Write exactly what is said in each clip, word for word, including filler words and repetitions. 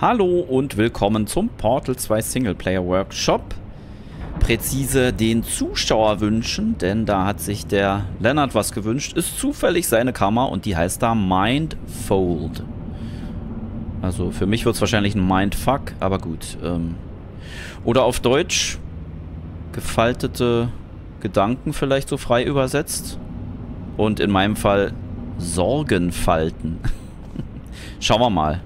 Hallo und willkommen zum Portal zwei Singleplayer Workshop. Präzise den Zuschauerwünschen, denn da hat sich der Lennart was gewünscht. Ist zufällig seine Kammer und die heißt da Mindfold. Also für mich wird es wahrscheinlich ein Mindfuck, aber gut. Ähm Oder auf Deutsch gefaltete Gedanken vielleicht so frei übersetzt. Und in meinem Fall Sorgenfalten. Schauen wir mal.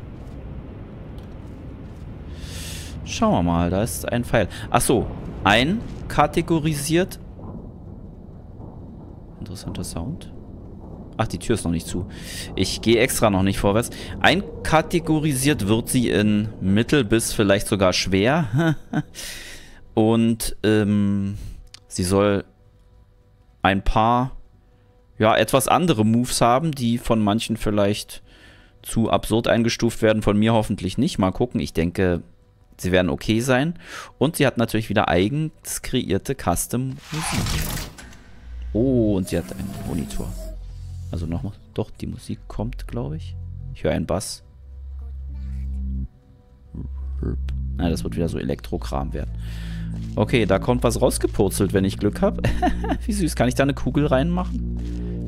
Schauen wir mal, da ist ein Pfeil. Achso, einkategorisiert. Interessanter Sound. Ach, die Tür ist noch nicht zu. Ich gehe extra noch nicht vorwärts. Einkategorisiert wird sie in mittel bis vielleicht sogar schwer. Und ähm, sie soll ein paar, ja, etwas andere Moves haben, die von manchen vielleicht zu absurd eingestuft werden. Von mir hoffentlich nicht. Mal gucken. Ich denke, sie werden okay sein. Und sie hat natürlich wieder eigens kreierte Custom-Musik. Oh, und sie hat einen Monitor. Also nochmal. Doch, die Musik kommt, glaube ich. Ich höre einen Bass. Na, das wird wieder so Elektrokram werden. Okay, da kommt was rausgepurzelt, wenn ich Glück habe. Wie süß. Kann ich da eine Kugel reinmachen?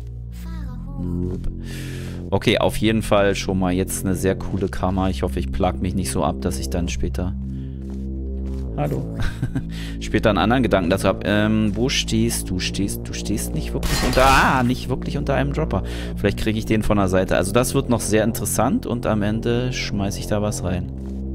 Okay, auf jeden Fall schon mal jetzt eine sehr coole Kammer. Ich hoffe, ich plag mich nicht so ab, dass ich dann später... Hallo. später einen anderen Gedanken dazu habe. Ähm, wo stehst du? Stehst, du stehst nicht wirklich unter... Ah, nicht wirklich unter einem Dropper. Vielleicht kriege ich den von der Seite. Also das wird noch sehr interessant und am Ende schmeiße ich da was rein.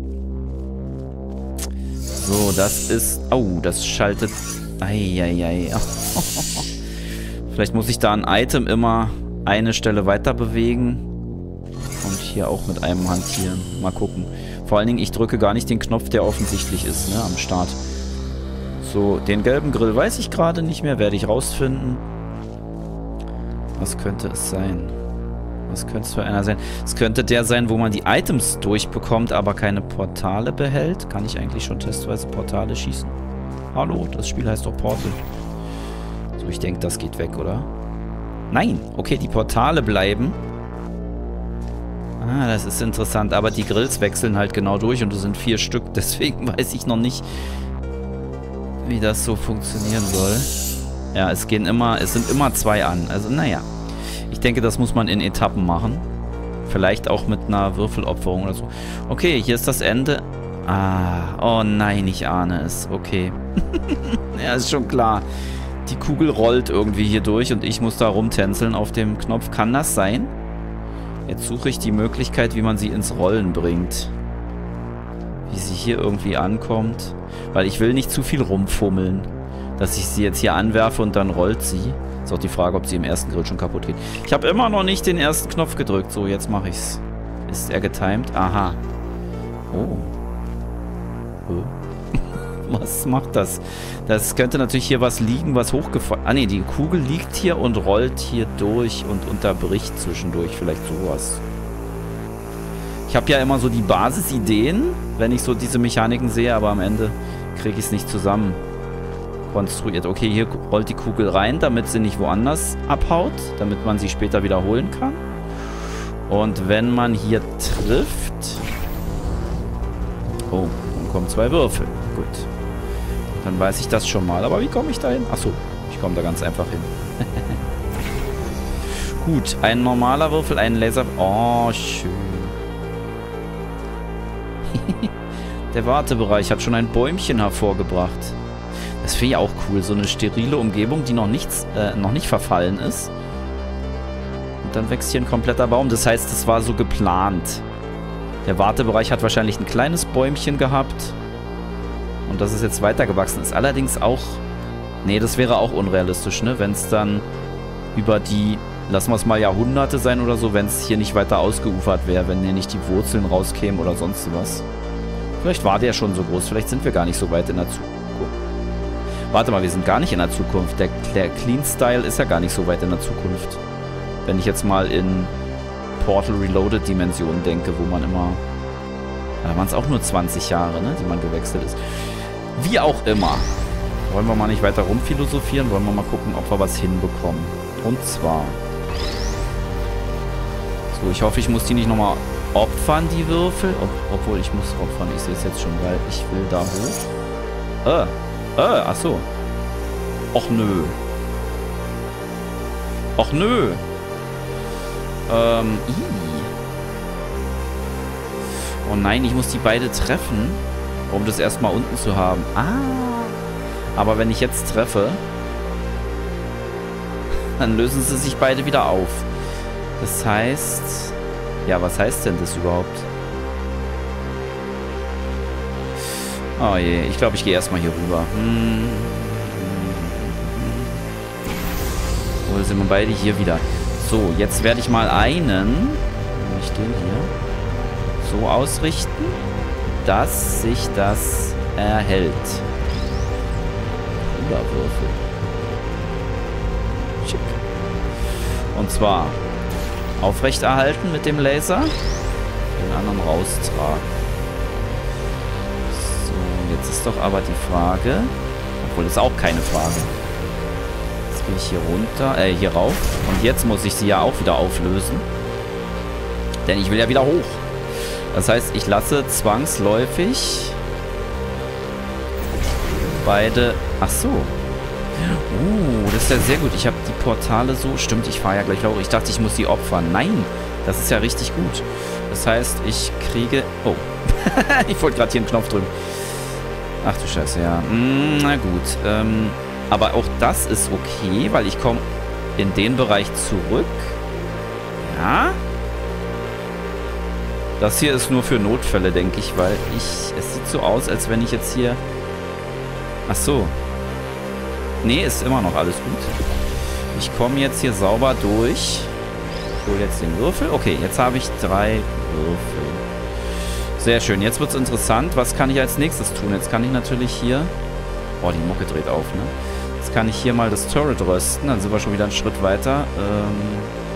So, das ist... Oh, das schaltet... Eieiei. Vielleicht muss ich da ein Item immer eine Stelle weiter bewegen. Und hier auch mit einem hantieren. Mal gucken. Vor allen Dingen, ich drücke gar nicht den Knopf, der offensichtlich ist, ne, am Start. So, den gelben Grill weiß ich gerade nicht mehr. Werde ich rausfinden. Was könnte es sein? Was könnte es für einer sein? Es könnte der sein, wo man die Items durchbekommt, aber keine Portale behält. Kann ich eigentlich schon testweise Portale schießen? Hallo, das Spiel heißt doch Portal. So, ich denke, das geht weg, oder? Nein! Okay, die Portale bleiben. Ah, das ist interessant. Aber die Grills wechseln halt genau durch und es sind vier Stück. Deswegen weiß ich noch nicht, wie das so funktionieren soll. Ja, es gehen immer, es sind immer zwei an. Also, naja. Ich denke, das muss man in Etappen machen. Vielleicht auch mit einer Würfelopferung oder so. Okay, hier ist das Ende. Ah, oh nein, ich ahne es. Okay. Ja, ist schon klar. Die Kugel rollt irgendwie hier durch und ich muss da rumtänzeln auf dem Knopf. Kann das sein? Jetzt suche ich die Möglichkeit, wie man sie ins Rollen bringt. Wie sie hier irgendwie ankommt. Weil ich will nicht zu viel rumfummeln. Dass ich sie jetzt hier anwerfe und dann rollt sie. Ist auch die Frage, ob sie im ersten Grill schon kaputt geht. Ich habe immer noch nicht den ersten Knopf gedrückt. So, jetzt mache ich's. Ist er getimed? Aha. Oh. Oh. Was macht das? Das könnte natürlich hier was liegen, was hochgefallen... Ah ne, die Kugel liegt hier und rollt hier durch und unterbricht zwischendurch vielleicht sowas. Ich habe ja immer so die Basisideen, wenn ich so diese Mechaniken sehe, aber am Ende kriege ich es nicht zusammen konstruiert. Okay, hier rollt die Kugel rein, damit sie nicht woanders abhaut, damit man sie später wiederholen kann. Und wenn man hier trifft... Oh, dann kommen zwei Würfel. Gut. Dann weiß ich das schon mal. Aber wie komme ich da hin? Achso, ich komme da ganz einfach hin. Gut, ein normaler Würfel, ein Laser... Oh, schön. Der Wartebereich hat schon ein Bäumchen hervorgebracht. Das finde ich auch cool. So eine sterile Umgebung, die noch, nichts, äh, noch nicht verfallen ist. Und dann wächst hier ein kompletter Baum. Das heißt, es war so geplant. Der Wartebereich hat wahrscheinlich ein kleines Bäumchen gehabt. Und das ist jetzt weitergewachsen. Ist allerdings auch... Nee, das wäre auch unrealistisch, ne? Wenn es dann über die... Lassen wir es mal Jahrhunderte sein oder so, wenn es hier nicht weiter ausgeufert wäre. Wenn hier nicht die Wurzeln rauskämen oder sonst was. Vielleicht war der schon so groß. Vielleicht sind wir gar nicht so weit in der Zukunft. Warte mal, wir sind gar nicht in der Zukunft. Der, der Clean Style ist ja gar nicht so weit in der Zukunft. Wenn ich jetzt mal in Portal Reloaded Dimensionen denke, wo man immer... Da waren es auch nur zwanzig Jahre, ne, die man gewechselt ist. Wie auch immer. Wollen wir mal nicht weiter rumphilosophieren, wollen wir mal gucken, ob wir was hinbekommen. Und zwar... So, ich hoffe, ich muss die nicht nochmal opfern die Würfel. Ob, obwohl, ich muss opfern. Ich sehe es jetzt schon, weil ich will da hoch. Äh, äh, ach so. Och nö. Och nö. Ähm, ii. Oh nein, ich muss die beide treffen, um das erstmal unten zu haben. Ah. Aber wenn ich jetzt treffe, dann lösen sie sich beide wieder auf. Das heißt... Ja, was heißt denn das überhaupt? Oh je, ich glaube, ich gehe erstmal hier rüber. Hm. Oder sind wir beide hier wieder? So, jetzt werde ich mal einen, nämlich den hier, so ausrichten, dass sich das erhält. Überwürfel. Schick. Und zwar aufrechterhalten mit dem Laser, den anderen raustragen. So, jetzt ist doch aber die Frage, obwohl das ist auch keine Frage. Jetzt gehe ich hier runter, äh, hier rauf. Und jetzt muss ich sie ja auch wieder auflösen. Denn ich will ja wieder hoch. Das heißt, ich lasse zwangsläufig beide... Ach so. Uh, das ist ja sehr gut. Ich habe die Portale so... Stimmt, ich fahre ja gleich hoch. Ich dachte, ich muss die opfern. Nein, das ist ja richtig gut. Das heißt, ich kriege... Oh. Ich wollte gerade hier einen Knopf drücken. Ach du Scheiße, ja. Mm, na gut. Ähm, aber auch das ist okay, weil ich komme in den Bereich zurück. Ja. Das hier ist nur für Notfälle, denke ich, weil ich... Es sieht so aus, als wenn ich jetzt hier... Ach so. Nee, ist immer noch alles gut. Ich komme jetzt hier sauber durch. Ich hole jetzt den Würfel. Okay, jetzt habe ich drei Würfel. Sehr schön. Jetzt wird es interessant. Was kann ich als nächstes tun? Jetzt kann ich natürlich hier... Oh, die Mucke dreht auf, ne? Jetzt kann ich hier mal das Turret rösten. Dann sind wir schon wieder einen Schritt weiter. Ähm...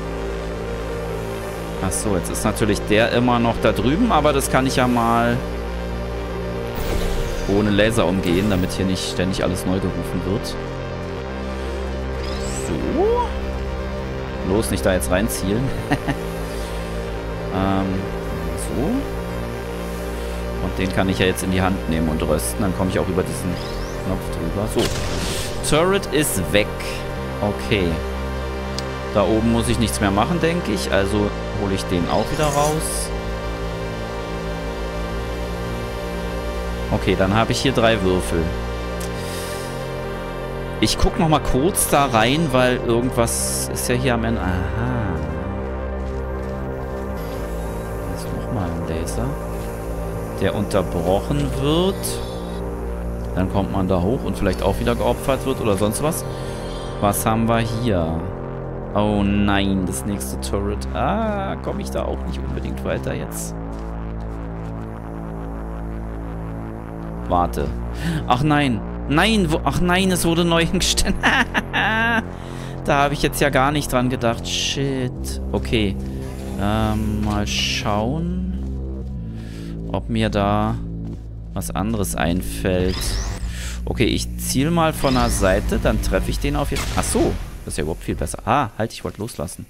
Ach so, jetzt ist natürlich der immer noch da drüben. Aber das kann ich ja mal... ohne Laser umgehen, damit hier nicht ständig alles neu gerufen wird. So. Los, nicht da jetzt reinzielen. ähm, so. Und den kann ich ja jetzt in die Hand nehmen und rösten. Dann komme ich auch über diesen Knopf drüber. So. Turret ist weg. Okay. Da oben muss ich nichts mehr machen, denke ich. Also hole ich den auch wieder raus. Okay, dann habe ich hier drei Würfel. Ich gucke noch mal kurz da rein, weil irgendwas ist ja hier am Ende... Aha. Da ist noch mal ein Laser, der unterbrochen wird. Dann kommt man da hoch und vielleicht auch wieder geopfert wird oder sonst was. Was haben wir hier? Oh nein, das nächste Turret. Ah, komme ich da auch nicht unbedingt weiter jetzt. Warte. Ach nein. Nein, wo, ach nein, es wurde neu hingestellt. Da habe ich jetzt ja gar nicht dran gedacht. Shit. Okay. Ähm, mal schauen, ob mir da was anderes einfällt. Okay, ich ziele mal von der Seite, dann treffe ich den auf jetzt. Ach so, das ist ja überhaupt viel besser. Ah, halt, ich wollte loslassen.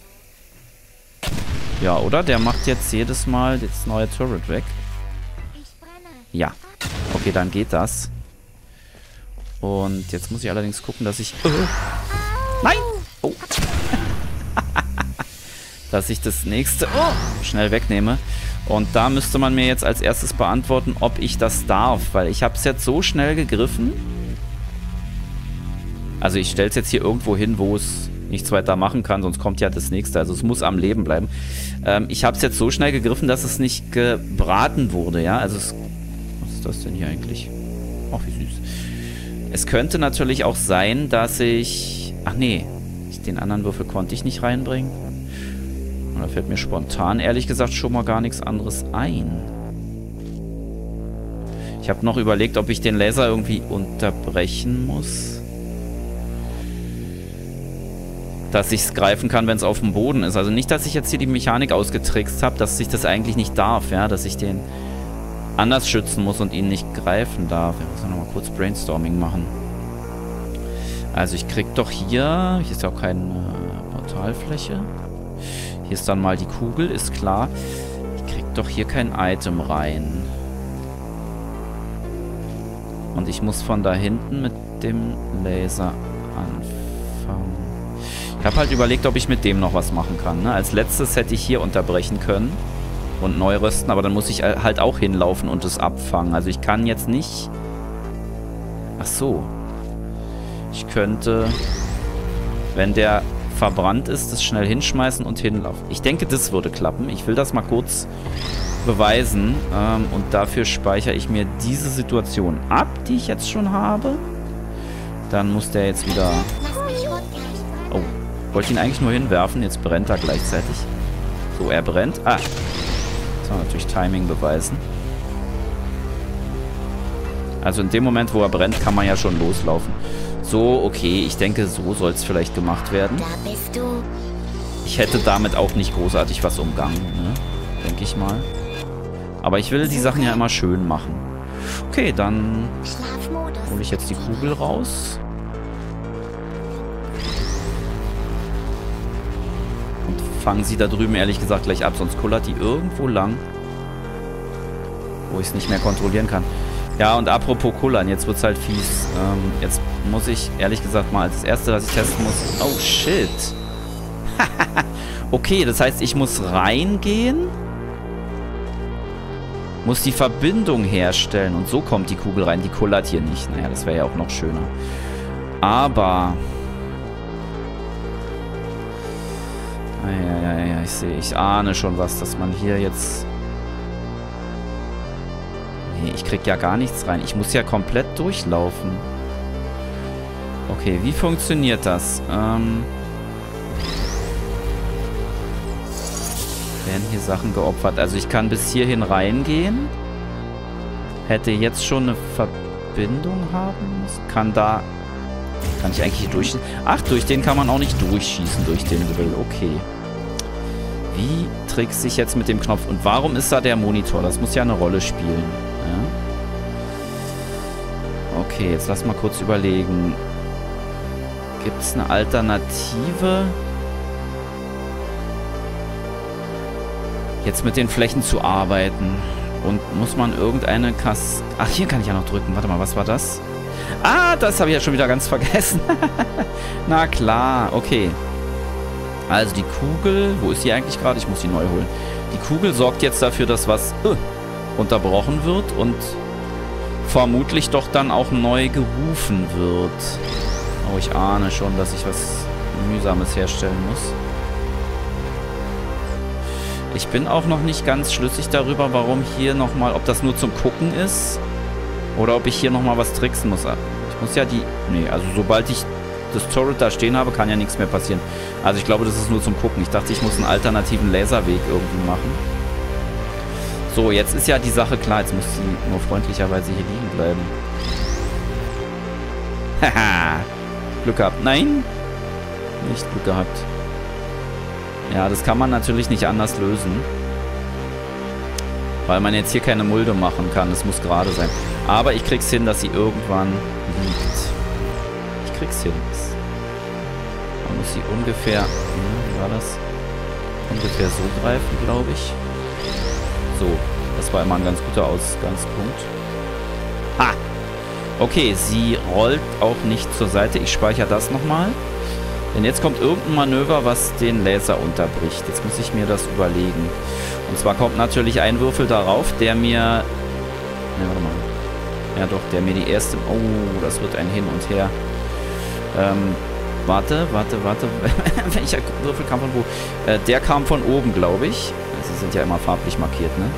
Ja, oder? Der macht jetzt jedes Mal das neue Turret weg. Ja. Okay, dann geht das. Und jetzt muss ich allerdings gucken, dass ich... Oh. Nein! Oh. Dass ich das nächste oh, schnell wegnehme. Und da müsste man mir jetzt als erstes beantworten, ob ich das darf. Weil ich habe es jetzt so schnell gegriffen. Also ich stelle es jetzt hier irgendwo hin, wo es nichts weiter machen kann. Sonst kommt ja das nächste. Also es muss am Leben bleiben. Ähm, ich habe es jetzt so schnell gegriffen, dass es nicht gebraten wurde. Ja, also es... Was ist das denn hier eigentlich? Ach, wie süß. Es könnte natürlich auch sein, dass ich... Ach nee, den anderen Würfel konnte ich nicht reinbringen. Und da fällt mir spontan, ehrlich gesagt, schon mal gar nichts anderes ein. Ich habe noch überlegt, ob ich den Laser irgendwie unterbrechen muss. Dass ich es greifen kann, wenn es auf dem Boden ist. Also nicht, dass ich jetzt hier die Mechanik ausgetrickst habe, dass ich das eigentlich nicht darf, ja, dass ich den anders schützen muss und ihn nicht greifen darf. Ich muss noch mal kurz Brainstorming machen. Also ich krieg doch hier... Hier ist ja auch keine Portalfläche. Hier ist dann mal die Kugel, ist klar. doch hier kein Item rein. Und ich muss von da hinten mit dem Laser anfangen. Ich habe halt überlegt, ob ich mit dem noch was machen kann. Ne? Als letztes hätte ich hier unterbrechen können und neu rösten, aber dann muss ich halt auch hinlaufen und es abfangen. Also ich kann jetzt nicht... Ach so. Ich könnte, wenn der verbrannt ist, das schnell hinschmeißen und hinlaufen. Ich denke, das würde klappen. Ich will das mal kurz beweisen. Ähm, und dafür speichere ich mir diese Situation ab, die ich jetzt schon habe. Dann muss der jetzt wieder... Oh, wollte ihn eigentlich nur hinwerfen. Jetzt brennt er gleichzeitig. So, er brennt. Ah, das war natürlich Timing beweisen. Also in dem Moment, wo er brennt, kann man ja schon loslaufen. So, okay, ich denke, so soll es vielleicht gemacht werden. Da bist du. Ich hätte damit auch nicht großartig was umgangen, ne? Denke ich mal. Aber ich will die Sachen ja immer schön machen. Okay, dann hole ich jetzt die Kugel raus. Und fange sie da drüben ehrlich gesagt gleich ab, sonst kullert die irgendwo lang, wo ich es nicht mehr kontrollieren kann. Ja, und apropos kullern, jetzt wird es halt fies. Ähm, jetzt muss ich ehrlich gesagt mal als Erste, was ich testen muss... Oh, shit. Okay, das heißt, ich muss reingehen, muss die Verbindung herstellen und so kommt die Kugel rein. Die kullert hier nicht. Naja, das wäre ja auch noch schöner. Aber... Ja, ja, ja, ich sehe, ich ahne schon was, dass man hier jetzt... Nee, ich krieg ja gar nichts rein. Ich muss ja komplett durchlaufen. Okay, wie funktioniert das? Ähm... Werden hier Sachen geopfert. Also ich kann bis hierhin reingehen. Hätte jetzt schon eine Verbindung haben müssen. Kann da... Kann ich eigentlich hier durch... Ach, durch den kann man auch nicht durchschießen, durch den Grill. Okay. Wie trickse ich jetzt mit dem Knopf? Und warum ist da der Monitor? Das muss ja eine Rolle spielen. Ja. Okay, jetzt lass mal kurz überlegen. Gibt es eine Alternative? Jetzt mit den Flächen zu arbeiten. Und muss man irgendeine Kasse... Ach, hier kann ich ja noch drücken. Warte mal, was war das? Ah, das habe ich ja schon wieder ganz vergessen. Na klar, okay. Also die Kugel... Wo ist die eigentlich gerade? Ich muss die neu holen. Die Kugel sorgt jetzt dafür, dass was uh, unterbrochen wird und vermutlich doch dann auch neu gerufen wird. Oh, ich ahne schon, dass ich was Mühsames herstellen muss. Ich bin auch noch nicht ganz schlüssig darüber, warum hier nochmal, ob das nur zum Gucken ist oder ob ich hier nochmal was tricksen muss. Ich muss ja die... Nee, also sobald ich das Turret da stehen habe, kann ja nichts mehr passieren. Also ich glaube, das ist nur zum Gucken. Ich dachte, ich muss einen alternativen Laserweg irgendwie machen. So, jetzt ist ja die Sache klar. Jetzt muss sie nur freundlicherweise hier liegen bleiben. Haha. Glück gehabt. Nein. Nicht Glück gehabt. Ja, das kann man natürlich nicht anders lösen. Weil man jetzt hier keine Mulde machen kann. Es muss gerade sein. Aber ich krieg's hin, dass sie irgendwann liegt. Ich krieg's hin. Man muss sie ungefähr... Hm, wie war das? Ungefähr so greifen, glaube ich. So. Das war immer ein ganz guter Ausgangspunkt. Ha! Okay, sie rollt auch nicht zur Seite. Ich speichere das nochmal. Denn jetzt kommt irgendein Manöver, was den Laser unterbricht. Jetzt muss ich mir das überlegen. Und zwar kommt natürlich ein Würfel darauf, der mir... Ne, warte mal. Ja doch, der mir die erste... Oh, das wird ein Hin und Her. Ähm, warte, warte, warte. Welcher Würfel kam von wo? Äh, der kam von oben, glaube ich. Sie sind ja immer farblich markiert, ne?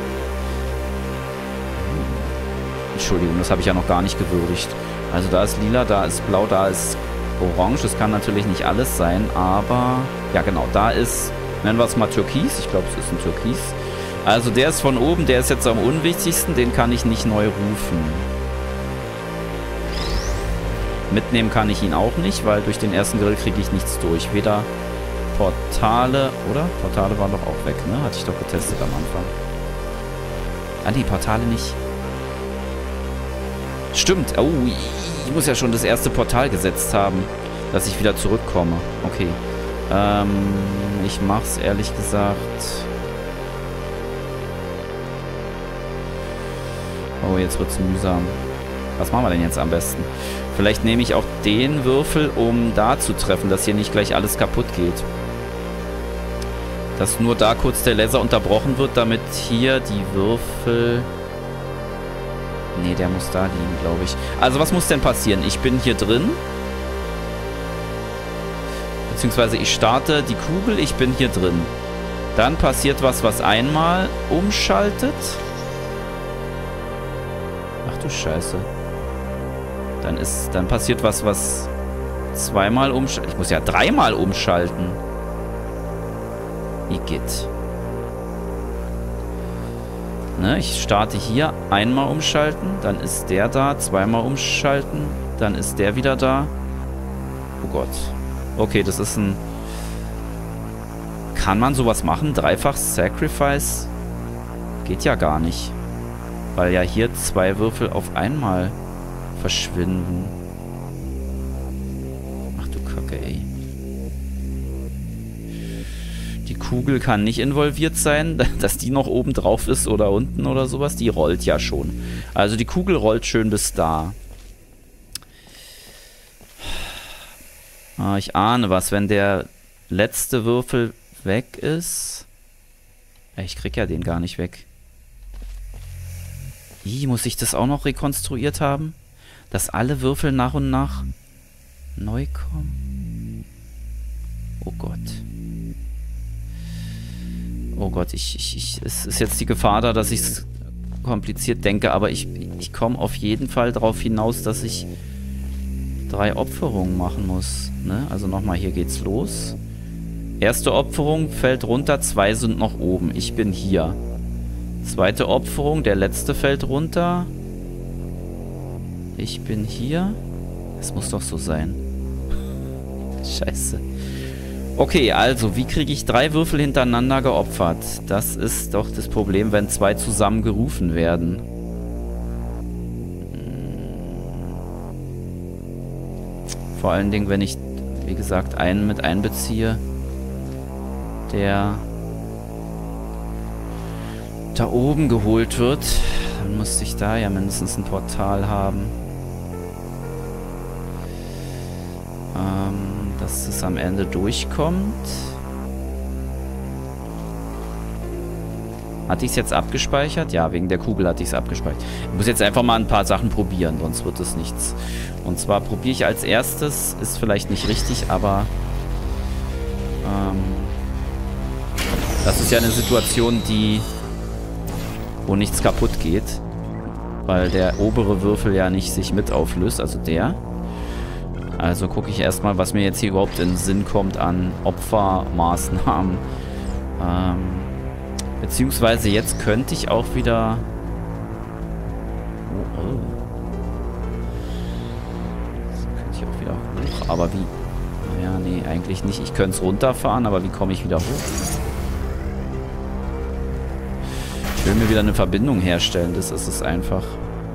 Entschuldigung, das habe ich ja noch gar nicht gewürdigt. Also da ist lila, da ist blau, da ist... Orange, das kann natürlich nicht alles sein, aber ja genau, da ist, nennen wir es mal Türkis, ich glaube es ist ein Türkis. Also der ist von oben, der ist jetzt am unwichtigsten, den kann ich nicht neu rufen. Mitnehmen kann ich ihn auch nicht, weil durch den ersten Grill kriege ich nichts durch. Weder Portale, oder? Portale waren doch auch weg, ne? Hatte ich doch getestet am Anfang. Ah, die Portale nicht. Stimmt, oh, ich muss ja schon das erste Portal gesetzt haben, dass ich wieder zurückkomme. Okay. Ähm, ich mach's ehrlich gesagt Oh, jetzt wird's mühsam. Was machen wir denn jetzt am besten? Vielleicht nehme ich auch den Würfel, um da zu treffen, dass hier nicht gleich alles kaputt geht. Dass nur da kurz der Laser unterbrochen wird, damit hier die Würfel... Nee, der muss da liegen, glaube ich. Also was muss denn passieren? Ich bin hier drin. Beziehungsweise ich starte die Kugel, ich bin hier drin. Dann passiert was, was einmal umschaltet. Ach du Scheiße. Dann ist, dann passiert was, was zweimal umschaltet. Ich muss ja dreimal umschalten. Wie geht? Ne, ich starte hier, einmal umschalten, dann ist der da, zweimal umschalten, dann ist der wieder da. Oh Gott. Okay, das ist ein... Kann man sowas machen? Dreifach Sacrifice? Geht ja gar nicht. Weil ja hier zwei Würfel auf einmal verschwinden. Ach du Kacke, ey. Die Kugel kann nicht involviert sein, dass die noch oben drauf ist oder unten oder sowas. Die rollt ja schon. Also die Kugel rollt schön bis da. Ah, ich ahne was, wenn der letzte Würfel weg ist. Ich krieg ja den gar nicht weg. Wie, muss ich das auch noch rekonstruiert haben? Dass alle Würfel nach und nach neu kommen? Oh Gott. Oh Gott, ich, ich, ich, es ist jetzt die Gefahr da, dass ich es kompliziert denke, aber ich, ich komme auf jeden Fall darauf hinaus, dass ich drei Opferungen machen muss. Ne? Also nochmal, hier geht's los. Erste Opferung fällt runter, zwei sind noch oben. Ich bin hier. Zweite Opferung, der letzte fällt runter. Ich bin hier. Das muss doch so sein. Scheiße. Okay, also, wie kriege ich drei Würfel hintereinander geopfert? Das ist doch das Problem, wenn zwei zusammen gerufen werden. Vor allen Dingen, wenn ich, wie gesagt, einen mit einbeziehe, der da oben geholt wird, dann müsste ich da ja mindestens ein Portal haben. Ähm, dass es am Ende durchkommt. Hatte ich es jetzt abgespeichert? Ja, wegen der Kugel hatte ich es abgespeichert. Ich muss jetzt einfach mal ein paar Sachen probieren, sonst wird es nichts. Und zwar probiere ich als erstes, ist vielleicht nicht richtig, aber ähm, das ist ja eine Situation, die wo nichts kaputt geht, weil der obere Würfel ja nicht sich mit auflöst, also der. Also gucke ich erstmal, was mir jetzt hier überhaupt in den Sinn kommt an Opfermaßnahmen. Ähm, beziehungsweise jetzt könnte ich auch wieder... Oh, oh. Jetzt könnte ich auch wieder hoch, aber wie... Naja, nee, eigentlich nicht. Ich könnte es runterfahren, aber wie komme ich wieder hoch? Ich will mir wieder eine Verbindung herstellen, das ist es einfach.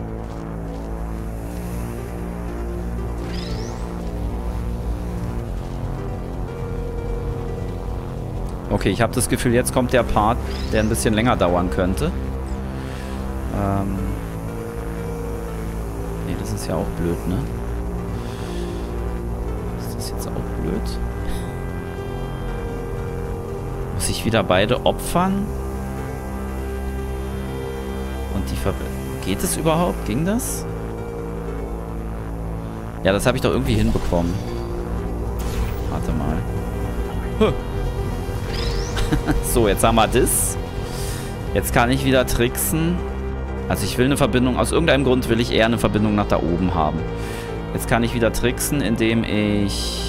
Okay, ich habe das Gefühl, jetzt kommt der Part, der ein bisschen länger dauern könnte. Ähm. Nee, das ist ja auch blöd, ne? Ist das jetzt auch blöd? Muss ich wieder beide opfern? Und die Verbindung. Geht es überhaupt? Ging das? Ja, das habe ich doch irgendwie hinbekommen. Warte mal. Huh. So, jetzt haben wir das. Jetzt kann ich wieder tricksen. Also ich will eine Verbindung. Aus irgendeinem Grund will ich eher eine Verbindung nach da oben haben. Jetzt kann ich wieder tricksen, indem ich...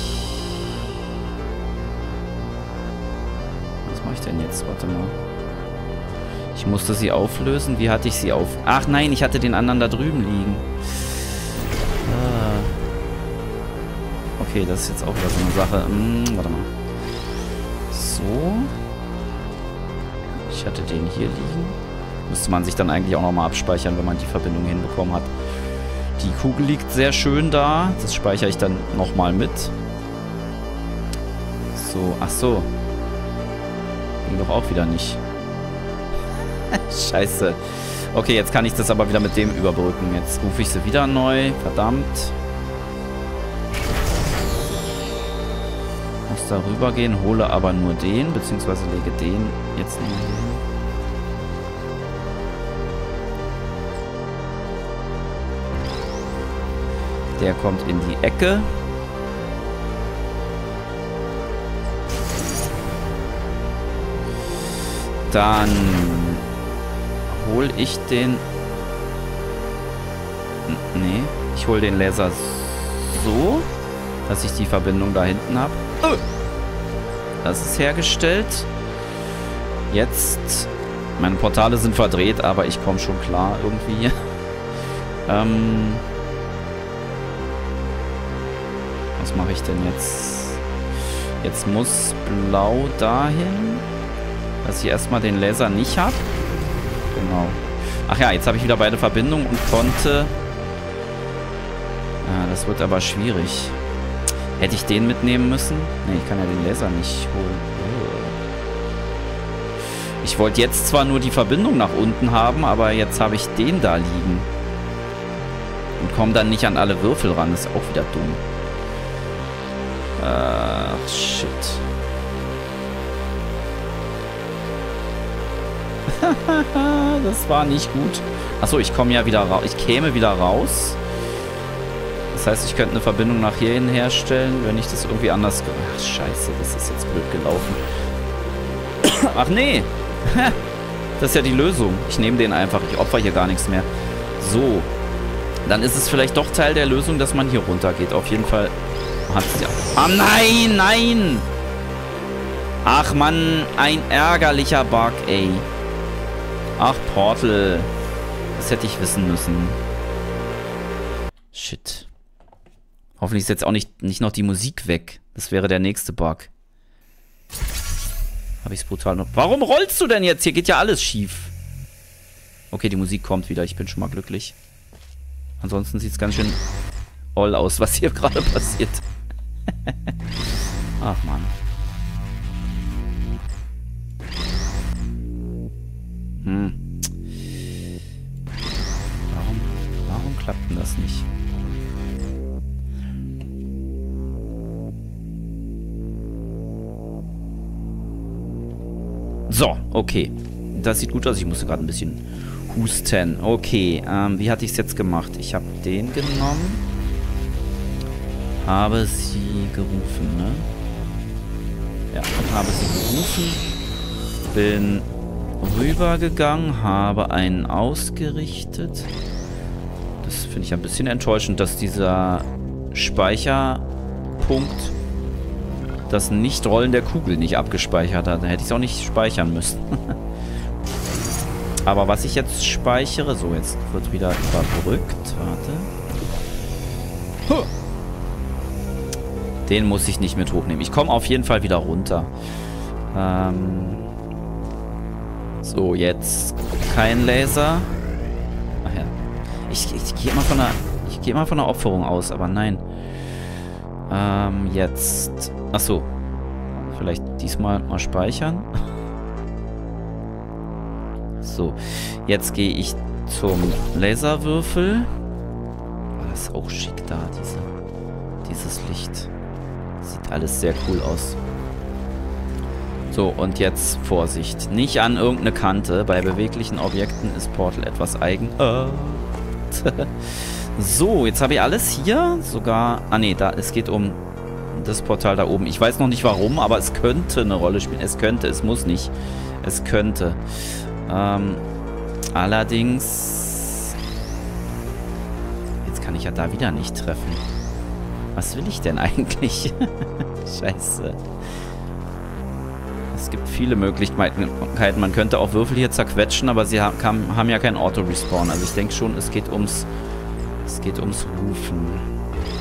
Was mache ich denn jetzt? Warte mal. Ich musste sie auflösen. Wie hatte ich sie auf... Ach nein, ich hatte den anderen da drüben liegen. Ah. Okay, das ist jetzt auch wieder so eine Sache. Hm, warte mal. So. Ich hatte den hier liegen. Müsste man sich dann eigentlich auch nochmal abspeichern, wenn man die Verbindung hinbekommen hat. Die Kugel liegt sehr schön da. Das speichere ich dann nochmal mit. So, ach so. Ging doch auch wieder nicht. Scheiße. Okay, jetzt kann ich das aber wieder mit dem überbrücken. Jetzt rufe ich sie wieder neu. Verdammt. Muss da rüber gehen, hole aber nur den, beziehungsweise lege den jetzt nicht hin. Der kommt in die Ecke. Dann hole ich den... Nee, ich hole den Laser so, dass ich die Verbindung da hinten habe. Das ist hergestellt. Jetzt... Meine Portale sind verdreht, aber ich komme schon klar irgendwie. ähm... Was mache ich denn jetzt? Jetzt muss Blau dahin, dass ich erstmal den Laser nicht habe. Genau. Ach ja, jetzt habe ich wieder beide Verbindungen und konnte... Ja, das wird aber schwierig. Hätte ich den mitnehmen müssen? Ne, ich kann ja den Laser nicht holen. Ich wollte jetzt zwar nur die Verbindung nach unten haben, aber jetzt habe ich den da liegen. Und komme dann nicht an alle Würfel ran. Das ist auch wieder dumm. Ach, shit. Das war nicht gut. Achso, ich komme ja wieder raus. Ich käme wieder raus. Das heißt, ich könnte eine Verbindung nach hierhin herstellen, wenn ich das irgendwie anders... Ach, scheiße, das ist jetzt blöd gelaufen. Ach, nee. Das ist ja die Lösung. Ich nehme den einfach. Ich opfer hier gar nichts mehr. So. Dann ist es vielleicht doch Teil der Lösung, dass man hier runter geht. Auf jeden Fall... Hat's ja. Ah, nein, nein! Ach, Mann, ein ärgerlicher Bug, ey. Ach, Portal. Das hätte ich wissen müssen. Shit. Hoffentlich ist jetzt auch nicht, nicht noch die Musik weg. Das wäre der nächste Bug. Habe ich es brutal noch... Warum rollst du denn jetzt? Hier geht ja alles schief. Okay, die Musik kommt wieder. Ich bin schon mal glücklich. Ansonsten sieht es ganz schön all aus, was hier gerade passiert. Ach, Mann. Hm. Warum, warum klappt denn das nicht? So, okay. Das sieht gut aus. Ich musste gerade ein bisschen husten. Okay, ähm, wie hatte ich es jetzt gemacht? Ich habe den genommen. Habe sie gerufen, ne? Ja, habe sie gerufen. Bin rübergegangen, habe einen ausgerichtet. Das finde ich ein bisschen enttäuschend, dass dieser Speicherpunkt das Nicht-Rollen der Kugel nicht abgespeichert hat. Da hätte ich es auch nicht speichern müssen. Aber was ich jetzt speichere... So, jetzt wird wieder überbrückt. Warte. Huh. Den muss ich nicht mit hochnehmen. Ich komme auf jeden Fall wieder runter. Ähm... So, jetzt kein Laser. Ach ja. Ich, ich gehe immer von einer... Ich gehe immer von einer Opferung aus, aber nein. Ähm, jetzt... Achso. Vielleicht diesmal mal speichern. So. Jetzt gehe ich zum Laserwürfel. Oh, das ist auch schick da, diese, dieses Licht. Sieht alles sehr cool aus. So, und jetzt Vorsicht. Nicht an irgendeine Kante. Bei beweglichen Objekten ist Portal etwas eigen. Äh. So, jetzt habe ich alles hier. Sogar... Ah, nee, da, es geht um das Portal da oben. Ich weiß noch nicht warum, aber es könnte eine Rolle spielen. Es könnte, es muss nicht. Es könnte. Ähm, allerdings... Jetzt kann ich ja da wieder nicht treffen. Was will ich denn eigentlich? Scheiße. Es gibt viele Möglichkeiten. Man könnte auch Würfel hier zerquetschen, aber sie haben, haben ja kein Auto-Respawn. Also ich denke schon, es geht ums... Es geht ums Rufen.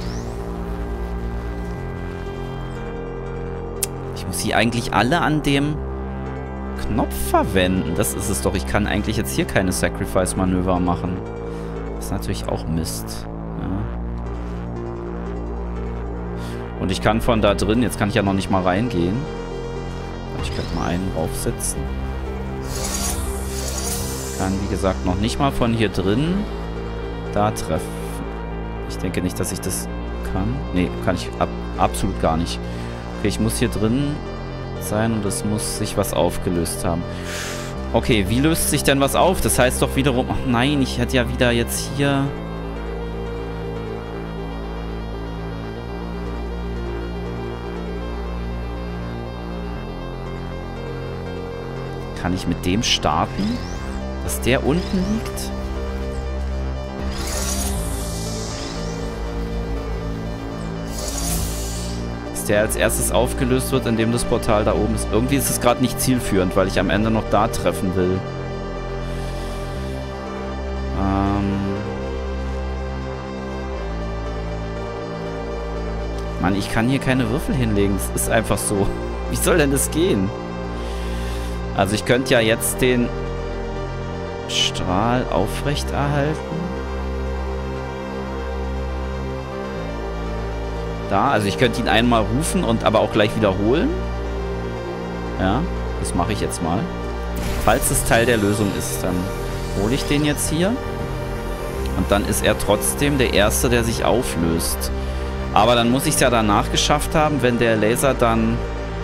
Ich muss sie eigentlich alle an dem Knopf verwenden. Das ist es doch. Ich kann eigentlich jetzt hier keine Sacrifice-Manöver machen. Das ist natürlich auch Mist. Ja. Und ich kann von da drin, jetzt kann ich ja noch nicht mal reingehen. Ich könnte mal einen draufsetzen. Kann, wie gesagt, noch nicht mal von hier drin da treffen. Ich denke nicht, dass ich das kann. Nee, kann ich ab, absolut gar nicht. Okay, ich muss hier drin sein und es muss sich was aufgelöst haben. Okay, wie löst sich denn was auf? Das heißt doch wiederum... Ach nein, ich hätte ja wieder jetzt hier... Kann ich mit dem starten? Dass der unten liegt? Dass der als erstes aufgelöst wird, indem das Portal da oben ist. Irgendwie ist es gerade nicht zielführend, weil ich am Ende noch da treffen will. Ähm... Mann, ich kann hier keine Würfel hinlegen. Das ist einfach so. Wie soll denn das gehen? Also ich könnte ja jetzt den Strahl aufrechterhalten. Da, also ich könnte ihn einmal rufen und aber auch gleich wiederholen. Ja, das mache ich jetzt mal. Falls es Teil der Lösung ist, dann hole ich den jetzt hier. Und dann ist er trotzdem der Erste, der sich auflöst. Aber dann muss ich es ja danach geschafft haben, wenn der Laser dann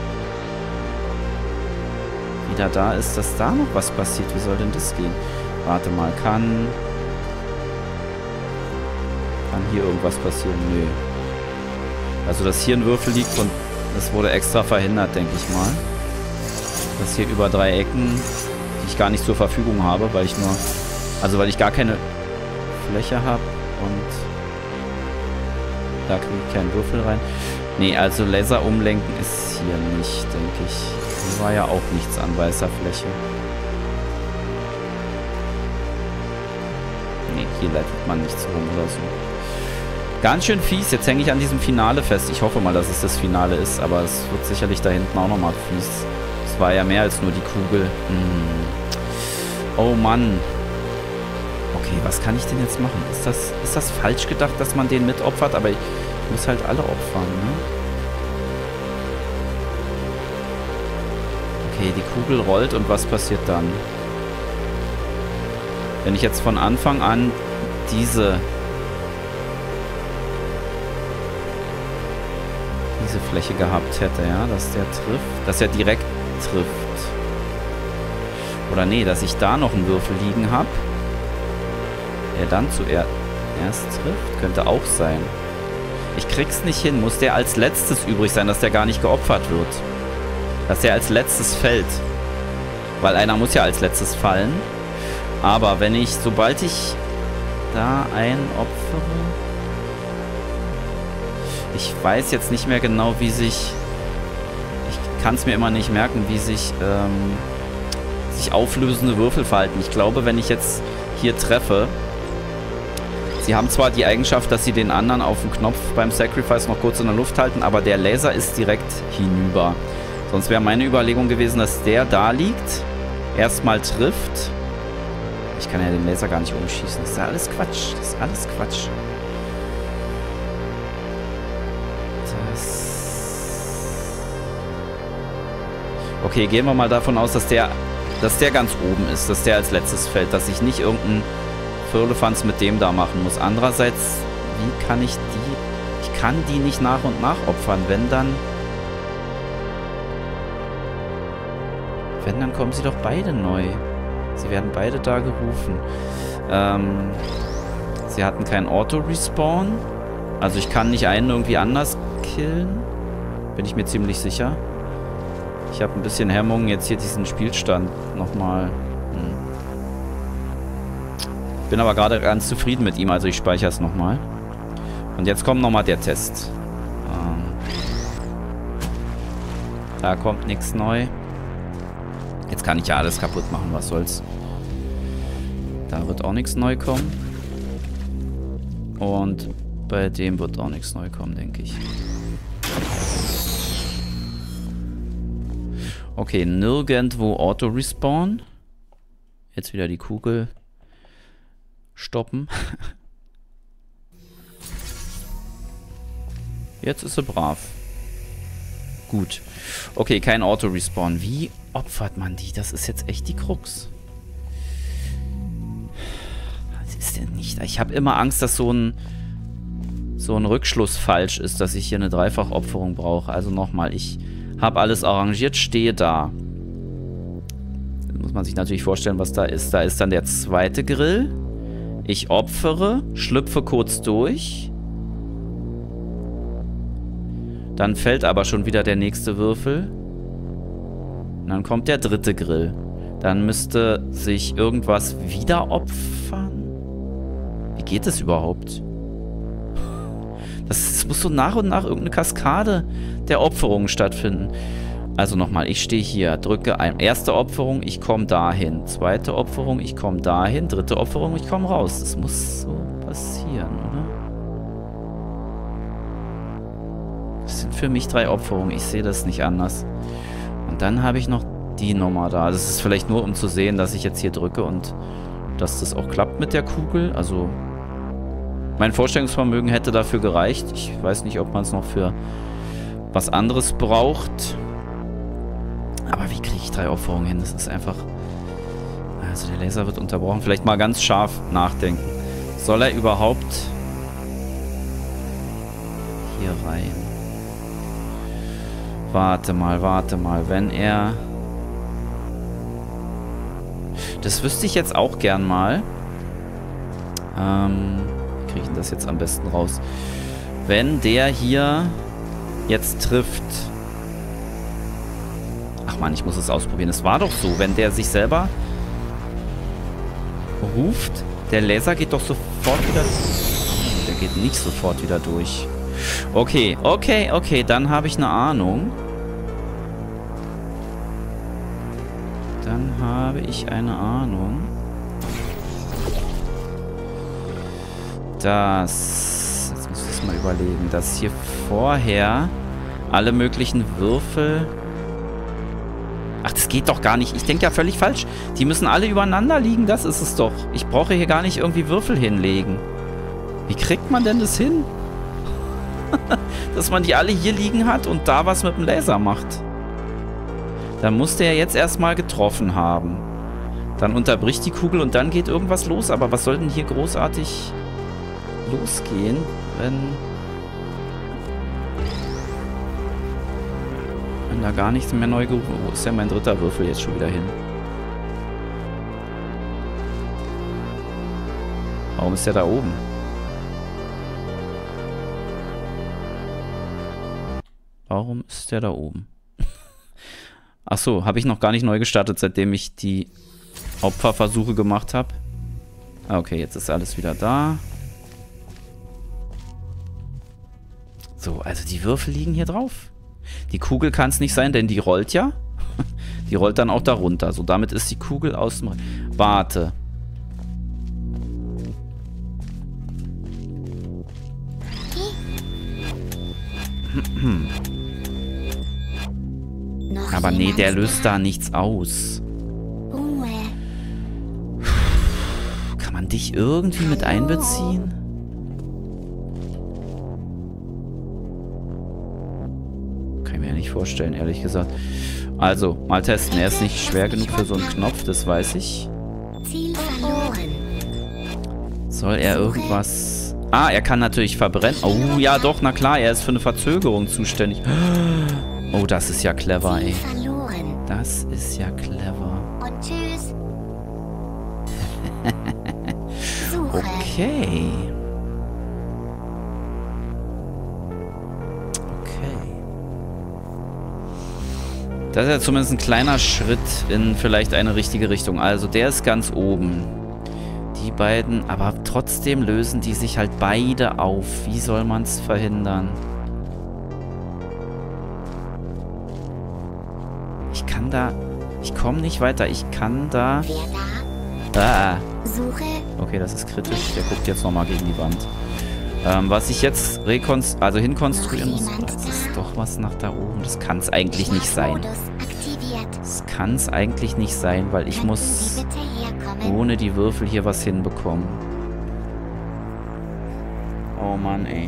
wieder da ist, dass da noch was passiert. Wie soll denn das gehen? Warte mal, kann... Kann hier irgendwas passieren? Nö. Also, dass hier ein Würfel liegt und das wurde extra verhindert, denke ich mal. Das hier über drei Ecken, die ich gar nicht zur Verfügung habe, weil ich nur... Also, weil ich gar keine Fläche habe und da kriege ich keinen Würfel rein. Nee, also Laser umlenken ist hier nicht, denke ich. Hier war ja auch nichts an weißer Fläche. Nee, hier leitet man nichts rum oder so. Ganz schön fies. Jetzt hänge ich an diesem Finale fest. Ich hoffe mal, dass es das Finale ist, aber es wird sicherlich da hinten auch nochmal fies. Es war ja mehr als nur die Kugel. Hm. Oh Mann. Okay, was kann ich denn jetzt machen? Ist das, ist das falsch gedacht, dass man den mitopfert? Aber ich muss halt alle opfern, ne? Okay, die Kugel rollt und was passiert dann? Wenn ich jetzt von Anfang an diese diese Fläche gehabt hätte, ja, dass der trifft, dass er direkt trifft. Oder nee, dass ich da noch einen Würfel liegen habe, der dann zuerst trifft, könnte auch sein. Ich krieg's nicht hin, muss der als letztes übrig sein, dass der gar nicht geopfert wird. Dass der als letztes fällt. Weil einer muss ja als letztes fallen. Aber wenn ich, sobald ich da einen opfere... Ich weiß jetzt nicht mehr genau, wie sich... Ich kann es mir immer nicht merken, wie sich, ähm, sich auflösende Würfel verhalten. Ich glaube, wenn ich jetzt hier treffe... Sie haben zwar die Eigenschaft, dass sie den anderen auf den Knopf beim Sacrifice noch kurz in der Luft halten, aber der Laser ist direkt hinüber. Sonst wäre meine Überlegung gewesen, dass der da liegt, erstmal trifft. Ich kann ja den Laser gar nicht umschießen. Das ist ja alles Quatsch. Das ist alles Quatsch. Das... Okay, gehen wir mal davon aus, dass der, dass der ganz oben ist, dass der als letztes fällt, dass ich nicht irgendein Firlefanz mit dem da machen muss. Andererseits, wie kann ich die... Ich kann die nicht nach und nach opfern. Wenn dann... Wenn, dann kommen sie doch beide neu. Sie werden beide da gerufen. Ähm, sie hatten kein Auto-Respawn. Also ich kann nicht einen irgendwie anders killen. Bin ich mir ziemlich sicher. Ich habe ein bisschen Hemmung, jetzt hier diesen Spielstand nochmal... Hm. Bin aber gerade ganz zufrieden mit ihm, also ich speichere es nochmal. Und jetzt kommt nochmal der Test. Ähm, da kommt nichts neu. Jetzt kann ich ja alles kaputt machen, was soll's. Da wird auch nichts neu kommen. Und bei dem wird auch nichts neu kommen, denke ich. Okay, nirgendwo Auto-Respawn. Jetzt wieder die Kugel stoppen. Jetzt ist sie brav. Gut. Okay, kein Auto-Respawn. Wie opfert man die? Das ist jetzt echt die Krux. nicht. Ich habe immer Angst, dass so ein so ein Rückschluss falsch ist, dass ich hier eine Dreifachopferung brauche. Also nochmal, ich habe alles arrangiert, stehe da. Dann muss man sich natürlich vorstellen, was da ist. Da ist dann der zweite Grill. Ich opfere, schlüpfe kurz durch. Dann fällt aber schon wieder der nächste Würfel. Und dann kommt der dritte Grill. Dann müsste sich irgendwas wieder opfern. Wie geht das überhaupt? Das, das muss so nach und nach irgendeine Kaskade der Opferungen stattfinden. Also nochmal, ich stehe hier, drücke ein. Erste Opferung, ich komme dahin. Zweite Opferung, ich komme dahin. Dritte Opferung, ich komme raus. Das muss so passieren, oder? Das sind für mich drei Opferungen. Ich sehe das nicht anders. Und dann habe ich noch die Nummer da. Das ist vielleicht nur, um zu sehen, dass ich jetzt hier drücke und dass das auch klappt mit der Kugel. Also mein Vorstellungsvermögen hätte dafür gereicht. Ich weiß nicht, ob man es noch für was anderes braucht. Aber wie kriege ich drei Opferungen hin? Das ist einfach... Also der Laser wird unterbrochen. Vielleicht mal ganz scharf nachdenken. Soll er überhaupt hier rein? Warte mal, warte mal. Wenn er... Das wüsste ich jetzt auch gern mal. Ähm... Wie kriege ich das jetzt am besten raus? Wenn der hier jetzt trifft. Ach man, ich muss es ausprobieren. Es war doch so, wenn der sich selber ruft, der Laser geht doch sofort wieder... Der geht nicht sofort wieder durch. Okay, okay, okay, dann habe ich eine Ahnung. Dann habe ich eine Ahnung. Das... Jetzt muss ich das mal überlegen. Dass hier vorher alle möglichen Würfel... Ach, das geht doch gar nicht. Ich denke ja völlig falsch. Die müssen alle übereinander liegen. Das ist es doch. Ich brauche hier gar nicht irgendwie Würfel hinlegen. Wie kriegt man denn das hin? Dass man die alle hier liegen hat und da was mit dem Laser macht. Dann muss der jetzt erstmal getroffen haben. Dann unterbricht die Kugel und dann geht irgendwas los. Aber was soll denn hier großartig losgehen, wenn... Wenn da gar nichts mehr neu gerufen... Wo ist denn mein dritter Würfel jetzt schon wieder hin? Warum ist der da oben? Warum ist der da oben? Achso, habe ich noch gar nicht neu gestartet, seitdem ich die Opferversuche gemacht habe. Ah, okay, jetzt ist alles wieder da. So, also die Würfel liegen hier drauf. Die Kugel kann es nicht sein, denn die rollt ja. Die rollt dann auch da runter. So, damit ist die Kugel aus dem... Warte. Aber nee, der löst da nichts aus. Kann man dich irgendwie mit einbeziehen? Kann ich mir ja nicht vorstellen, ehrlich gesagt. Also, mal testen. Er ist nicht schwer genug für so einen Knopf, das weiß ich. Soll er irgendwas... Ah, er kann natürlich verbrennen. Oh, ja doch, na klar, er ist für eine Verzögerung zuständig. Oh, das ist ja clever, ey. Das ist ja clever. Und tschüss. Okay. Okay. Das ist ja zumindest ein kleiner Schritt in vielleicht eine richtige Richtung. Also, der ist ganz oben. Die beiden, aber trotzdem lösen die sich halt beide auf. Wie soll man es verhindern? Ich kann da... Ich komme nicht weiter. Ich kann da... Wer da? Ah. Suche. Okay, das ist kritisch. Der guckt jetzt nochmal gegen die Wand. Ähm, was ich jetzt rekonst also hinkonstruieren muss... Das ist doch was nach da oben. Das kann es eigentlich nicht sein. Das kann es eigentlich nicht sein, weil ich muss... ohne die Würfel hier was hinbekommen. Oh Mann, ey.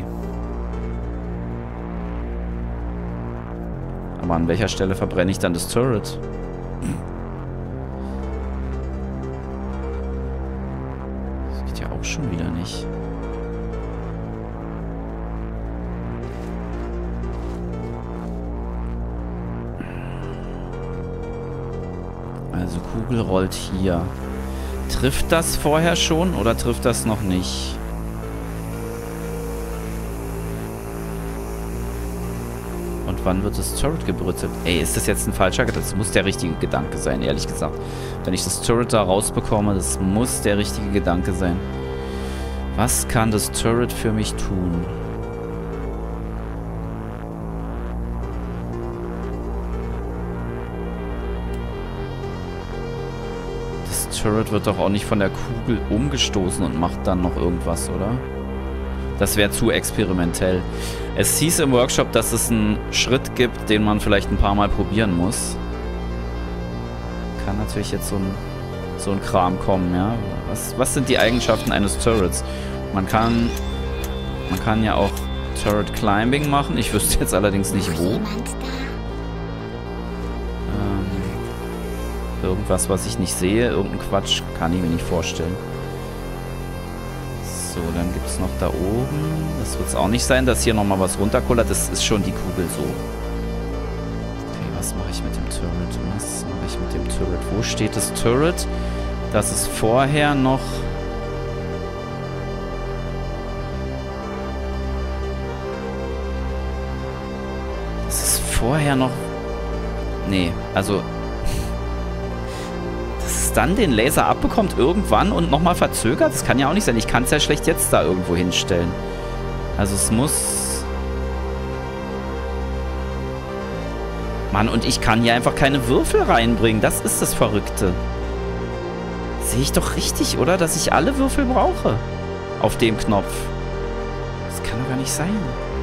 Aber an welcher Stelle verbrenne ich dann das Turret? Das geht geht ja auch schon wieder nicht. Also Kugel rollt hier. Trifft das vorher schon oder trifft das noch nicht? Und wann wird das Turret gebrütet? Ey, ist das jetzt ein falscher Gedanke? Das muss der richtige Gedanke sein, ehrlich gesagt. Wenn ich das Turret da rausbekomme, das muss der richtige Gedanke sein. Was kann das Turret für mich tun? Das Turret wird doch auch nicht von der Kugel umgestoßen und macht dann noch irgendwas, oder? Das wäre zu experimentell. Es hieß im Workshop, dass es einen Schritt gibt, den man vielleicht ein paar Mal probieren muss. Kann natürlich jetzt so ein, so ein Kram kommen, ja. Was, was sind die Eigenschaften eines Turrets? Man kann, man kann ja auch Turret Climbing machen. Ich wüsste jetzt allerdings nicht wo. Ähm, irgendwas, was ich nicht sehe. Irgendein Quatsch kann ich mir nicht vorstellen. So, dann gibt es noch da oben. Das wird es auch nicht sein, dass hier nochmal was runterkullert. Das ist schon die Kugel so. Okay, was mache ich mit dem Turret? Was mache ich mit dem Turret? Wo steht das Turret? Das ist vorher noch... Das ist vorher noch... Nee, also... dann den Laser abbekommt irgendwann und nochmal verzögert? Das kann ja auch nicht sein. Ich kann es ja schlecht jetzt da irgendwo hinstellen. Also es muss... Mann, und ich kann hier einfach keine Würfel reinbringen. Das ist das Verrückte. Sehe ich doch richtig, oder? Dass ich alle Würfel brauche. Auf dem Knopf. Das kann doch gar nicht sein.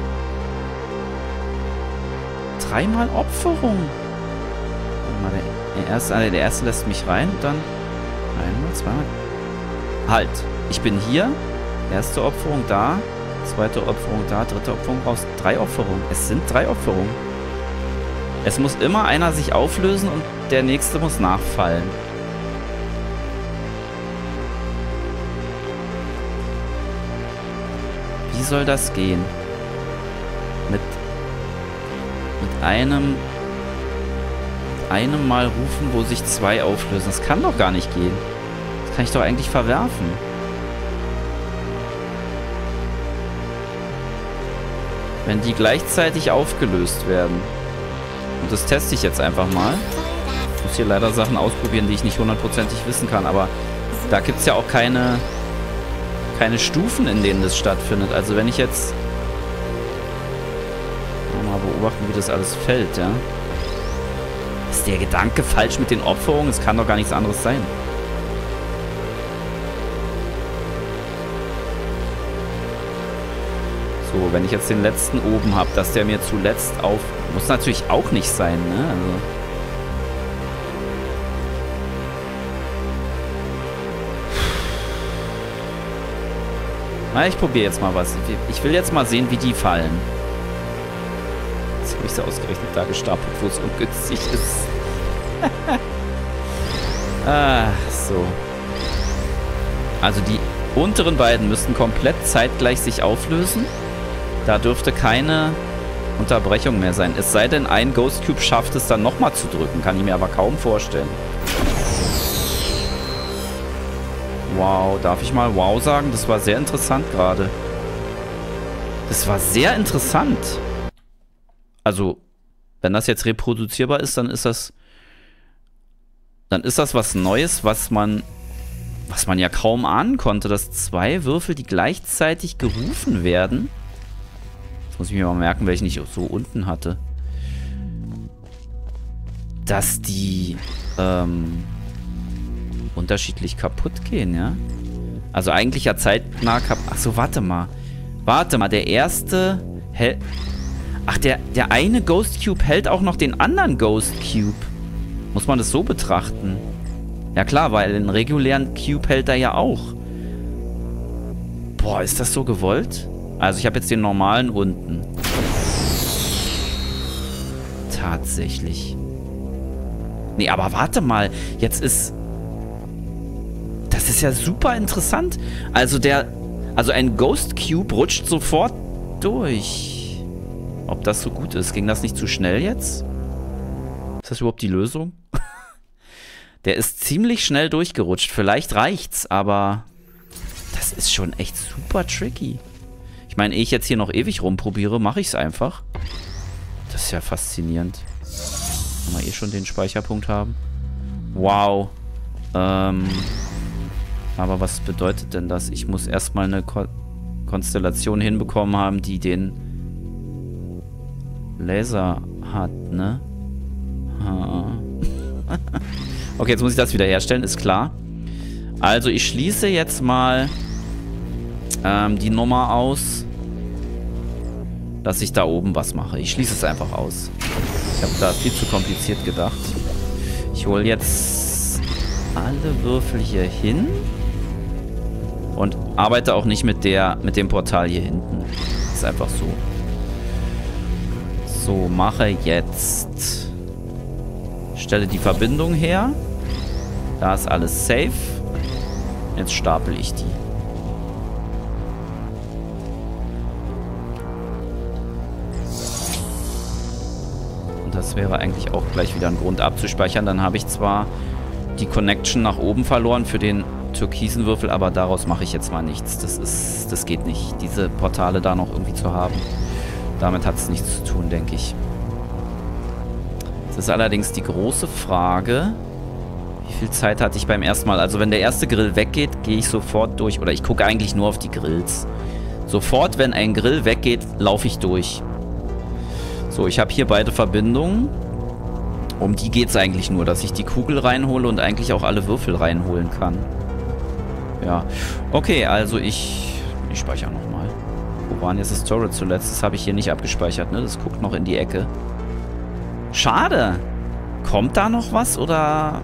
Dreimal Opferung. Warte mal, der... Der erste, der erste lässt mich rein und dann einmal, zweimal. Halt. Ich bin hier. Erste Opferung da. Zweite Opferung da. Dritte Opferung brauchst du. Drei Opferungen. Es sind drei Opferungen. Es muss immer einer sich auflösen und der nächste muss nachfallen. Wie soll das gehen? Mit, mit einem... einem Mal rufen, wo sich zwei auflösen. Das kann doch gar nicht gehen. Das kann ich doch eigentlich verwerfen. Wenn die gleichzeitig aufgelöst werden. Und das teste ich jetzt einfach mal. Ich muss hier leider Sachen ausprobieren, die ich nicht hundertprozentig wissen kann. Aber da gibt es ja auch keine, keine Stufen, in denen das stattfindet. Also wenn ich jetzt... mal beobachten, wie das alles fällt, ja. Ist der Gedanke falsch mit den Opferungen? Es kann doch gar nichts anderes sein. So, wenn ich jetzt den letzten oben habe, dass der mir zuletzt auf... Muss natürlich auch nicht sein, ne? Also... Na, ich probiere jetzt mal was. Ich will jetzt mal sehen, wie die fallen. Jetzt habe ich sie ausgerechnet da gestapelt, wo es ungünstig ist. Ah, so. Also die unteren beiden müssten komplett zeitgleich sich auflösen. Da dürfte keine Unterbrechung mehr sein. Es sei denn, ein Ghost Cube schafft es dann nochmal zu drücken. Kann ich mir aber kaum vorstellen. Wow, darf ich mal wow sagen? Das war sehr interessant gerade. Das war sehr interessant. Also, wenn das jetzt reproduzierbar ist, dann ist das... Dann ist das was Neues, was man... Was man ja kaum ahnen konnte, dass zwei Würfel, die gleichzeitig gerufen werden... Jetzt muss ich mir mal merken, welchen ich so unten hatte. Dass die... Ähm... unterschiedlich kaputt gehen, ja? Also eigentlich ja zeitnah kaputt... Achso, warte mal. Warte mal, der erste... Hält... Ach, der, der eine Ghost Cube hält auch noch den anderen Ghost Cube. Muss man das so betrachten? Ja klar, weil den regulären Cube hält er ja auch. Boah, ist das so gewollt? Also ich habe jetzt den normalen unten. Tatsächlich. Nee, aber warte mal. Jetzt ist... Das ist ja super interessant. Also der, also ein Ghost Cube rutscht sofort durch. Ob das so gut ist? Ging das nicht zu schnell jetzt? Ist das überhaupt die Lösung? Der ist ziemlich schnell durchgerutscht. Vielleicht reicht's, aber das ist schon echt super tricky. Ich meine, ehe ich jetzt hier noch ewig rumprobiere, mache ich es einfach. Das ist ja faszinierend. Wenn wir eh schon den Speicherpunkt haben. Wow. Ähm, aber was bedeutet denn das? Ich muss erstmal eine Ko Konstellation hinbekommen haben, die den Laser hat, ne? Ha. Okay, jetzt muss ich das wieder herstellen, ist klar. Also ich schließe jetzt mal ähm, die Nummer aus, dass ich da oben was mache. Ich schließe es einfach aus. Ich habe da viel zu kompliziert gedacht. Ich hole jetzt alle Würfel hier hin und arbeite auch nicht mit der, mit dem Portal hier hinten. Ist einfach so. So, mache jetzt. Stelle die Verbindung her. Da ist alles safe. Jetzt stapel ich die. Und das wäre eigentlich auch gleich wieder ein Grund abzuspeichern. Dann habe ich zwar die Connection nach oben verloren für den türkisen Würfel, aber daraus mache ich jetzt mal nichts. Das ist, das geht nicht, diese Portale da noch irgendwie zu haben. Damit hat es nichts zu tun, denke ich. Es ist allerdings die große Frage, wie viel Zeit hatte ich beim ersten Mal? Also wenn der erste Grill weggeht, gehe ich sofort durch. Oder ich gucke eigentlich nur auf die Grills. Sofort, wenn ein Grill weggeht, laufe ich durch. So, ich habe hier beide Verbindungen. Um die geht es eigentlich nur, dass ich die Kugel reinhole und eigentlich auch alle Würfel reinholen kann. Ja, okay, also ich, ich speichere nochmal. Wo war denn jetzt das Turret zuletzt? Das habe ich hier nicht abgespeichert, ne? Das guckt noch in die Ecke. Schade. Kommt da noch was, oder?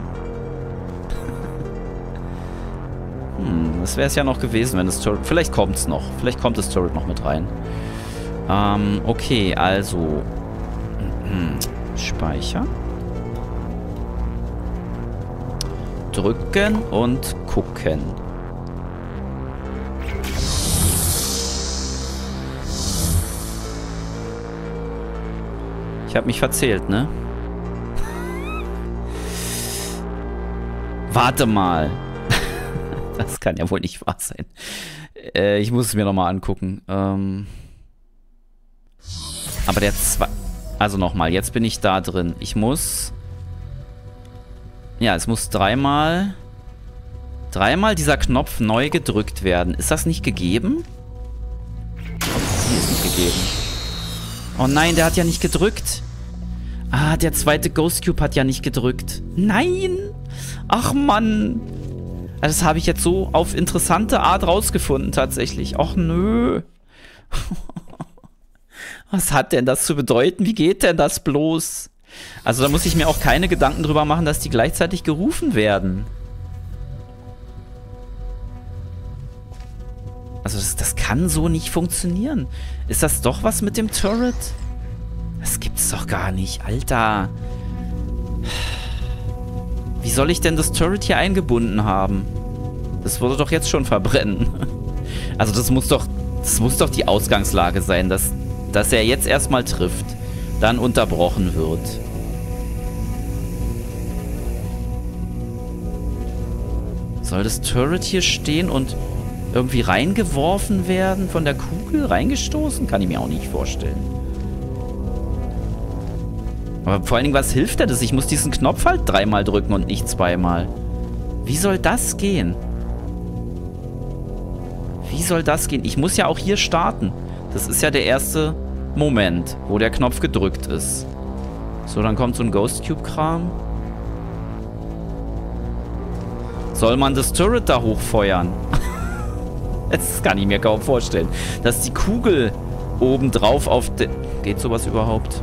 Hm, das wäre es ja noch gewesen, wenn das Turret... Vielleicht kommt es noch. Vielleicht kommt das Turret noch mit rein. Ähm, okay, also... Speichern. Drücken und gucken. Ich habe mich verzählt, ne? Warte mal. Das kann ja wohl nicht wahr sein. Äh, ich muss es mir nochmal angucken. Ähm Aber der zwei... Also nochmal, jetzt bin ich da drin. Ich muss... Ja, es muss dreimal... Dreimal dieser Knopf neu gedrückt werden. Ist das nicht gegeben? Die ist nicht gegeben. Oh nein, der hat ja nicht gedrückt. Ah, der zweite Ghost Cube hat ja nicht gedrückt. Nein! Ach Mann! Das habe ich jetzt so auf interessante Art rausgefunden tatsächlich. Ach nö. Was hat denn das zu bedeuten? Wie geht denn das bloß? Also da muss ich mir auch keine Gedanken drüber machen, dass die gleichzeitig gerufen werden. Also das, das kann so nicht funktionieren. Ist das doch was mit dem Turret? Das gibt's doch gar nicht, Alter. Wie soll ich denn das Turret hier eingebunden haben? Das würde doch jetzt schon verbrennen. Also das muss doch, das muss doch die Ausgangslage sein, dass, dass er jetzt erstmal trifft, dann unterbrochen wird. Soll das Turret hier stehen und irgendwie reingeworfen werden, von der Kugel reingestoßen? Kann ich mir auch nicht vorstellen. Aber vor allen Dingen, was hilft das? Ich muss diesen Knopf halt dreimal drücken und nicht zweimal. Wie soll das gehen? Wie soll das gehen? Ich muss ja auch hier starten. Das ist ja der erste Moment, wo der Knopf gedrückt ist. So, dann kommt so ein Ghost Cube-Kram. Soll man das Turret da hochfeuern? Das kann ich mir kaum vorstellen. Dass die Kugel obendrauf auf der... Geht sowas überhaupt?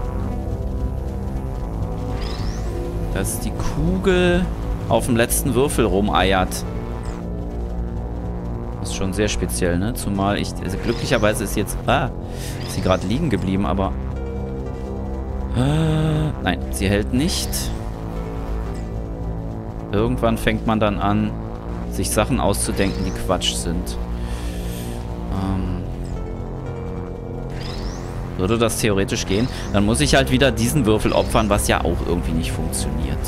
Dass die Kugel auf dem letzten Würfel rumeiert. Das ist schon sehr speziell, ne? Zumal ich... Also glücklicherweise ist jetzt... Ah, ist sie gerade liegen geblieben, aber... Äh, nein, sie hält nicht. Irgendwann fängt man dann an, sich Sachen auszudenken, die Quatsch sind. Ähm, würde das theoretisch gehen? Dann muss ich halt wieder diesen Würfel opfern, was ja auch irgendwie nicht funktioniert.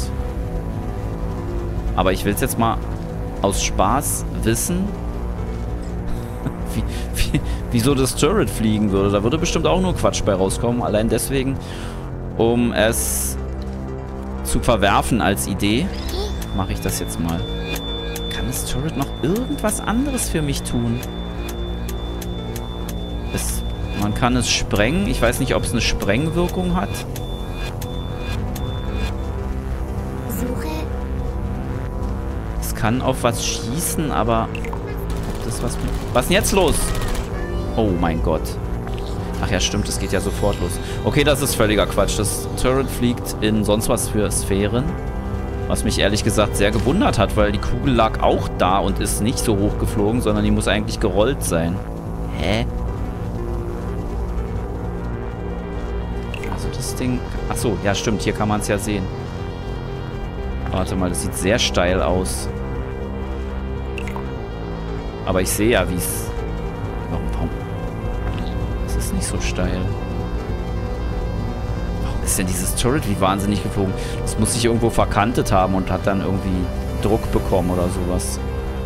Aber ich will es jetzt mal aus Spaß wissen, wie, wie, wieso das Turret fliegen würde. Da würde bestimmt auch nur Quatsch bei rauskommen. Allein deswegen, um es zu verwerfen als Idee, mache ich das jetzt mal. Kann das Turret noch irgendwas anderes für mich tun? Es, man kann es sprengen. Ich weiß nicht, ob es eine Sprengwirkung hat. Suche. Es kann auf was schießen, aber... Ob das was... Was ist denn jetzt los? Oh mein Gott. Ach ja, stimmt, es geht ja sofort los. Okay, das ist völliger Quatsch. Das Turret fliegt in sonst was für Sphären. Was mich ehrlich gesagt sehr gewundert hat, weil die Kugel lag auch da und ist nicht so hoch geflogen, sondern die muss eigentlich gerollt sein. Hä? Also das Ding... Achso, ja stimmt, hier kann man es ja sehen. Warte mal, das sieht sehr steil aus. Aber ich sehe ja, wie es... Warum, warum? Es ist nicht so steil. Warum ist denn dieses Turret wie wahnsinnig geflogen? Das muss sich irgendwo verkantet haben und hat dann irgendwie Druck bekommen oder sowas.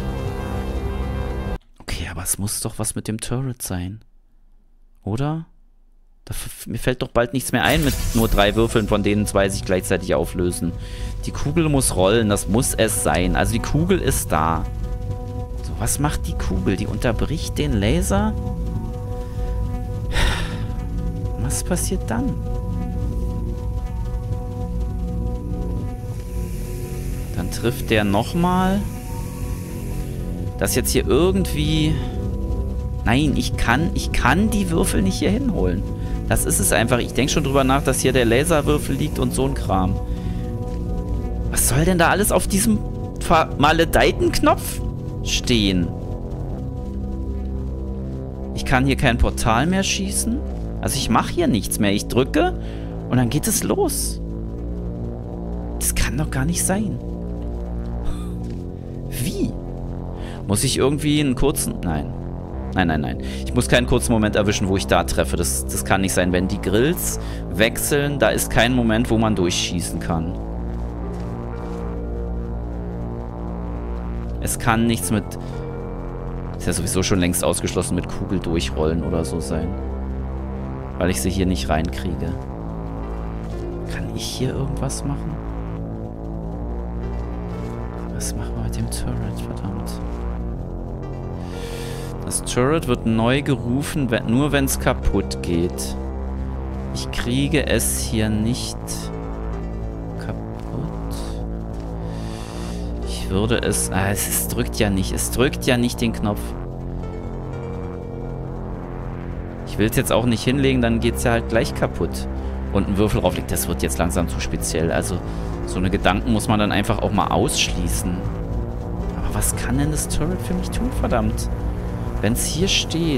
Okay, aber es muss doch was mit dem Turret sein. Oder? Da, mir fällt doch bald nichts mehr ein mit nur drei Würfeln, von denen zwei sich gleichzeitig auflösen. Die Kugel muss rollen, das muss es sein. Also die Kugel ist da. So, was macht die Kugel? Die unterbricht den Laser? Was passiert dann? Dann trifft der nochmal. Das jetzt hier irgendwie... Nein, ich kann, ich kann die Würfel nicht hier hinholen. Das ist es einfach. Ich denke schon drüber nach, dass hier der Laserwürfel liegt und so ein Kram. Was soll denn da alles auf diesem vermaledeiten Knopf stehen? Ich kann hier kein Portal mehr schießen. Also ich mache hier nichts mehr. Ich drücke und dann geht es los. Das kann doch gar nicht sein. Wie? Muss ich irgendwie einen kurzen... Nein. Nein, nein, nein. Ich muss keinen kurzen Moment erwischen, wo ich da treffe. Das, das kann nicht sein. Wenn die Grills wechseln, da ist kein Moment, wo man durchschießen kann. Es kann nichts mit... Ist ja sowieso schon längst ausgeschlossen, mit Kugel durchrollen oder so sein. Weil ich sie hier nicht reinkriege. Kann ich hier irgendwas machen? Was machen wir mit dem Turret? Verdammt. Das Turret wird neu gerufen, wenn, nur wenn es kaputt geht. Ich kriege es hier nicht kaputt. Ich würde es... Ah, es, es drückt ja nicht. Es drückt ja nicht den Knopf. Ich will es jetzt auch nicht hinlegen, dann geht es ja halt gleich kaputt. Und ein Würfel drauflegt, das wird jetzt langsam zu speziell. Also so eine Gedanken muss man dann einfach auch mal ausschließen. Aber was kann denn das Turret für mich tun, verdammt? Wenn es hier steht.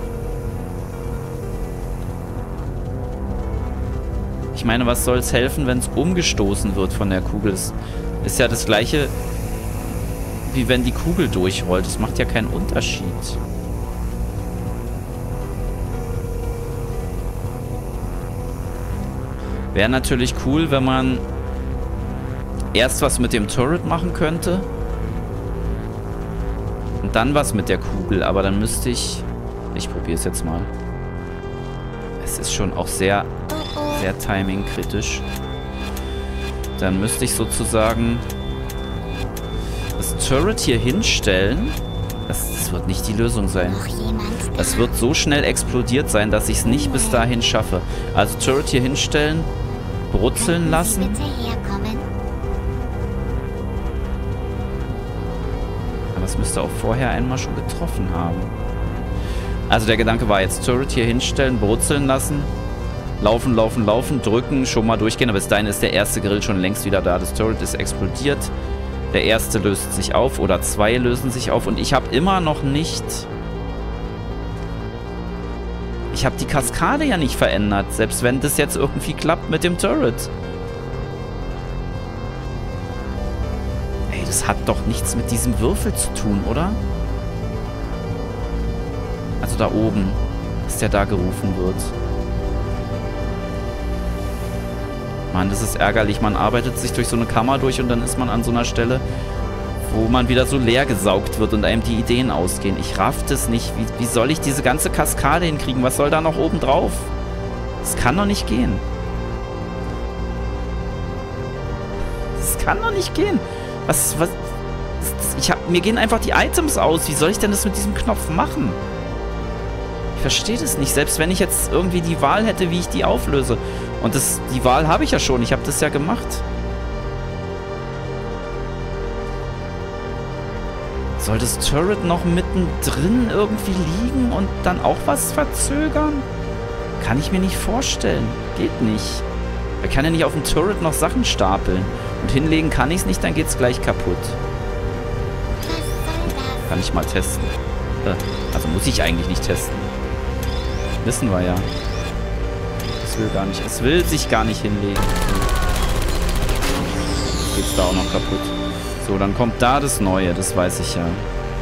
Ich meine, was soll es helfen, wenn es umgestoßen wird von der Kugel? Das ist ja das gleiche, wie wenn die Kugel durchrollt. Das macht ja keinen Unterschied. Wäre natürlich cool, wenn man erst was mit dem Turret machen könnte. Und dann was mit der Kugel, aber dann müsste ich... Ich probiere es jetzt mal. Es ist schon auch sehr, sehr timing-kritisch. Dann müsste ich sozusagen das Turret hier hinstellen. Das, das wird nicht die Lösung sein. Das wird so schnell explodiert sein, dass ich es nicht bis dahin schaffe. Also Turret hier hinstellen, brutzeln lassen. Das müsste auch vorher einmal schon getroffen haben. Also der Gedanke war jetzt, Turret hier hinstellen, brutzeln lassen, laufen, laufen, laufen, drücken, schon mal durchgehen. Aber bis dahin ist der erste Grill schon längst wieder da. Das Turret ist explodiert. Der erste löst sich auf oder zwei lösen sich auf. Und ich habe immer noch nicht... Ich habe die Kaskade ja nicht verändert, selbst wenn das jetzt irgendwie klappt mit dem Turret. Ey, Das hat doch nichts mit diesem Würfel zu tun, oder? Also da oben, dass der da gerufen wird. Mann, das ist ärgerlich. Man arbeitet sich durch so eine Kammer durch und dann ist man an so einer Stelle, wo man wieder so leer gesaugt wird und einem die Ideen ausgehen. Ich raff das nicht. Wie, wie soll ich diese ganze Kaskade hinkriegen? Was soll da noch oben drauf? Das kann doch nicht gehen. Das kann doch nicht gehen. Was, was... Ich hab, mir gehen einfach die Items aus. Wie soll ich denn das mit diesem Knopf machen? Ich verstehe das nicht. Selbst wenn ich jetzt irgendwie die Wahl hätte, wie ich die auflöse. Und das, die Wahl habe ich ja schon. Ich habe das ja gemacht. Soll das Turret noch mittendrin irgendwie liegen und dann auch was verzögern? Kann ich mir nicht vorstellen. Geht nicht. Er kann ja nicht auf dem Turret noch Sachen stapeln. Und hinlegen kann ich es nicht, dann geht es gleich kaputt. Kann ich mal testen. Also muss ich eigentlich nicht testen. Wissen wir ja. Es will gar nicht. Es will sich gar nicht hinlegen. Jetzt geht's da auch noch kaputt. So, dann kommt da das Neue. Das weiß ich ja.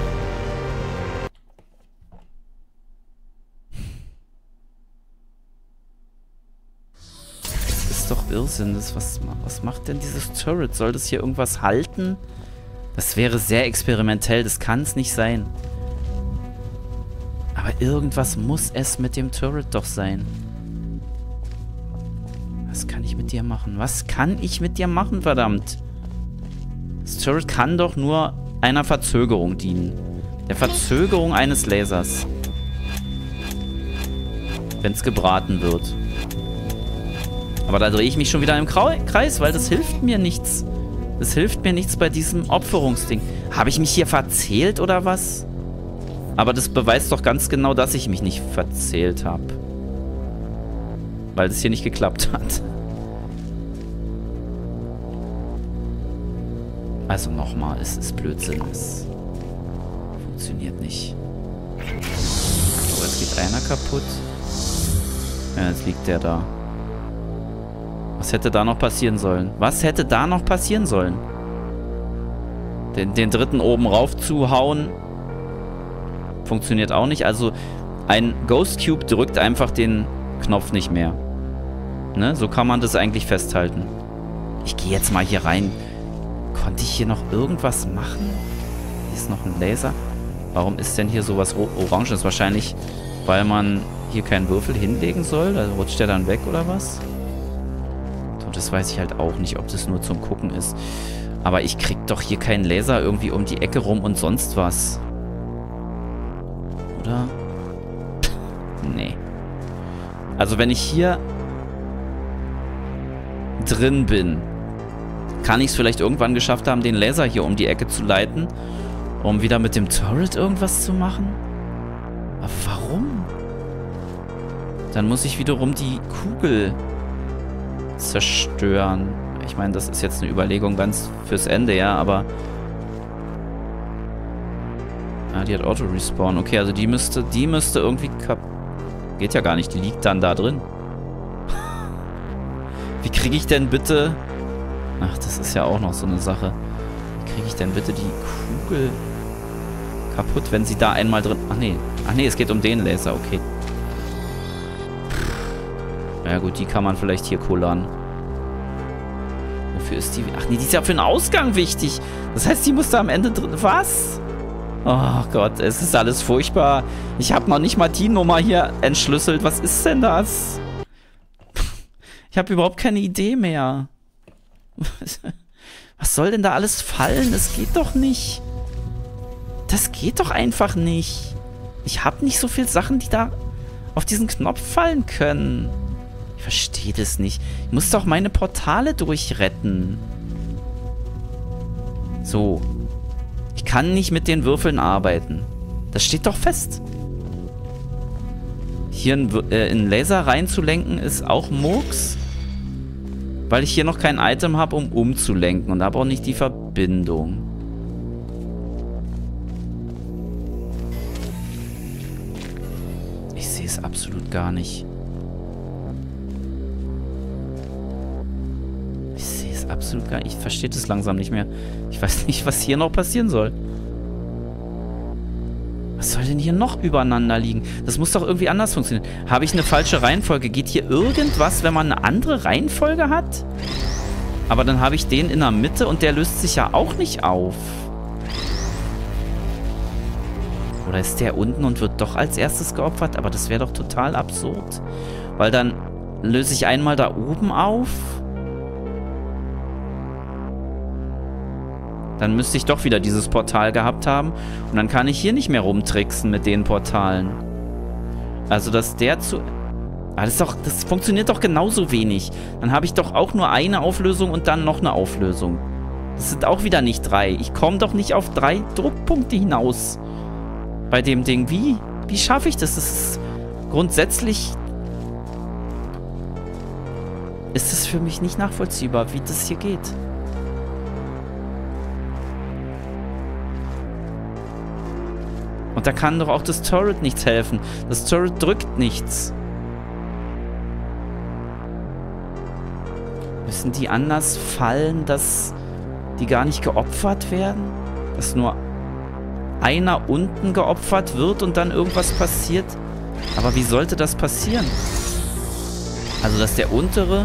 Das ist doch Irrsinn. Das, was, was macht denn dieses Turret? Soll das hier irgendwas halten? Das wäre sehr experimentell. Das kann es nicht sein. Aber irgendwas muss es mit dem Turret doch sein. Was kann ich mit dir machen? Was kann ich mit dir machen, verdammt? Das Turret kann doch nur einer Verzögerung dienen. Der Verzögerung eines Lasers. Wenn es gebraten wird. Aber da drehe ich mich schon wieder im Kreis, weil das hilft mir nichts. Das hilft mir nichts bei diesem Opferungsding. Habe ich mich hier verzählt oder was? Aber das beweist doch ganz genau, dass ich mich nicht verzählt habe. Weil das hier nicht geklappt hat. Also nochmal, es ist Blödsinn. Es funktioniert nicht. So, jetzt geht einer kaputt. Ja, jetzt liegt der da. Was hätte da noch passieren sollen? Was hätte da noch passieren sollen? Den, den dritten oben rauf zu hauen funktioniert auch nicht. Also ein Ghost Cube drückt einfach den Knopf nicht mehr. Ne? So kann man das eigentlich festhalten. Ich gehe jetzt mal hier rein. Konnte ich hier noch irgendwas machen? Hier ist noch ein Laser. Warum ist denn hier sowas Oranges? Wahrscheinlich, weil man hier keinen Würfel hinlegen soll. Da rutscht der dann weg oder was? Und das weiß ich halt auch nicht, ob das nur zum Gucken ist. Aber ich krieg doch hier keinen Laser irgendwie um die Ecke rum und sonst was. Oder? Nee. Also wenn ich hier drin bin, kann ich es vielleicht irgendwann geschafft haben, den Laser hier um die Ecke zu leiten, um wieder mit dem Turret irgendwas zu machen? Aber warum? Dann muss ich wiederum die Kugel zerstören. Ich meine, das ist jetzt eine Überlegung ganz fürs Ende, ja, aber... Ah, die hat Auto-Respawn. Okay, also die müsste, die müsste irgendwie kap... Geht ja gar nicht, die liegt dann da drin. Wie kriege ich denn bitte... Ach, das ist ja auch noch so eine Sache. Wie kriege ich denn bitte die Kugel kaputt, wenn sie da einmal drin... Ach nee, ach nee, es geht um den Laser, okay. Ja gut, die kann man vielleicht hier kullern. Wofür ist die... Ach nee, die ist ja für den Ausgang wichtig. Das heißt, die muss da am Ende drin... Was? Oh Gott, es ist alles furchtbar. Ich habe noch nicht mal die Nummer hier entschlüsselt. Was ist denn das? Ich habe überhaupt keine Idee mehr. Was soll denn da alles fallen? Das geht doch nicht. Das geht doch einfach nicht. Ich habe nicht so viele Sachen, die da auf diesen Knopf fallen können. Ich verstehe das nicht. Ich muss doch meine Portale durchretten. So. Ich kann nicht mit den Würfeln arbeiten. Das steht doch fest. Hier einen, äh, einen Laser reinzulenken ist auch Murks. Weil ich hier noch kein Item habe, um umzulenken. Und habe auch nicht die Verbindung. Ich sehe es absolut gar nicht. Ich sehe es absolut absolut gar nicht. Ich verstehe das langsam nicht mehr. Ich weiß nicht, was hier noch passieren soll. Was soll denn hier noch übereinander liegen? Das muss doch irgendwie anders funktionieren. Habe ich eine falsche Reihenfolge? Geht hier irgendwas, wenn man eine andere Reihenfolge hat? Aber dann habe ich den in der Mitte und der löst sich ja auch nicht auf. Oder ist der unten und wird doch als erstes geopfert? Aber das wäre doch total absurd. Weil dann löse ich einmal da oben auf. Dann müsste ich doch wieder dieses Portal gehabt haben. Und dann kann ich hier nicht mehr rumtricksen mit den Portalen. Also, dass der zu... Ah, das, ist doch, das funktioniert doch genauso wenig. Dann habe ich doch auch nur eine Auflösung und dann noch eine Auflösung. Das sind auch wieder nicht drei. Ich komme doch nicht auf drei Druckpunkte hinaus. Bei dem Ding. Wie? Wie schaffe ich das? Das ist grundsätzlich... Ist es für mich nicht nachvollziehbar, wie das hier geht. Und da kann doch auch das Turret nichts helfen. Das Turret drückt nichts. Müssen die anders fallen, dass die gar nicht geopfert werden? Dass nur einer unten geopfert wird und dann irgendwas passiert? Aber wie sollte das passieren? Also, dass der untere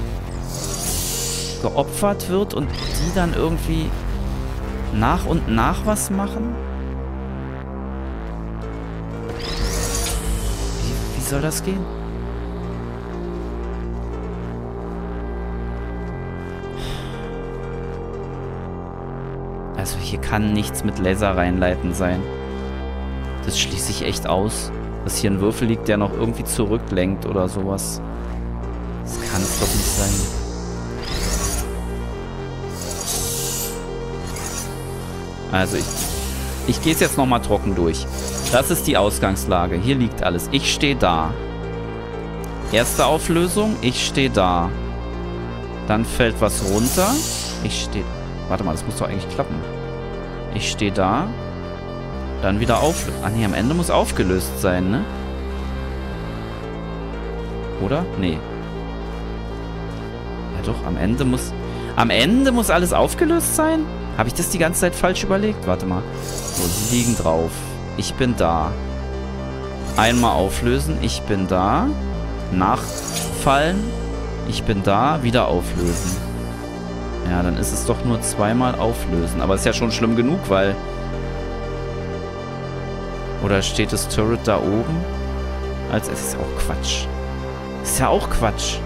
geopfert wird und die dann irgendwie nach und nach was machen? Wie, wie soll das gehen? Also hier kann nichts mit Laser reinleiten sein. Das schließe ich echt aus. Dass hier ein Würfel liegt, der noch irgendwie zurücklenkt oder sowas. Das kann es doch nicht sein. Also ich, ich gehe es jetzt nochmal trocken durch. Das ist die Ausgangslage. Hier liegt alles. Ich stehe da. Erste Auflösung. Ich stehe da. Dann fällt was runter. Ich stehe... Warte mal, das muss doch eigentlich klappen. Ich stehe da. Dann wieder auflösen. Ah, nee, am Ende muss aufgelöst sein, ne? Oder? Nee. Ja doch, am Ende muss... Am Ende muss alles aufgelöst sein? Habe ich das die ganze Zeit falsch überlegt? Warte mal. So, sie liegen drauf. Ich bin da. Einmal auflösen. Ich bin da. Nachfallen. Ich bin da. Wieder auflösen. Ja, dann ist es doch nur zweimal auflösen. Aber ist ja schon schlimm genug, weil... Oder steht das Turret da oben? Als es ist ja auch Quatsch. Ist ja auch Quatsch.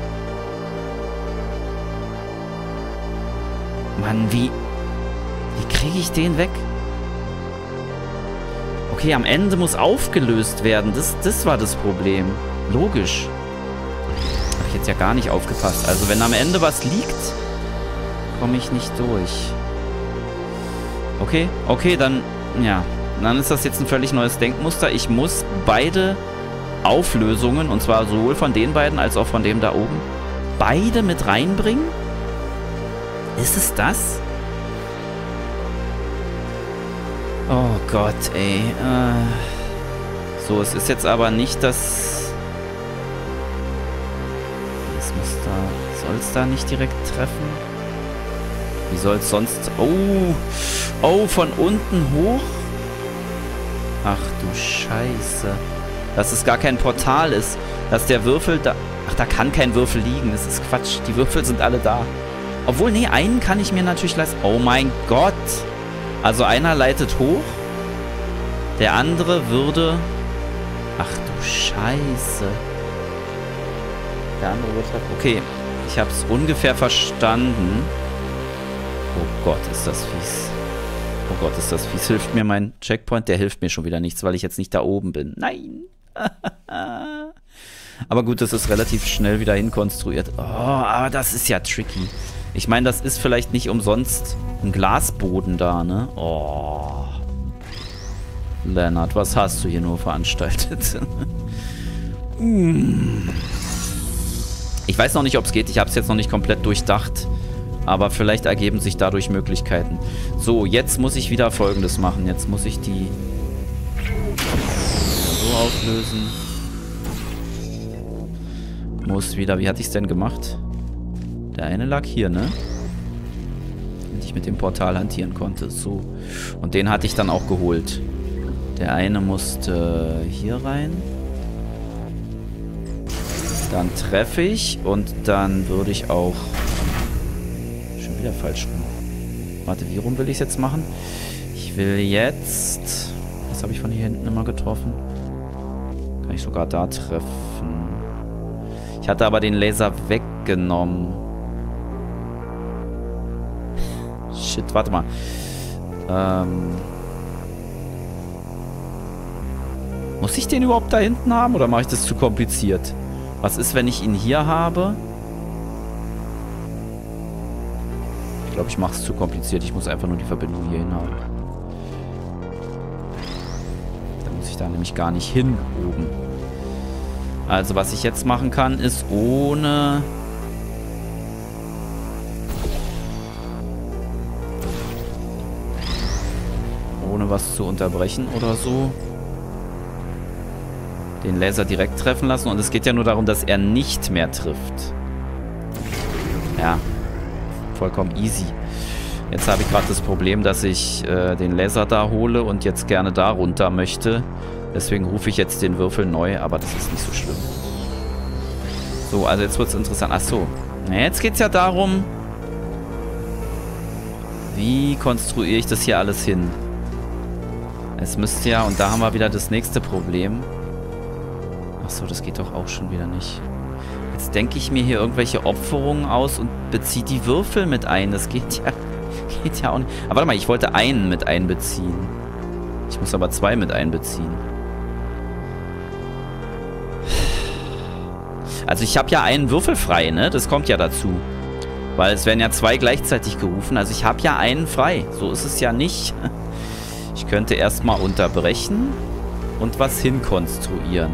Mann, wie... Wie kriege ich den weg? Okay, am Ende muss aufgelöst werden. Das, das war das Problem. Logisch. Habe ich jetzt ja gar nicht aufgepasst. Also wenn am Ende was liegt, komme ich nicht durch. Okay, okay, dann... Ja, dann ist das jetzt ein völlig neues Denkmuster. Ich muss beide Auflösungen, und zwar sowohl von den beiden als auch von dem da oben, beide mit reinbringen? Ist es das? Oh Gott, ey. Äh, so, es ist jetzt aber nicht das... Es muss da... Soll es da nicht direkt treffen? Wie soll es sonst... Oh! Oh, von unten hoch? Ach du Scheiße. Dass es gar kein Portal ist. Dass der Würfel da... Ach, da kann kein Würfel liegen. Das ist Quatsch. Die Würfel sind alle da. Obwohl, nee, einen kann ich mir natürlich leisten. Oh mein Gott! Also einer leitet hoch, der andere würde... Ach du Scheiße. Der andere wird halt... Okay, ich habe es ungefähr verstanden. Oh Gott, ist das fies. Oh Gott, ist das fies. Hilft mir mein Checkpoint? Der hilft mir schon wieder nichts, weil ich jetzt nicht da oben bin. Nein. Aber gut, das ist relativ schnell wieder hinkonstruiert. Oh, aber das ist ja tricky. Ich meine, das ist vielleicht nicht umsonst ein Glasboden da, ne? Oh. Lennart, was hast du hier nur veranstaltet? Ich weiß noch nicht, ob es geht. Ich habe es jetzt noch nicht komplett durchdacht. Aber vielleicht ergeben sich dadurch Möglichkeiten. So, jetzt muss ich wieder Folgendes machen. Jetzt muss ich die so auflösen. Muss wieder... Wie hatte ich es denn gemacht? Der eine lag hier, ne? damit ich mit dem Portal hantieren konnte. So. Und den hatte ich dann auch geholt. Der eine musste hier rein. Dann treffe ich und dann würde ich auch... Schon wieder falsch rum. Warte, wie rum will ich es jetzt machen? Ich will jetzt... Was habe ich von hier hinten immer getroffen? Kann ich sogar da treffen. Ich hatte aber den Laser weggenommen. Shit, warte mal. Ähm... Muss ich den überhaupt da hinten haben oder mache ich das zu kompliziert? Was ist, wenn ich ihn hier habe? Ich glaube, ich mache es zu kompliziert. Ich muss einfach nur die Verbindung hier hin haben. Dann muss ich da nämlich gar nicht hin oben. Also, was ich jetzt machen kann, ist ohne... Ohne was zu unterbrechen oder so. Den Laser direkt treffen lassen. Und es geht ja nur darum, dass er nicht mehr trifft. Ja. Vollkommen easy. Jetzt habe ich gerade das Problem, dass ich äh, den Laser da hole und jetzt gerne da runter möchte. Deswegen rufe ich jetzt den Würfel neu, aber das ist nicht so schlimm. So, also jetzt wird es interessant. Ach so. Na, jetzt geht es ja darum, wie konstruiere ich das hier alles hin? Es müsste ja, und da haben wir wieder das nächste Problem. Achso, das geht doch auch schon wieder nicht. Jetzt denke ich mir hier irgendwelche Opferungen aus und beziehe die Würfel mit ein. Das geht ja, geht ja auch nicht. Aber warte mal, ich wollte einen mit einbeziehen. Ich muss aber zwei mit einbeziehen. Also ich habe ja einen Würfel frei, ne? Das kommt ja dazu. Weil es werden ja zwei gleichzeitig gerufen. Also ich habe ja einen frei. So ist es ja nicht. Ich könnte erstmal unterbrechen und was hinkonstruieren.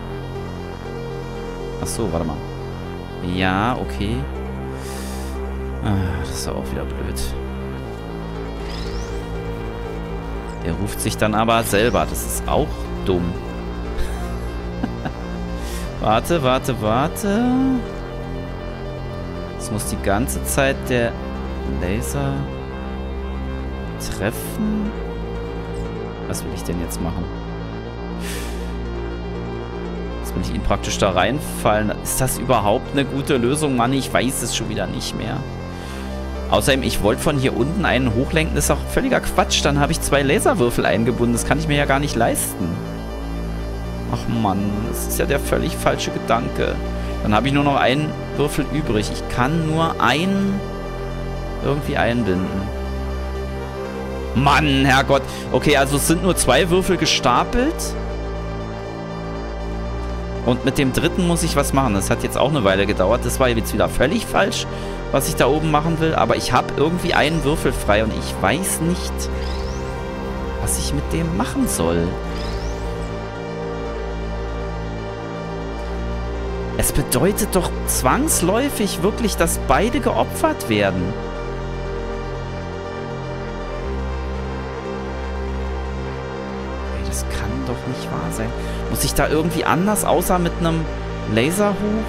Achso, warte mal. Ja, okay. Ah, das ist auch wieder blöd. Der ruft sich dann aber selber. Das ist auch dumm. Warte, warte, warte. Es muss die ganze Zeit der Laser treffen. Was will ich denn jetzt machen? Will ich ihn praktisch da reinfallen. Ist das überhaupt eine gute Lösung, Mann? Ich weiß es schon wieder nicht mehr. Außerdem, ich wollte von hier unten einen hochlenken. Das ist auch völliger Quatsch. Dann habe ich zwei Laserwürfel eingebunden. Das kann ich mir ja gar nicht leisten. Ach Mann, das ist ja der völlig falsche Gedanke. Dann habe ich nur noch einen Würfel übrig. Ich kann nur einen irgendwie einbinden. Mann, Herrgott. Okay, also es sind nur zwei Würfel gestapelt. Und mit dem dritten muss ich was machen. Das hat jetzt auch eine Weile gedauert. Das war jetzt wieder völlig falsch, was ich da oben machen will. Aber ich habe irgendwie einen Würfel frei und ich weiß nicht, was ich mit dem machen soll. Es bedeutet doch zwangsläufig wirklich, dass beide geopfert werden. Ey, das kann doch nicht wahr sein. Muss ich da irgendwie anders, außer mit einem Laser hoch?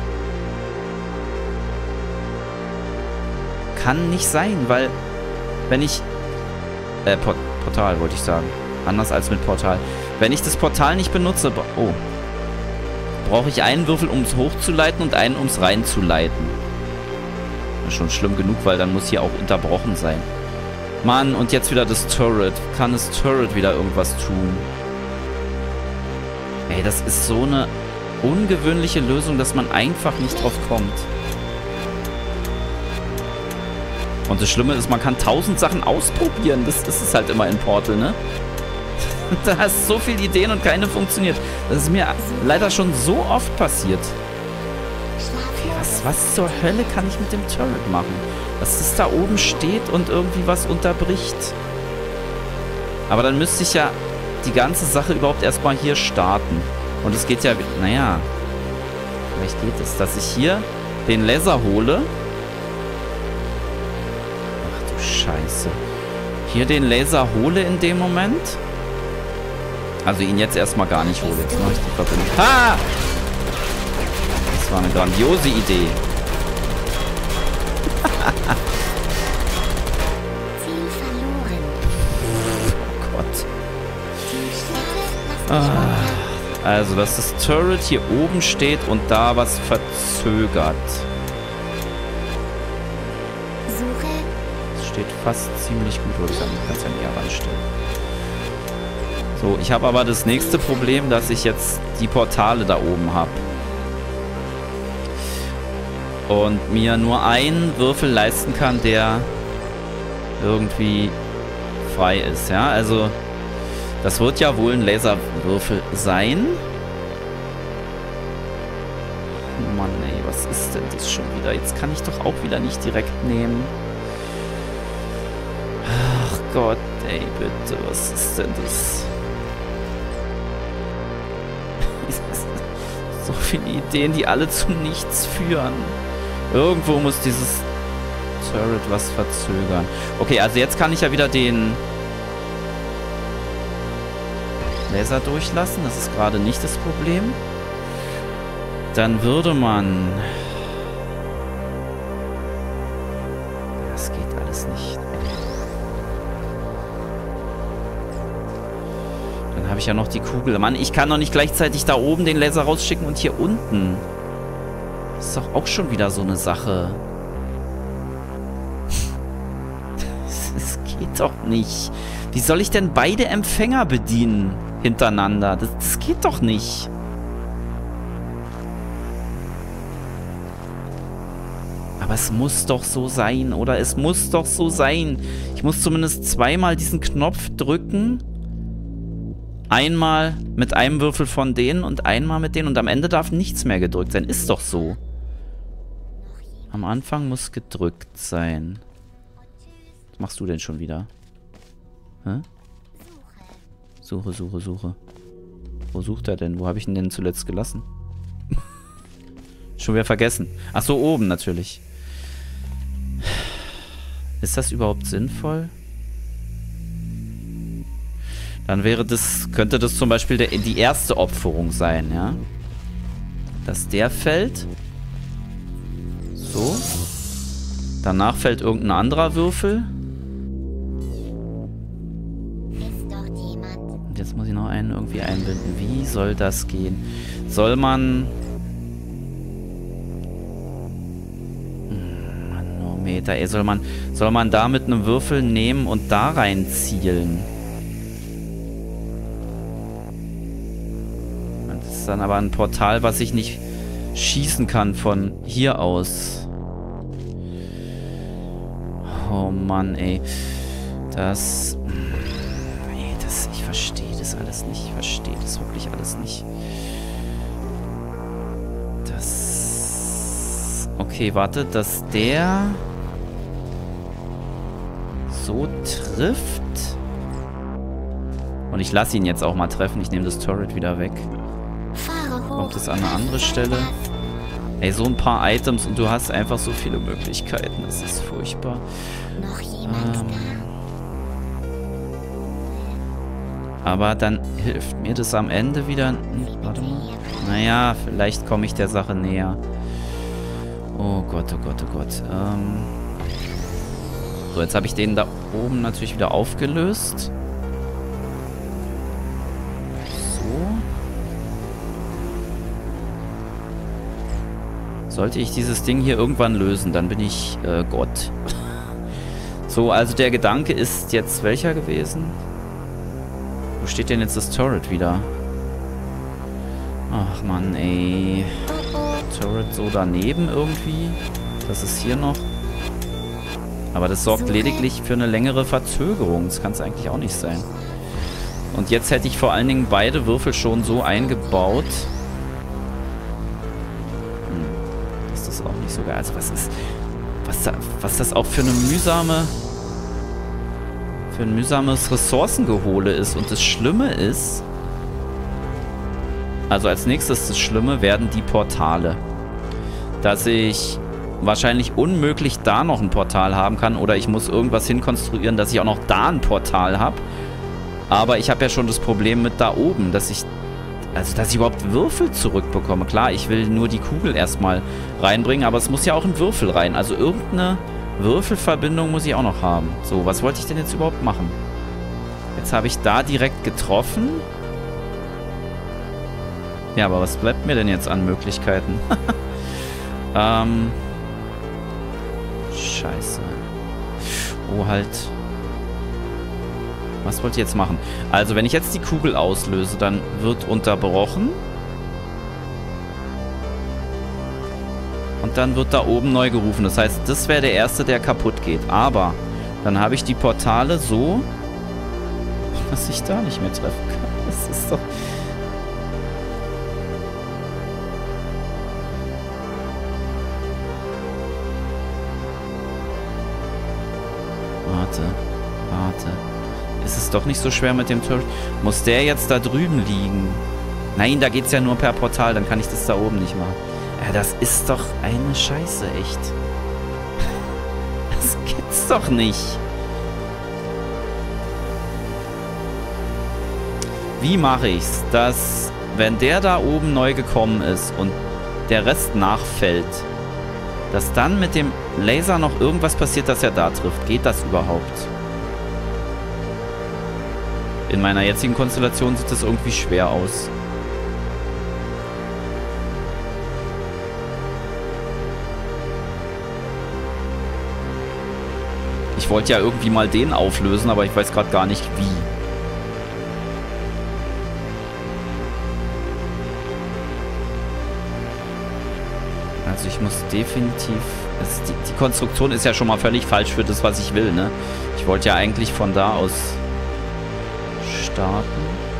Kann nicht sein, weil wenn ich... Äh, Port Portal wollte ich sagen. Anders als mit Portal. Wenn ich das Portal nicht benutze... Oh. Brauche ich einen Würfel, um es hochzuleiten und einen, um es reinzuleiten. Das ist schon schlimm genug, weil dann muss hier auch unterbrochen sein. Mann, und jetzt wieder das Turret. Kann das Turret wieder irgendwas tun? Ey, das ist so eine ungewöhnliche Lösung, dass man einfach nicht drauf kommt. Und das Schlimme ist, man kann tausend Sachen ausprobieren. Das, das ist halt immer in Portal, ne? Da hast so viele Ideen und keine funktioniert. Das ist mir leider schon so oft passiert. Okay, was, was zur Hölle kann ich mit dem Turret machen? Dass es da oben steht und irgendwie was unterbricht. Aber dann müsste ich ja die ganze Sache überhaupt erstmal hier starten. Und es geht ja... Naja. Vielleicht geht es, dass ich hier den Laser hole. Ach du Scheiße. Hier den Laser hole in dem Moment. Also ihn jetzt erstmal gar nicht hole. Jetzt mache ich die Verbindung. Ha! Das war eine grandiose Idee. Ah, also, dass das Turret hier oben steht und da was verzögert. Suche. Das steht fast ziemlich gut, würde ich sagen. Du kannst ja näher ranstellen. So, ich habe aber das nächste Problem, dass ich jetzt die Portale da oben habe. Und mir nur einen Würfel leisten kann, der irgendwie frei ist, ja. Also, das wird ja wohl ein Laserwürfel sein. Mann, ey, was ist denn das schon wieder? Jetzt kann ich doch auch wieder nicht direkt nehmen. Ach Gott, ey, bitte, was ist denn das? So viele Ideen, die alle zu nichts führen. Irgendwo muss dieses Turret was verzögern. Okay, also jetzt kann ich ja wieder den Laser durchlassen. Das ist gerade nicht das Problem. Dann würde man... Das geht alles nicht. Dann habe ich ja noch die Kugel. Mann, ich kann doch nicht gleichzeitig da oben den Laser rausschicken und hier unten. Das ist doch auch schon wieder so eine Sache. Das geht doch nicht. Wie soll ich denn beide Empfänger bedienen hintereinander? Das, das geht doch nicht. Aber es muss doch so sein, oder? Es muss doch so sein. Ich muss zumindest zweimal diesen Knopf drücken. Einmal mit einem Würfel von denen und einmal mit denen. Und am Ende darf nichts mehr gedrückt sein. Ist doch so. Am Anfang muss gedrückt sein. Was machst du denn schon wieder? Hä? Suche, suche, suche. Wo sucht er denn? Wo habe ich ihn denn zuletzt gelassen? Schon wieder vergessen. Ach so, oben natürlich. Ist das überhaupt sinnvoll? Dann wäre das, könnte das zum Beispiel der, die erste Opferung sein, ja? Dass der fällt. So. Danach fällt irgendein anderer Würfel. Und jetzt muss ich noch einen irgendwie einbinden. Wie soll das gehen? Soll man... Manometer, ey, soll man, soll man da mit einem Würfel nehmen und da rein zielen? Das ist dann aber ein Portal, was ich nicht schießen kann von hier aus. Oh Mann, ey. Das... Ey, das... Ich verstehe das alles nicht. Ich verstehe das wirklich alles nicht. Das... Okay, warte, dass der... so trifft. Und ich lasse ihn jetzt auch mal treffen. Ich nehme das Turret wieder weg. Kommt es an eine andere Stelle? Ey, so ein paar Items und du hast einfach so viele Möglichkeiten. Das ist furchtbar. Noch jemand ähm, aber dann hilft mir das am Ende wieder... Hm, warte mal. Naja, vielleicht komme ich der Sache näher. Oh Gott, oh Gott, oh Gott. Ähm, so, jetzt habe ich den da oben natürlich wieder aufgelöst. Sollte ich dieses Ding hier irgendwann lösen, dann bin ich äh, Gott. So, also der Gedanke ist jetzt welcher gewesen? Wo steht denn jetzt das Turret wieder? Ach Mann, ey. Turret so daneben irgendwie. Das ist hier noch. Aber das sorgt lediglich für eine längere Verzögerung. Das kann es eigentlich auch nicht sein. Und jetzt hätte ich vor allen Dingen beide Würfel schon so eingebaut. Auch nicht so geil. Also was ist, was, da, was das auch für eine mühsame, für ein mühsames Ressourcengehole ist. Und das Schlimme ist, also als nächstes das Schlimme werden die Portale. Dass ich wahrscheinlich unmöglich da noch ein Portal haben kann oder ich muss irgendwas hinkonstruieren, dass ich auch noch da ein Portal habe. Aber ich habe ja schon das Problem mit da oben, dass ich Also, dass ich überhaupt Würfel zurückbekomme. Klar, ich will nur die Kugel erstmal reinbringen, aber es muss ja auch ein Würfel rein. Also irgendeine Würfelverbindung muss ich auch noch haben. So, was wollte ich denn jetzt überhaupt machen? Jetzt habe ich da direkt getroffen. Ja, aber was bleibt mir denn jetzt an Möglichkeiten? ähm... Scheiße. Oh, halt. Was wollt ihr jetzt machen? Also, wenn ich jetzt die Kugel auslöse, dann wird unterbrochen. Und dann wird da oben neu gerufen. Das heißt, das wäre der erste, der kaputt geht. Aber dann habe ich die Portale so, dass ich da nicht mehr treffen kann. Das ist doch... Warte, warte. Ist es doch nicht so schwer mit dem Turret? Muss der jetzt da drüben liegen? Nein, da geht es ja nur per Portal. Dann kann ich das da oben nicht machen. Ja, das ist doch eine Scheiße, echt. Das gibt's doch nicht. Wie mache ich's, dass, wenn der da oben neu gekommen ist und der Rest nachfällt, dass dann mit dem Laser noch irgendwas passiert, dass er da trifft? Geht das überhaupt? In meiner jetzigen Konstellation sieht das irgendwie schwer aus. Ich wollte ja irgendwie mal den auflösen, aber ich weiß gerade gar nicht wie. Also ich muss definitiv... Also die, die Konstruktion ist ja schon mal völlig falsch für das, was ich will, ne? Ich wollte ja eigentlich von da aus starten.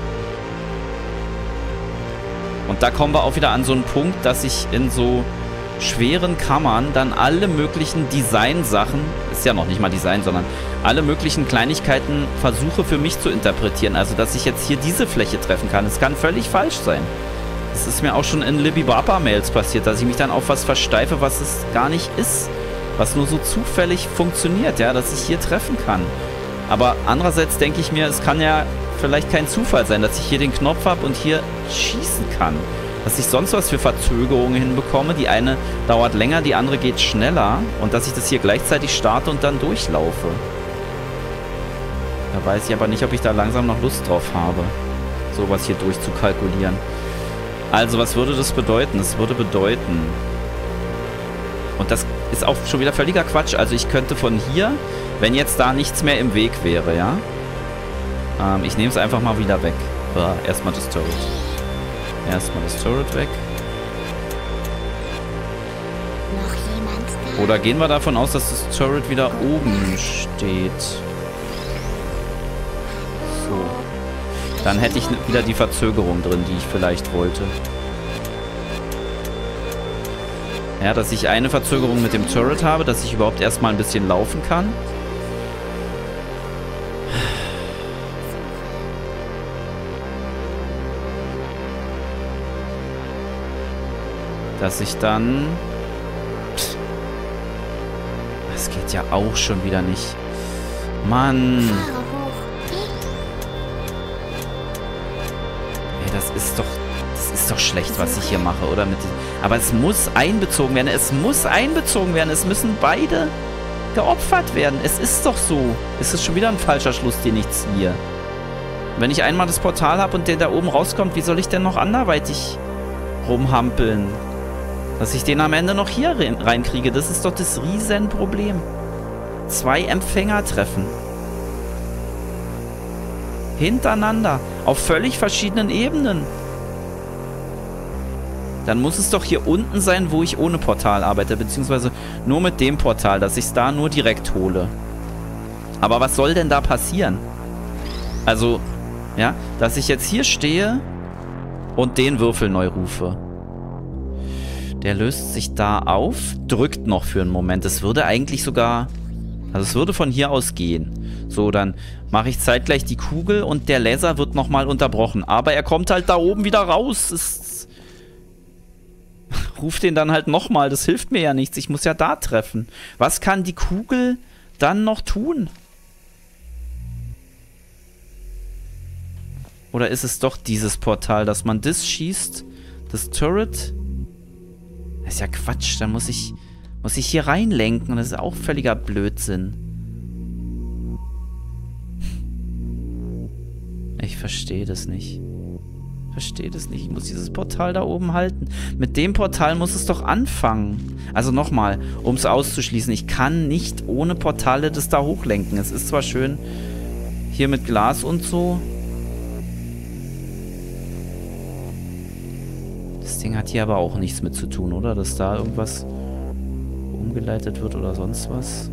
Und da kommen wir auch wieder an so einen Punkt, dass ich in so schweren Kammern dann alle möglichen Design-Sachen, ist ja noch nicht mal Design, sondern alle möglichen Kleinigkeiten versuche für mich zu interpretieren. Also, dass ich jetzt hier diese Fläche treffen kann. Es kann völlig falsch sein. Das ist mir auch schon in Libibaba-Mails passiert, dass ich mich dann auf was versteife, was es gar nicht ist. Was nur so zufällig funktioniert, ja, dass ich hier treffen kann. Aber andererseits denke ich mir, es kann ja vielleicht kein Zufall sein, dass ich hier den Knopf habe und hier schießen kann. Dass ich sonst was für Verzögerungen hinbekomme. Die eine dauert länger, die andere geht schneller. Und dass ich das hier gleichzeitig starte und dann durchlaufe. Da weiß ich aber nicht, ob ich da langsam noch Lust drauf habe, sowas hier durchzukalkulieren. Also, was würde das bedeuten? Das würde bedeuten... Und das ist auch schon wieder völliger Quatsch. Also, ich könnte von hier, wenn jetzt da nichts mehr im Weg wäre, ja? Ähm, ich nehme es einfach mal wieder weg. Boah, erstmal das Turret. Erstmal das Turret weg. Noch jemand da? Oder gehen wir davon aus, dass das Turret wieder oben steht? So. Dann hätte ich wieder die Verzögerung drin, die ich vielleicht wollte. Ja, dass ich eine Verzögerung mit dem Turret habe, dass ich überhaupt erstmal ein bisschen laufen kann. Dass ich dann... Pff, das geht ja auch schon wieder nicht. Mann. Ey, das ist doch... Das ist doch schlecht, was ich hier mache, oder? Mit Aber es muss einbezogen werden. Es muss einbezogen werden. Es müssen beide geopfert werden. Es ist doch so. Es ist schon wieder ein falscher Schluss, den ich ziehe. Wenn ich einmal das Portal habe und der da oben rauskommt, wie soll ich denn noch anderweitig rumhampeln? Dass ich den am Ende noch hier reinkriege, das ist doch das Riesenproblem. Zwei Empfänger treffen. Hintereinander. Auf völlig verschiedenen Ebenen. Dann muss es doch hier unten sein, wo ich ohne Portal arbeite. Beziehungsweise nur mit dem Portal, dass ich es da nur direkt hole. Aber was soll denn da passieren? Also, ja, dass ich jetzt hier stehe und den Würfel neu rufe. Der löst sich da auf, drückt noch für einen Moment. Es würde eigentlich sogar... Also es würde von hier aus gehen. So, dann mache ich zeitgleich die Kugel und der Laser wird nochmal unterbrochen. Aber er kommt halt da oben wieder raus. Es ruft den dann halt nochmal. Das hilft mir ja nichts. Ich muss ja da treffen. Was kann die Kugel dann noch tun? Oder ist es doch dieses Portal, dass man das schießt? Das Turret... Das ist ja Quatsch, dann muss ich, muss ich hier reinlenken und das ist auch völliger Blödsinn. verstehe das nicht. Ich verstehe das nicht. Ich muss dieses Portal da oben halten. Mit dem Portal muss es doch anfangen. Also nochmal, um es auszuschließen. Ich kann nicht ohne Portale das da hochlenken. Es ist zwar schön hier mit Glas und so. Das Ding hat hier aber auch nichts mit zu tun, oder? Dass da irgendwas umgeleitet wird oder sonst was.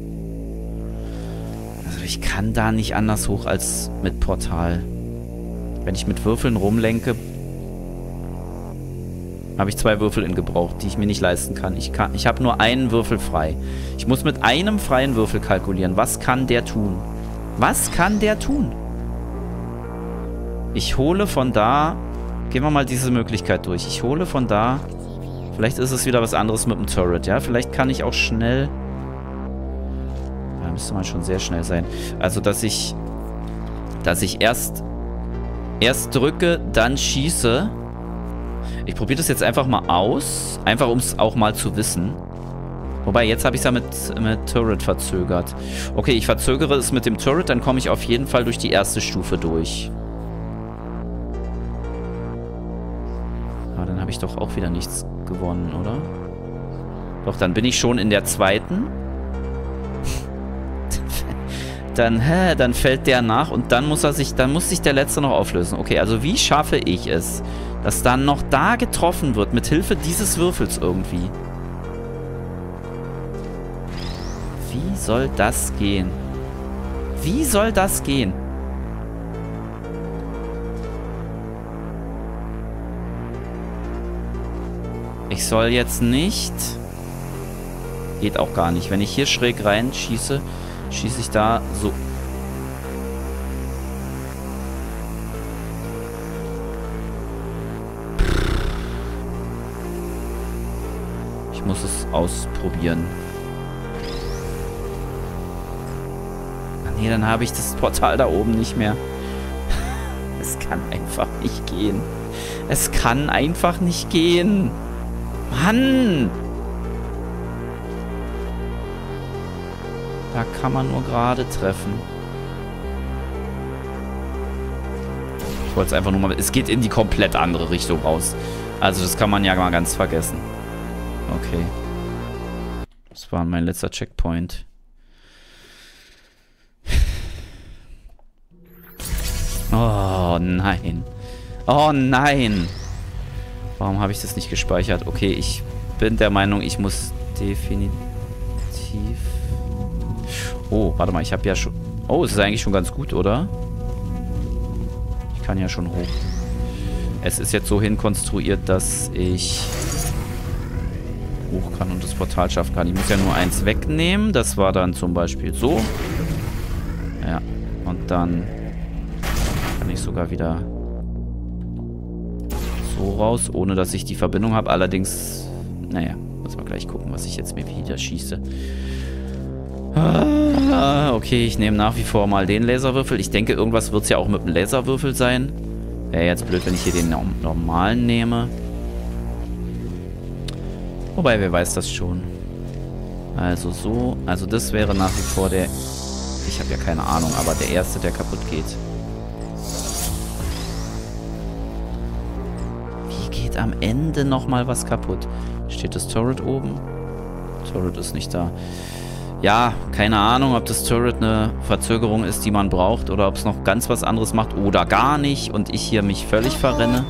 Also ich kann da nicht anders hoch als mit Portal. Wenn ich mit Würfeln rumlenke, habe ich zwei Würfel in Gebrauch, die ich mir nicht leisten kann. Ich kann, ich habe nur einen Würfel frei. Ich muss mit einem freien Würfel kalkulieren. Was kann der tun? Was kann der tun? Ich hole von da... Gehen wir mal diese Möglichkeit durch. Ich hole von da... Vielleicht ist es wieder was anderes mit dem Turret, ja? Vielleicht kann ich auch schnell... Da müsste man schon sehr schnell sein. Also, dass ich... Dass ich erst... Erst drücke, dann schieße. Ich probiere das jetzt einfach mal aus. Einfach, um es auch mal zu wissen. Wobei, jetzt habe ich es ja mit, mit Turret verzögert. Okay, ich verzögere es mit dem Turret, dann komme ich auf jeden Fall durch die erste Stufe durch. Aber dann habe ich doch auch wieder nichts gewonnen, oder? Doch, dann bin ich schon in der zweiten. Dann, hä, dann fällt der nach und dann muss er sich, dann muss sich der letzte noch auflösen. Okay, also wie schaffe ich es, dass dann noch da getroffen wird, mit Hilfe dieses Würfels irgendwie? Wie soll das gehen? Wie soll das gehen? Ich soll jetzt nicht... Geht auch gar nicht. Wenn ich hier schräg rein schieße, schieße ich da so... Ich muss es ausprobieren. Ach nee, dann habe ich das Portal da oben nicht mehr. Es kann einfach nicht gehen. Es kann einfach nicht gehen. Mann! Da kann man nur gerade treffen. Ich wollte es einfach nur mal... Es geht in die komplett andere Richtung raus. Also das kann man ja mal ganz vergessen. Okay. Das war mein letzter Checkpoint. Oh nein. Oh nein. Warum habe ich das nicht gespeichert? Okay, ich bin der Meinung, ich muss definitiv... Oh, warte mal, ich habe ja schon... Oh, es ist eigentlich schon ganz gut, oder? Ich kann ja schon hoch. Es ist jetzt so hinkonstruiert, dass ich hoch kann und das Portal schaffen kann. Ich muss ja nur eins wegnehmen. Das war dann zum Beispiel so. Ja, und dann kann ich sogar wieder so raus, ohne dass ich die Verbindung habe. Allerdings, naja, muss man gleich gucken, was ich jetzt mir wieder schieße. Ah, okay, ich nehme nach wie vor mal den Laserwürfel. Ich denke, irgendwas wird es ja auch mit dem Laserwürfel sein. Wäre jetzt blöd, wenn ich hier den normalen nehme. Wobei, wer weiß das schon. Also so, also das wäre nach wie vor der... Ich habe ja keine Ahnung, aber der erste, der kaputt geht. Wie geht am Ende nochmal was kaputt? Steht das Turret oben? Turret ist nicht da. Ja, keine Ahnung, ob das Turret eine Verzögerung ist, die man braucht, oder ob es noch ganz was anderes macht oder gar nicht und ich hier mich völlig verrenne.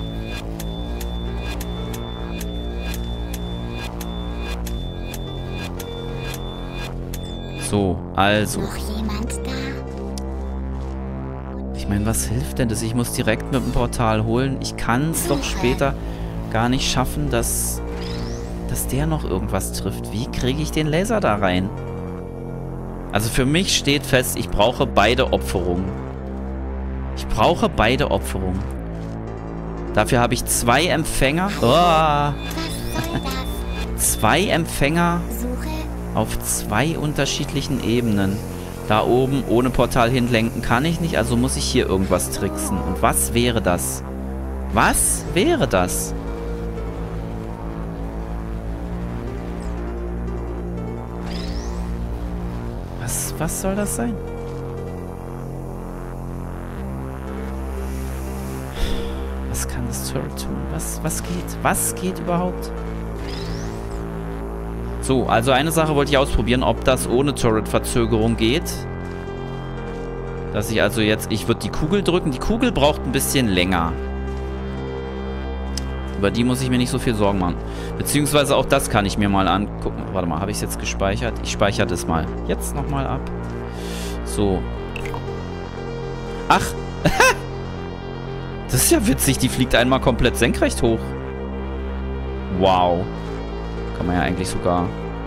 So, also. Noch jemand da? Ich meine, was hilft denn das? Ich muss direkt mit dem Portal holen. Ich kann es doch später gar nicht schaffen, dass, dass der noch irgendwas trifft. Wie kriege ich den Laser da rein? Also für mich steht fest, ich brauche beide Opferungen. Ich brauche beide Opferungen. Dafür habe ich zwei Empfänger. Oh. Was soll das? Zwei Empfänger Suche. auf zwei unterschiedlichen Ebenen. Da oben ohne Portal hinlenken kann ich nicht, also muss ich hier irgendwas tricksen. Und was wäre das? Was wäre das? Was, was soll das sein? Was kann das Turret tun? Was, was geht? Was geht überhaupt? So, also eine Sache wollte ich ausprobieren, ob das ohne Turret-Verzögerung geht. Dass ich also jetzt... Ich würde die Kugel drücken. Die Kugel braucht ein bisschen länger. Über die muss ich mir nicht so viel Sorgen machen. Beziehungsweise auch das kann ich mir mal angucken. Warte mal, habe ich es jetzt gespeichert? Ich speichere das mal. Jetzt nochmal ab. So. Ach! Das ist ja witzig. Die fliegt einmal komplett senkrecht hoch. Wow. Kann man ja eigentlich sogar...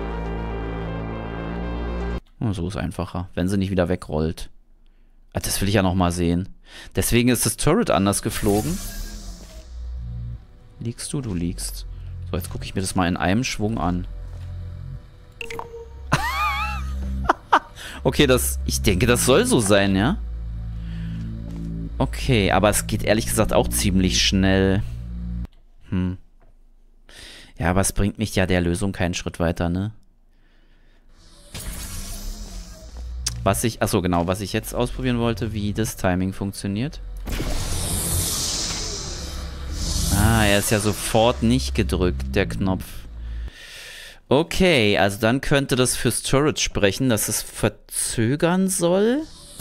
Oh, so ist einfacher. Wenn sie nicht wieder wegrollt. Ah, das will ich ja nochmal sehen. Deswegen ist das Turret anders geflogen. Liegst du? Du liegst. So, jetzt gucke ich mir das mal in einem Schwung an. Okay, das... Ich denke, das soll so sein, ja? Okay, aber es geht ehrlich gesagt auch ziemlich schnell. Hm. Ja, aber es bringt mich ja der Lösung keinen Schritt weiter, ne? Was ich... Achso, genau, was ich jetzt ausprobieren wollte, wie das Timing funktioniert. Ah, er ist ja sofort nicht gedrückt, der Knopf. Okay, also dann könnte das fürs Turret sprechen, dass es verzögern soll.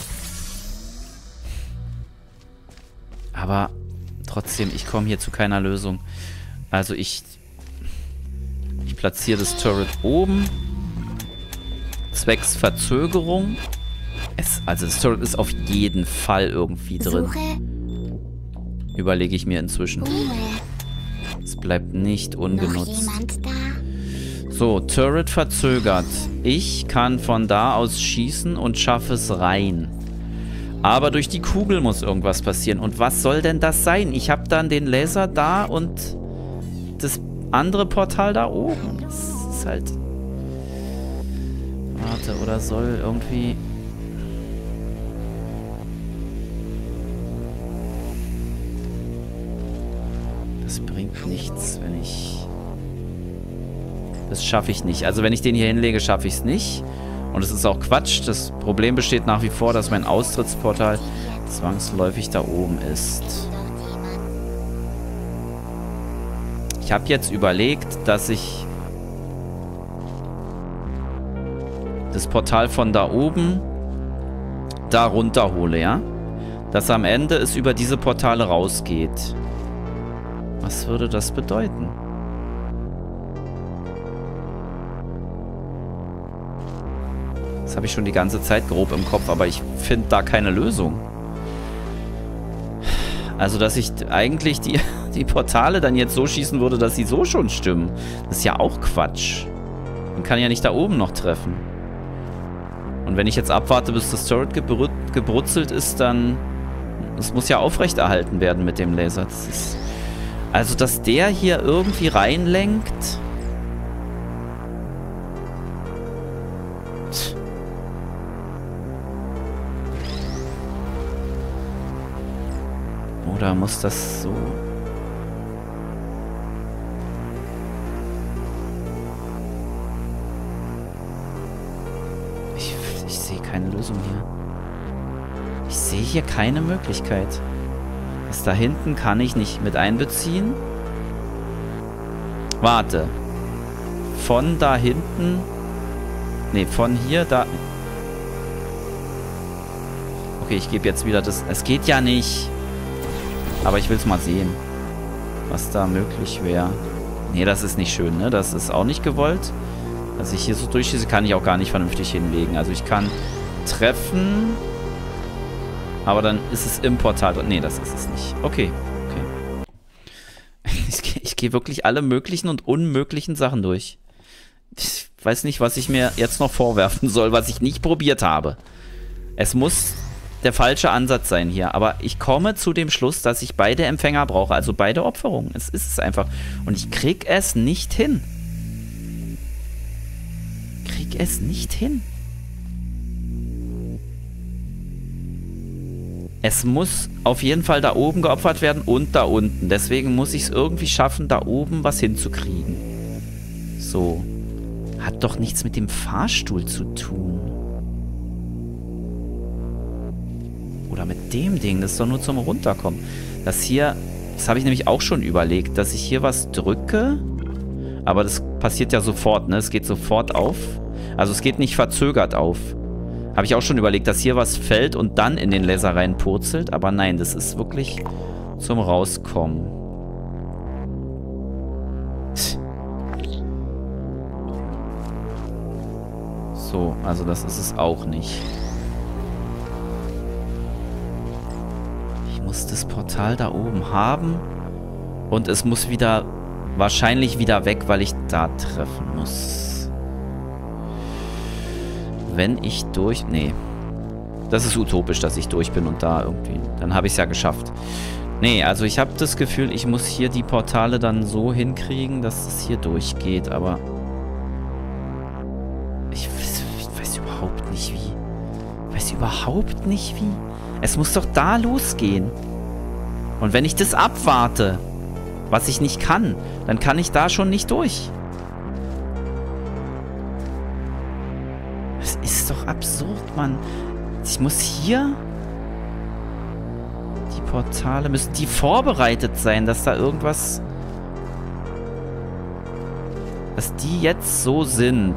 Aber trotzdem, ich komme hier zu keiner Lösung. Also ich... Ich platziere das Turret oben. Zwecks Verzögerung. Es, also das Turret ist auf jeden Fall irgendwie drin. Überlege ich mir inzwischen. Es bleibt nicht ungenutzt. So, Turret verzögert. Ich kann von da aus schießen und schaffe es rein. Aber durch die Kugel muss irgendwas passieren. Und was soll denn das sein? Ich habe dann den Laser da und das andere Portal da oben. Das ist halt... Warte, oder soll irgendwie... Das bringt nichts, wenn ich... Das schaffe ich nicht. Also wenn ich den hier hinlege, schaffe ich es nicht. Und es ist auch Quatsch. Das Problem besteht nach wie vor, dass mein Austrittsportal zwangsläufig da oben ist. Ich habe jetzt überlegt, dass ich das Portal von da oben da runterhole, ja? Dass am Ende es über diese Portale rausgeht. Was würde das bedeuten? Das habe ich schon die ganze Zeit grob im Kopf, aber ich finde da keine Lösung. Also, dass ich eigentlich die, die Portale dann jetzt so schießen würde, dass sie so schon stimmen. Das ist ja auch Quatsch. Man kann ja nicht da oben noch treffen. Und wenn ich jetzt abwarte, bis das Turret gebrut gebrutzelt ist, dann... Es muss ja aufrechterhalten werden mit dem Laser. Das ist, also, dass der hier irgendwie reinlenkt... Oder muss das so... Ich, ich sehe keine Lösung hier. Ich sehe hier keine Möglichkeit. Das da hinten kann ich nicht mit einbeziehen. Warte. Von da hinten... Ne, von hier, da... Okay, ich gebe jetzt wieder das... Es geht ja nicht. Aber ich will es mal sehen, was da möglich wäre. Nee, das ist nicht schön, ne? Das ist auch nicht gewollt. Dass ich hier so durchschieße, kann ich auch gar nicht vernünftig hinlegen. Also ich kann treffen, aber dann ist es im Portal. Nee, das ist es nicht. Okay, okay. Ich, ich gehe wirklich alle möglichen und unmöglichen Sachen durch. Ich weiß nicht, was ich mir jetzt noch vorwerfen soll, was ich nicht probiert habe. Es muss... der falsche Ansatz sein hier. Aber ich komme zu dem Schluss, dass ich beide Empfänger brauche. Also beide Opferungen. Es ist es einfach. Und ich krieg es nicht hin. Krieg es nicht hin. Es muss auf jeden Fall da oben geopfert werden und da unten. Deswegen muss ich es irgendwie schaffen, da oben was hinzukriegen. So. Hat doch nichts mit dem Fahrstuhl zu tun. Oder mit dem Ding, das ist doch nur zum Runterkommen. Das hier Das habe ich nämlich auch schon überlegt, dass ich hier was drücke. Aber das passiert ja sofort, ne? Es geht sofort auf. Also es geht nicht verzögert auf. Habe ich auch schon überlegt, dass hier was fällt und dann in den Laser reinpurzelt. Aber nein, das ist wirklich zum Rauskommen. So, also das ist es auch nicht. Ich muss das Portal da oben haben. Und es muss wieder, wahrscheinlich wieder weg, weil ich da treffen muss. Wenn ich durch... Nee. Das ist utopisch, dass ich durch bin und da irgendwie... Dann habe ich es ja geschafft. Nee, also ich habe das Gefühl, ich muss hier die Portale dann so hinkriegen, dass es hier durchgeht, aber... Ich weiß, ich weiß überhaupt nicht wie. Ich weiß überhaupt nicht wie. Es muss doch da losgehen. Und wenn ich das abwarte, was ich nicht kann, dann kann ich da schon nicht durch. Das ist doch absurd, Mann. Ich muss hier... Die Portale, müssen die vorbereitet sein, dass da irgendwas... Dass die jetzt so sind.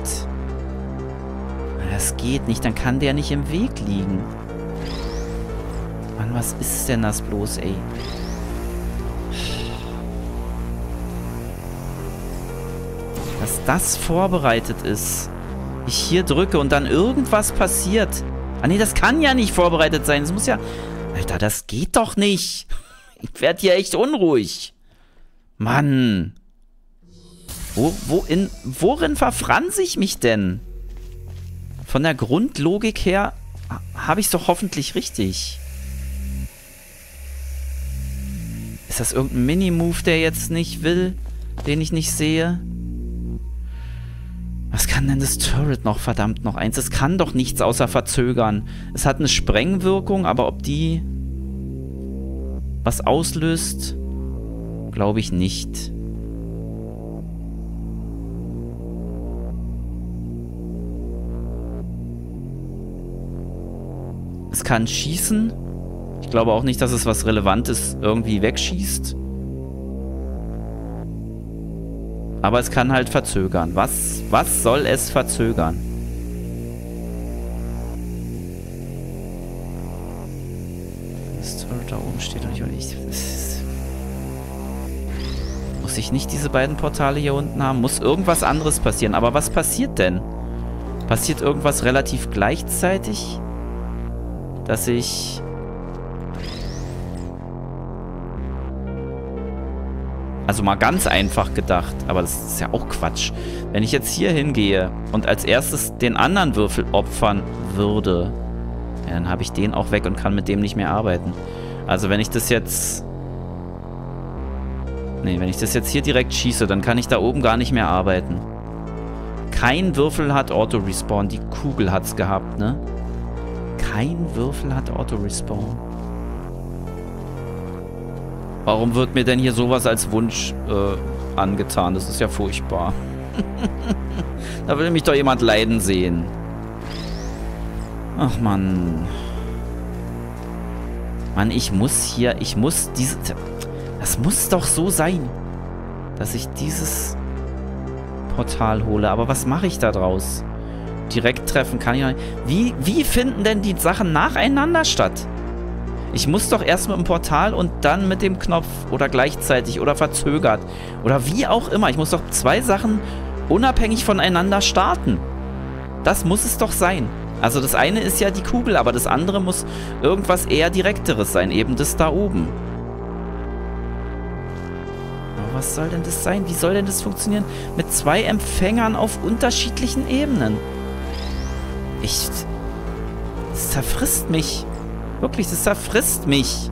Das geht nicht, dann kann der nicht im Weg liegen. Mann, was ist denn das bloß, ey? Dass das vorbereitet ist. Ich hier drücke und dann irgendwas passiert. Ah nee, das kann ja nicht vorbereitet sein. Das muss ja... Alter, das geht doch nicht. Ich werde hier echt unruhig. Mann. Wo, wo in, worin verfranse ich mich denn? Von der Grundlogik her habe ich es doch hoffentlich richtig. Ist das irgendein Mini-Move, der jetzt nicht will, den ich nicht sehe? Was kann denn das Turret noch, verdammt noch eins? Es kann doch nichts außer verzögern. Es hat eine Sprengwirkung, aber ob die was auslöst, glaube ich nicht. Es kann schießen. Ich glaube auch nicht, dass es was Relevantes irgendwie wegschießt. Aber es kann halt verzögern. Was, was soll es verzögern? Das Turret da oben steht und ich... ich muss ich nicht diese beiden Portale hier unten haben? Muss irgendwas anderes passieren. Aber was passiert denn? Passiert irgendwas relativ gleichzeitig? Dass ich... Also mal ganz einfach gedacht, aber das ist ja auch Quatsch. Wenn ich jetzt hier hingehe und als erstes den anderen Würfel opfern würde, ja, dann habe ich den auch weg und kann mit dem nicht mehr arbeiten. Also wenn ich das jetzt... Nee, wenn ich das jetzt hier direkt schieße, dann kann ich da oben gar nicht mehr arbeiten. Kein Würfel hat Auto-Respawn, die Kugel hat's gehabt, ne? Kein Würfel hat Auto-Respawn. Warum wird mir denn hier sowas als Wunsch äh, angetan? Das ist ja furchtbar. Da will mich doch jemand leiden sehen. Ach, Mann. Mann, ich muss hier... Ich muss diese... Das muss doch so sein, dass ich dieses Portal hole. Aber was mache ich da draus? Direkt treffen kann ich nicht. Wie, wie finden denn die Sachen nacheinander statt? Ich muss doch erst mit dem Portal und dann mit dem Knopf oder gleichzeitig oder verzögert oder wie auch immer. Ich muss doch zwei Sachen unabhängig voneinander starten. Das muss es doch sein. Also das eine ist ja die Kugel, aber das andere muss irgendwas eher Direkteres sein. Eben das da oben. Aber was soll denn das sein? Wie soll denn das funktionieren? Mit zwei Empfängern auf unterschiedlichen Ebenen. Ich... Das zerfrisst mich. Wirklich, das zerfrisst mich.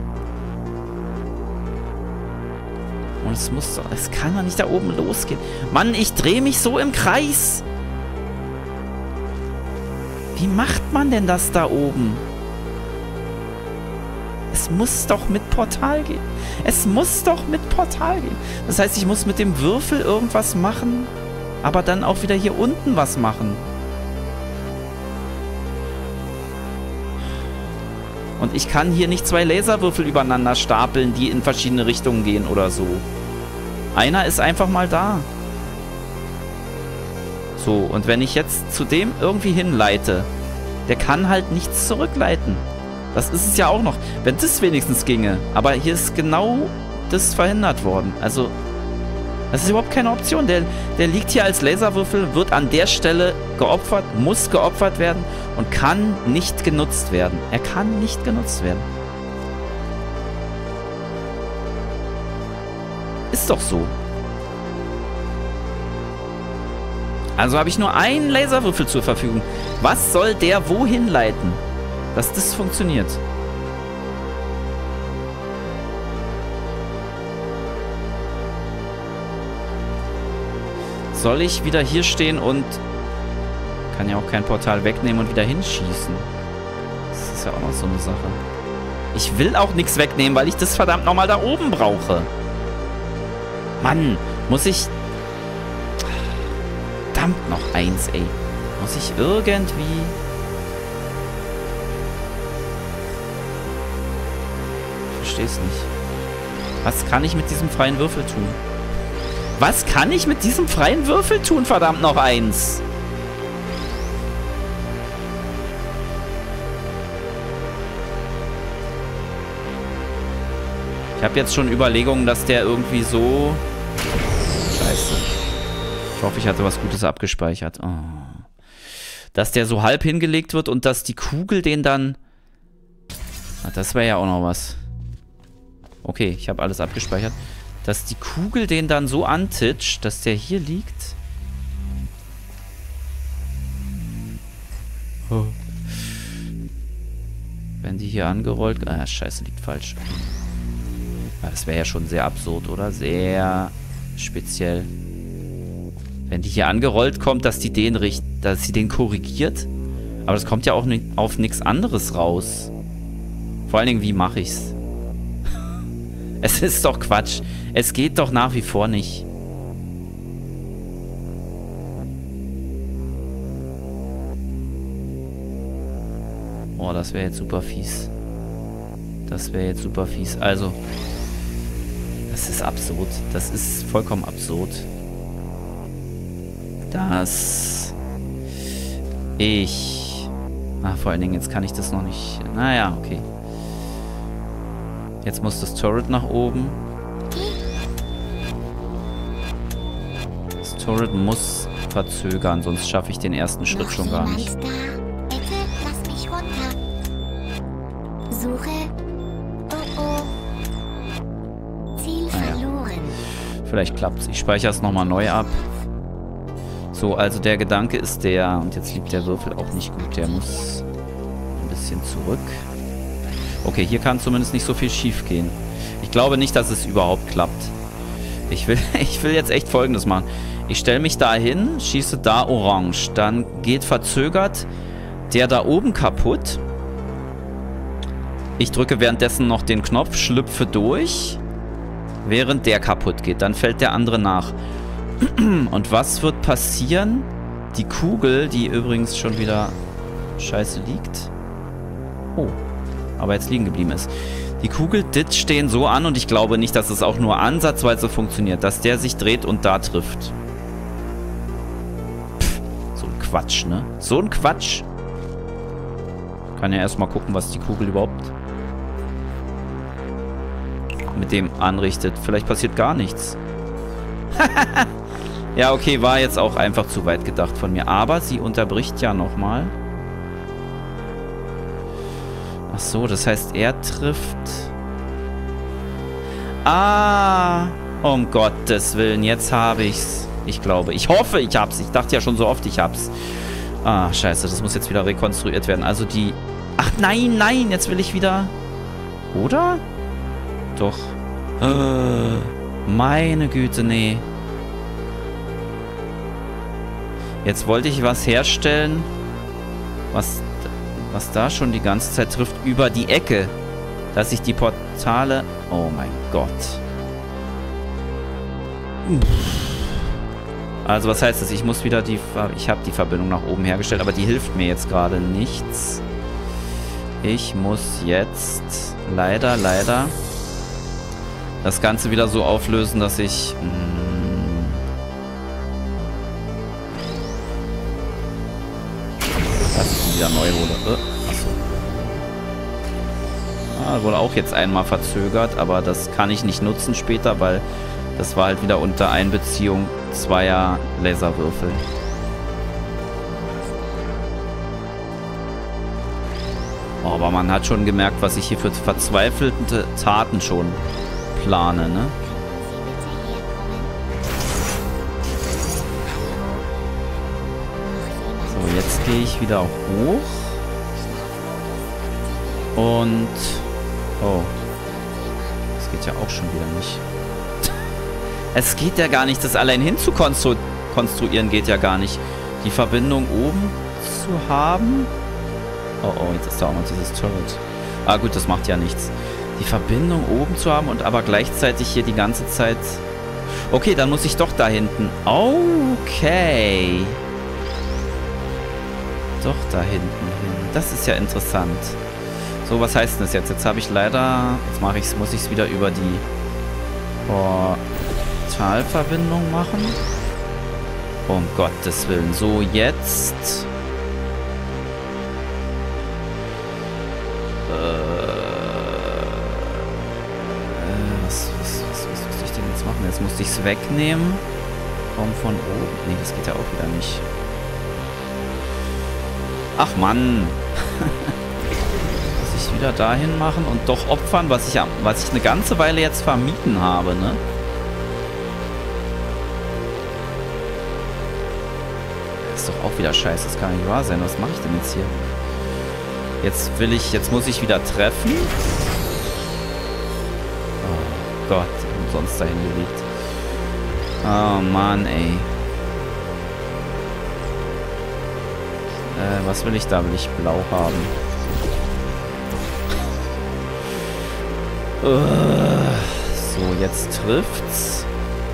Und es muss doch... Es kann doch nicht da oben losgehen. Mann, ich drehe mich so im Kreis. Wie macht man denn das da oben? Es muss doch mit Portal gehen. Es muss doch mit Portal gehen. Das heißt, ich muss mit dem Würfel irgendwas machen, aber dann auch wieder hier unten was machen. Und ich kann hier nicht zwei Laserwürfel übereinander stapeln, die in verschiedene Richtungen gehen oder so. Einer ist einfach mal da. So, und wenn ich jetzt zu dem irgendwie hinleite, der kann halt nichts zurückleiten. Das ist es ja auch noch. Wenn das wenigstens ginge. Aber hier ist genau das verhindert worden. Also, das ist überhaupt keine Option. Der, der liegt hier als Laserwürfel, wird an der Stelle geopfert, muss geopfert werden und kann nicht genutzt werden. Er kann nicht genutzt werden. Ist doch so. Also habe ich nur einen Laserwürfel zur Verfügung. Was soll der wohin leiten, dass das funktioniert? Soll ich wieder hier stehen und... Kann ja auch kein Portal wegnehmen und wieder hinschießen. Das ist ja auch noch so eine Sache. Ich will auch nichts wegnehmen, weil ich das verdammt nochmal da oben brauche. Mann, muss ich... Verdammt noch eins, ey. Muss ich irgendwie... Ich versteh's nicht. Was kann ich mit diesem freien Würfel tun? Was kann ich mit diesem freien Würfel tun? Verdammt noch eins. Ich habe jetzt schon Überlegungen, dass der irgendwie so... Scheiße. Ich hoffe, ich hatte was Gutes abgespeichert. Oh. Dass der so halb hingelegt wird und dass die Kugel den dann... Ah, das wäre ja auch noch was. Okay, ich habe alles abgespeichert. Dass die Kugel den dann so antitscht, dass der hier liegt. Oh. Wenn die hier angerollt... Ah, scheiße, liegt falsch. Ah, das wäre ja schon sehr absurd, oder? Sehr speziell. Wenn die hier angerollt kommt, dass die den richt, dass sie den korrigiert. Aber das kommt ja auch ni auf nichts anderes raus. Vor allen Dingen, wie mache ich's? Es ist doch Quatsch. Es geht doch nach wie vor nicht. Oh, das wäre jetzt super fies. Das wäre jetzt super fies. Also, das ist absurd. Das ist vollkommen absurd. Dass ich... Ach, vor allen Dingen, jetzt kann ich das noch nicht... Naja, okay. Jetzt muss das Turret nach oben. Das Turret muss verzögern, sonst schaffe ich den ersten Schritt schon gar nicht. Da? Bitte lass mich runter. Suche. Oh oh. Ziel Ah, ja. verloren. Vielleicht klappt's. Ich speichere es nochmal neu ab. So, also der Gedanke ist der... Und jetzt liegt der Würfel auch nicht gut. Der muss ein bisschen zurück. Okay, hier kann zumindest nicht so viel schief gehen. Ich glaube nicht, dass es überhaupt klappt. Ich will, ich will jetzt echt Folgendes machen. Ich stelle mich da hin, schieße da orange. Dann geht verzögert der da oben kaputt. Ich drücke währenddessen noch den Knopf, schlüpfe durch, während der kaputt geht. Dann fällt der andere nach. Und was wird passieren? Die Kugel, die übrigens schon wieder scheiße liegt. Oh. Aber jetzt liegen geblieben ist. Die Kugel ditcht den so an und ich glaube nicht, dass es auch nur ansatzweise funktioniert, dass der sich dreht und da trifft. Pff, so ein Quatsch, ne? So ein Quatsch. Kann ja erstmal gucken, was die Kugel überhaupt mit dem anrichtet. Vielleicht passiert gar nichts. Ja, okay, war jetzt auch einfach zu weit gedacht von mir. Aber sie unterbricht ja nochmal. Ach so, das heißt, er trifft... Ah, um Gottes Willen, jetzt habe ich's. Ich glaube, ich hoffe, ich hab's. Ich dachte ja schon so oft, ich hab's. Ah, scheiße, das muss jetzt wieder rekonstruiert werden. Also die... Ach nein, nein, jetzt will ich wieder... Oder? Doch. Äh, meine Güte, nee. Jetzt wollte ich was herstellen, was... was da schon die ganze Zeit trifft, über die Ecke. Dass ich die Portale... Oh mein Gott. Also was heißt das? Ich muss wieder die... Ich habe die Verbindung nach oben hergestellt, aber die hilft mir jetzt gerade nichts. Ich muss jetzt leider, leider das Ganze wieder so auflösen, dass ich... Mh, dass ich ihn wieder neu hole. Äh, achso. Ah, wurde auch jetzt einmal verzögert, aber das kann ich nicht nutzen später, weil das war halt wieder unter Einbeziehung zweier Laserwürfel. Oh, aber man hat schon gemerkt, was ich hier für verzweifelte Taten schon plane, ne? So, jetzt gehe ich wieder hoch. Und... Oh. Das geht ja auch schon wieder nicht. Es geht ja gar nicht, das allein hinzukonstruieren geht ja gar nicht. Die Verbindung oben zu haben... Oh, oh, jetzt ist da auch noch dieses Turret. Ah, gut, das macht ja nichts. Die Verbindung oben zu haben und aber gleichzeitig hier die ganze Zeit... Okay, dann muss ich doch da hinten. Okay. Doch da hinten hin. Das ist ja interessant. So, was heißt denn das jetzt? Jetzt habe ich leider... Jetzt mache ich's, muss ich es wieder über die Portalverbindung machen. Um Gottes Willen. So, jetzt... Jetzt musste ich es wegnehmen. Komm von oben. Nee, das geht ja auch wieder nicht. Ach Mann. Muss ich wieder dahin machen und doch opfern, was ich, was ich eine ganze Weile jetzt vermieden habe, ne? Das ist doch auch wieder scheiße. Das kann nicht wahr sein. Was mache ich denn jetzt hier? Jetzt will ich, jetzt muss ich wieder treffen. Oh Gott. Sonst dahin gelegt. Oh Mann, ey. Äh, was will ich da? Will ich blau haben? Uh, so, jetzt trifft's.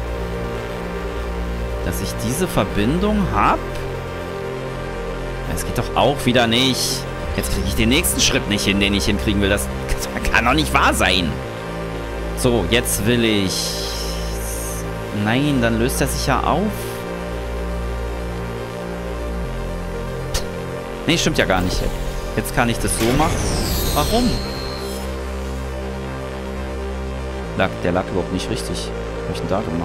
Dass ich diese Verbindung hab? Das geht doch auch wieder nicht. Jetzt kriege ich den nächsten Schritt nicht hin, den ich hinkriegen will. Das kann doch nicht wahr sein. So, jetzt will ich... Nein, dann löst er sich ja auf. Nee, stimmt ja gar nicht. Jetzt kann ich das so machen. Warum? Lag, der lag überhaupt nicht richtig. Was habe ich denn da gemacht?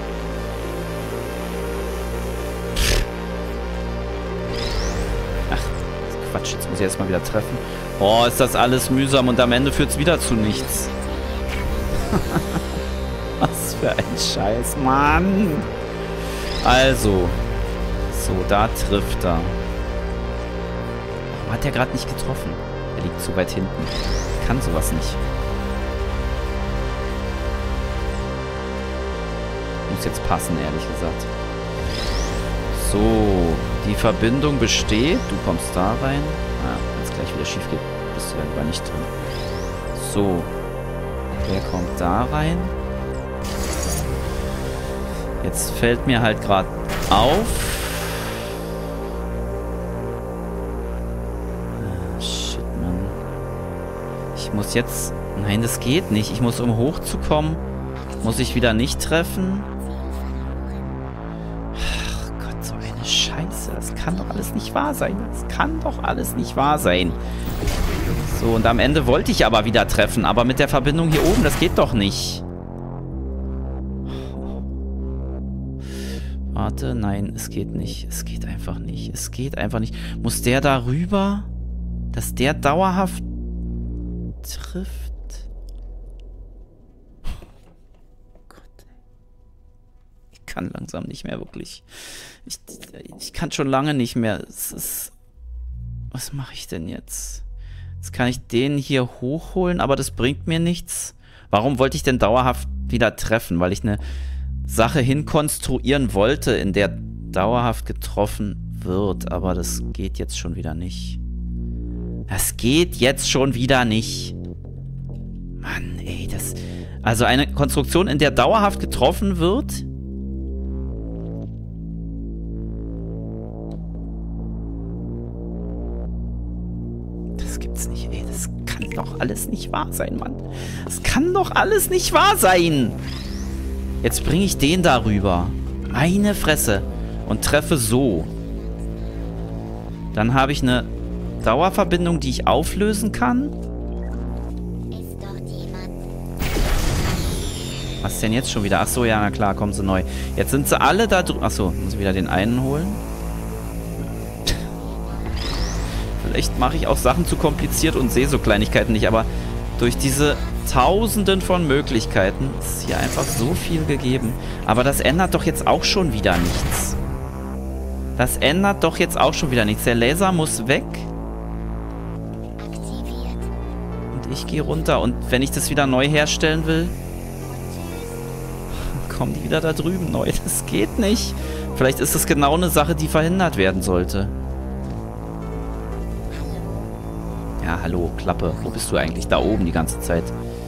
Ach, Quatsch. Jetzt muss ich erstmal wieder treffen. Oh, ist das alles mühsam und am Ende führt es wieder zu nichts. Was für ein Scheiß, Mann. Also. So, da trifft er. Warum hat er gerade nicht getroffen? Er liegt zu weit hinten. Kann sowas nicht. Muss jetzt passen, ehrlich gesagt. So. Die Verbindung besteht. Du kommst da rein. Ah, wenn es gleich wieder schief geht, bist du dann aber nicht drin. So. Der kommt da rein. Jetzt fällt mir halt gerade auf. Ah, shit, Mann. Ich muss jetzt... Nein, das geht nicht. Ich muss, um hochzukommen, muss ich wieder nicht treffen. Ach Gott, so eine Scheiße. Das kann doch alles nicht wahr sein. Das kann doch alles nicht wahr sein. So, und am Ende wollte ich aber wieder treffen. Aber mit der Verbindung hier oben, das geht doch nicht. Warte, nein, es geht nicht. Es geht einfach nicht. Es geht einfach nicht. Muss der da rüber? Dass der dauerhaft trifft? Gott. Ich kann langsam nicht mehr, wirklich. Ich, ich kann schon lange nicht mehr. Es ist... Was mache ich denn jetzt? Jetzt kann ich den hier hochholen, aber das bringt mir nichts. Warum wollte ich denn dauerhaft wieder treffen? Weil ich eine Sache hinkonstruieren wollte, in der dauerhaft getroffen wird. Aber das geht jetzt schon wieder nicht. Das geht jetzt schon wieder nicht. Mann, ey, das... Also eine Konstruktion, in der dauerhaft getroffen wird... Das gibt's nicht, ey. doch alles nicht wahr sein, Mann. Das kann doch alles nicht wahr sein. Jetzt bringe ich den darüber. Meine Fresse. Und treffe so. Dann habe ich eine Dauerverbindung, die ich auflösen kann. Ist dort jemand? Was ist denn jetzt schon wieder? Achso, ja, na klar, kommen sie neu. Jetzt sind sie alle da drüben. Achso, muss ich wieder den einen holen. Vielleicht mache ich auch Sachen zu kompliziert und sehe so Kleinigkeiten nicht, aber durch diese Tausenden von Möglichkeiten ist hier einfach so viel gegeben. Aber das ändert doch jetzt auch schon wieder nichts. Das ändert doch jetzt auch schon wieder nichts. Der Laser muss weg. Aktiviert. Und ich gehe runter. Und wenn ich das wieder neu herstellen will, kommen die wieder da drüben neu. Das geht nicht. Vielleicht ist das genau eine Sache, die verhindert werden sollte. Ja, hallo, Klappe. Wo bist du eigentlich? Da oben die ganze Zeit.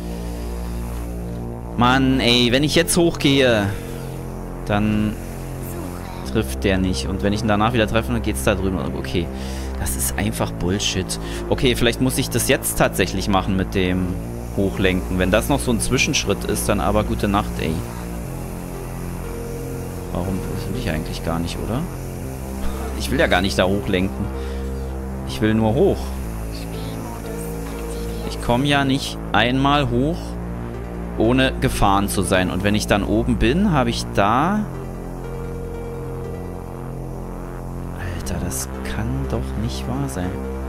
Mann, ey, wenn ich jetzt hochgehe, dann trifft der nicht. Und wenn ich ihn danach wieder treffe, dann geht's da drüben. Okay, das ist einfach Bullshit. Okay, vielleicht muss ich das jetzt tatsächlich machen mit dem Hochlenken. Wenn das noch so ein Zwischenschritt ist, dann aber gute Nacht, ey. Warum? Das will ich eigentlich gar nicht, oder? Ich will ja gar nicht da hochlenken. Ich will nur hoch. Ich komme ja nicht einmal hoch, ohne gefahren zu sein. Und wenn ich dann oben bin, habe ich da... Alter, das kann doch nicht wahr sein.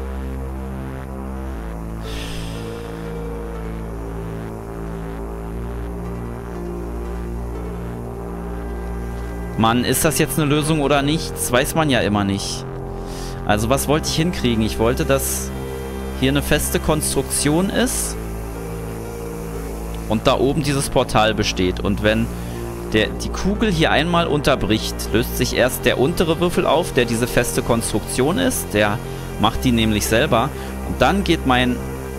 Mann, ist das jetzt eine Lösung oder nicht? Das weiß man ja immer nicht. Also was wollte ich hinkriegen? Ich wollte, dass hier eine feste Konstruktion ist und da oben dieses Portal besteht. Und wenn der, die Kugel hier einmal unterbricht, löst sich erst der untere Würfel auf, der diese feste Konstruktion ist. Der macht die nämlich selber. Und dann geht mein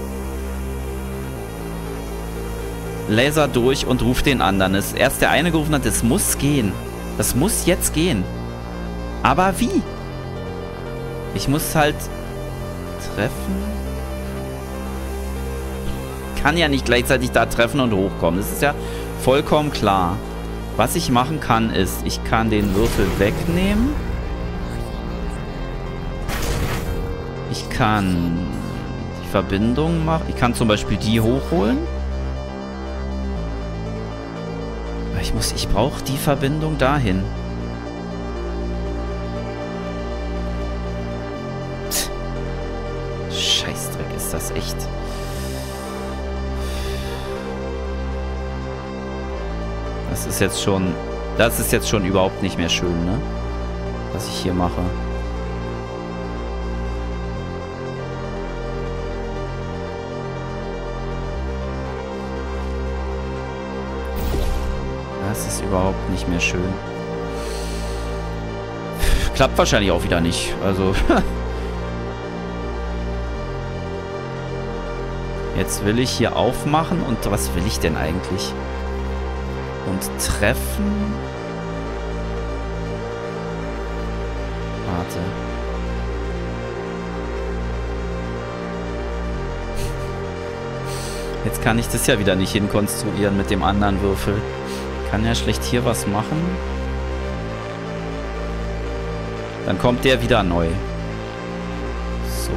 Laser durch und ruft den anderen. Es ist erst der eine gerufen hat, es muss gehen. Das muss jetzt gehen. Aber wie? Ich muss halt treffen. Kann ja nicht gleichzeitig da treffen und hochkommen. Das ist ja vollkommen klar. Was ich machen kann, ist, ich kann den Würfel wegnehmen. Ich kann die Verbindung machen. Ich kann zum Beispiel die hochholen. Ich muss, ich brauche die Verbindung dahin. Scheißdreck, ist das echt. Das ist jetzt schon, das ist jetzt schon überhaupt nicht mehr schön, ne? Was ich hier mache. Das ist überhaupt nicht mehr schön. Klappt wahrscheinlich auch wieder nicht. Also. Jetzt will ich hier aufmachen. Und was will ich denn eigentlich? Und treffen. Warte. Jetzt kann ich das ja wieder nicht hinkonstruieren mit dem anderen Würfel. Kann ja schlecht hier was machen. Dann kommt der wieder neu. So.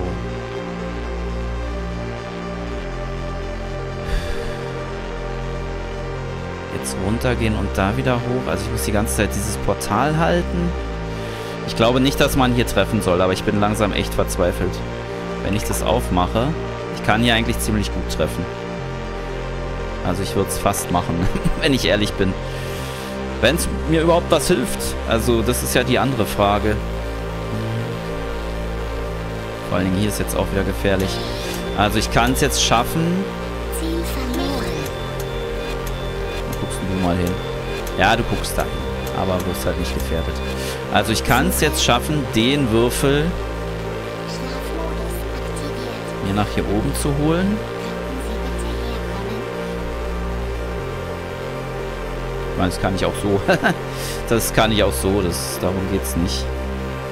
Jetzt runtergehen und da wieder hoch. Also ich muss die ganze Zeit dieses Portal halten. Ich glaube nicht, dass man hier treffen soll, aber ich bin langsam echt verzweifelt. Wenn ich das aufmache, ich kann hier eigentlich ziemlich gut treffen. Also ich würde es fast machen, wenn ich ehrlich bin. Wenn es mir überhaupt was hilft. Also das ist ja die andere Frage. Vor allen Dingen hier ist jetzt auch wieder gefährlich. Also ich kann es jetzt schaffen. Ziel verloren. Wo guckst du mal hin? Ja, du guckst da hin. Aber wirst halt nicht gefährdet. Also ich kann es jetzt schaffen, den Würfel Schlafmodus aktiviert. mir nach hier oben zu holen. Ich meine, das kann ich auch so. Das kann ich auch so. Das, darum geht es nicht.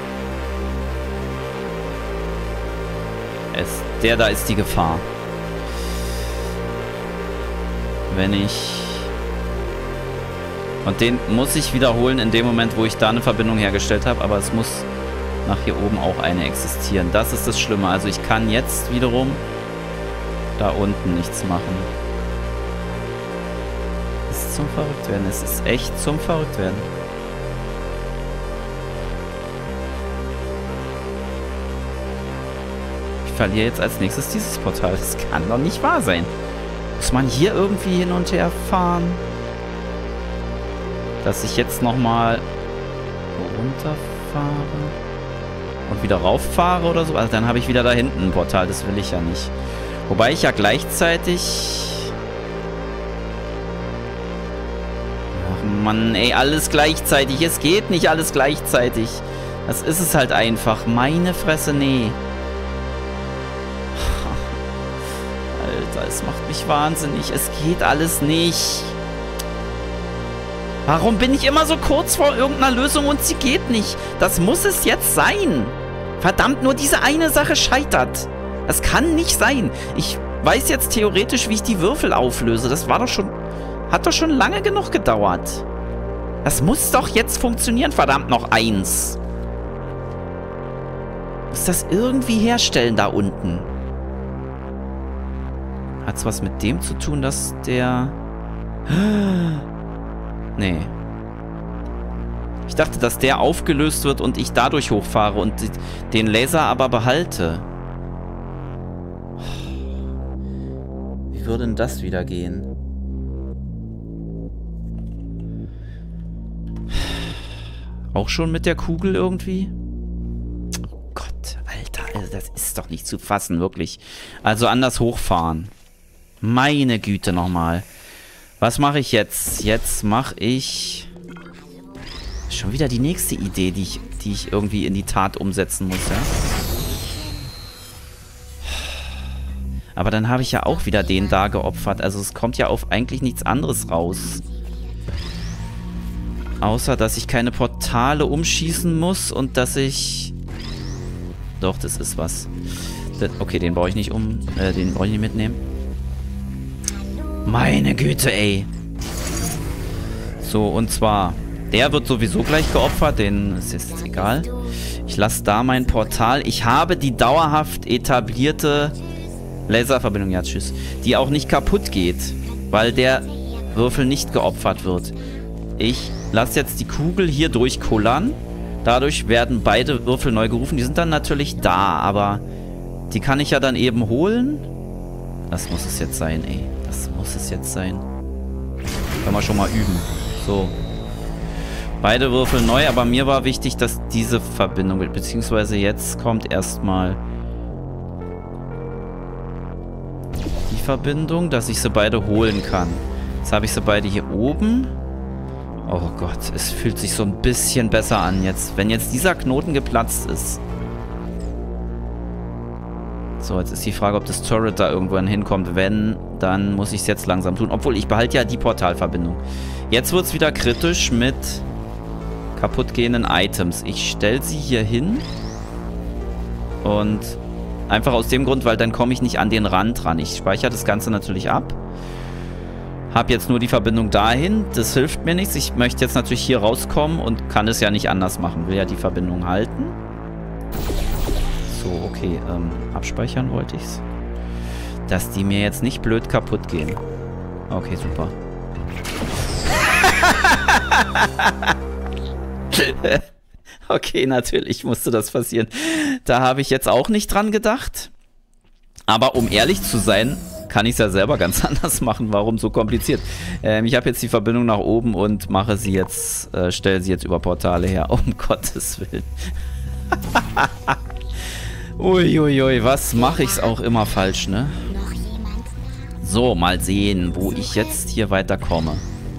Es, der da ist die Gefahr. wenn ich... Und den muss ich wiederholen in dem Moment, wo ich da eine Verbindung hergestellt habe. Aber es muss nach hier oben auch eine existieren. Das ist das Schlimme. Also ich kann jetzt wiederum da unten nichts machen. Es ist zum Verrücktwerden. Es ist echt zum Verrücktwerden. Ich verliere jetzt als nächstes dieses Portal. Das kann doch nicht wahr sein. Muss man hier irgendwie hin und her fahren? Dass ich jetzt nochmal runterfahre und wieder rauffahre oder so. Also dann habe ich wieder da hinten ein Portal. Das will ich ja nicht. Wobei ich ja gleichzeitig... Ach Mann, ey, alles gleichzeitig. Es geht nicht alles gleichzeitig. Das ist es halt einfach. Meine Fresse, nee. Alter, es macht mich wahnsinnig. Es geht alles nicht. Warum bin ich immer so kurz vor irgendeiner Lösung und sie geht nicht? Das muss es jetzt sein. Verdammt, nur diese eine Sache scheitert. Das kann nicht sein. Ich weiß jetzt theoretisch, wie ich die Würfel auflöse. Das war doch schon... Hat doch schon lange genug gedauert. Das muss doch jetzt funktionieren. Verdammt, noch eins. Muss das irgendwie herstellen da unten. Hat's was mit dem zu tun, dass der... Nee. Ich dachte, dass der aufgelöst wird und ich dadurch hochfahre und den Laser aber behalte. Wie würde denn das wieder gehen? Auch schon mit der Kugel irgendwie? Oh Gott, Alter, also das ist doch nicht zu fassen, wirklich. Also anders hochfahren. Meine Güte nochmal. Was mache ich jetzt? Jetzt mache ich... Schon wieder die nächste Idee, die ich, die ich irgendwie in die Tat umsetzen muss, ja? Aber dann habe ich ja auch wieder den da geopfert. Also es kommt ja auf eigentlich nichts anderes raus. Außer, dass ich keine Portale umschießen muss und dass ich... Doch, das ist was. Das, okay, den brauche ich nicht um... Äh, den brauche ich nicht mitnehmen. Meine Güte, ey. So, und zwar... Der wird sowieso gleich geopfert, den ist jetzt egal. Ich lasse da mein Portal. Ich habe die dauerhaft etablierte Laserverbindung, ja tschüss, die auch nicht kaputt geht, weil der Würfel nicht geopfert wird. Ich lasse jetzt die Kugel hier durchkullern. Dadurch werden beide Würfel neu gerufen. Die sind dann natürlich da, aber die kann ich ja dann eben holen. Das muss es jetzt sein, ey. Das muss es jetzt sein. Können wir schon mal üben. So. Beide Würfel neu, aber mir war wichtig, dass diese Verbindung, beziehungsweise jetzt kommt erstmal die Verbindung, dass ich sie beide holen kann. Jetzt habe ich sie beide hier oben. Oh Gott, es fühlt sich so ein bisschen besser an jetzt. Wenn jetzt dieser Knoten geplatzt ist. So, jetzt ist die Frage, ob das Turret da irgendwann hinkommt. Wenn, dann muss ich es jetzt langsam tun. Obwohl, ich behalte ja die Portalverbindung. Jetzt wird es wieder kritisch mit kaputtgehenden Items. Ich stelle sie hier hin. Und einfach aus dem Grund, weil dann komme ich nicht an den Rand ran. Ich speichere das Ganze natürlich ab. Habe jetzt nur die Verbindung dahin. Das hilft mir nichts. Ich möchte jetzt natürlich hier rauskommen und kann es ja nicht anders machen. Will ja die Verbindung halten. So, okay. Ähm, abspeichern wollte ich es. Dass die mir jetzt nicht blöd kaputt gehen. Okay, super. Okay, natürlich musste das passieren. Da habe ich jetzt auch nicht dran gedacht. Aber um ehrlich zu sein, kann ich es ja selber ganz anders machen. Warum so kompliziert? Ähm, ich habe jetzt die Verbindung nach oben und mache sie jetzt, äh, stelle sie jetzt über Portale her. Um Gottes Willen. Uiuiui, ui, was mache ich es auch immer falsch, ne? So, mal sehen, wo ich jetzt hier weiterkomme.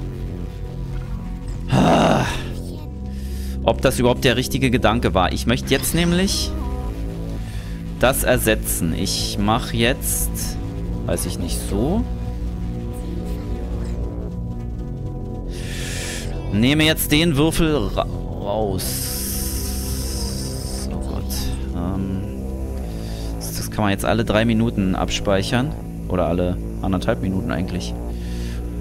Ah. Ob das überhaupt der richtige Gedanke war. Ich möchte jetzt nämlich das ersetzen. Ich mache jetzt, weiß ich nicht, so. Nehme jetzt den Würfel ra raus. Oh Gott. Ähm, das, das kann man jetzt alle drei Minuten abspeichern. Oder alle anderthalb Minuten eigentlich.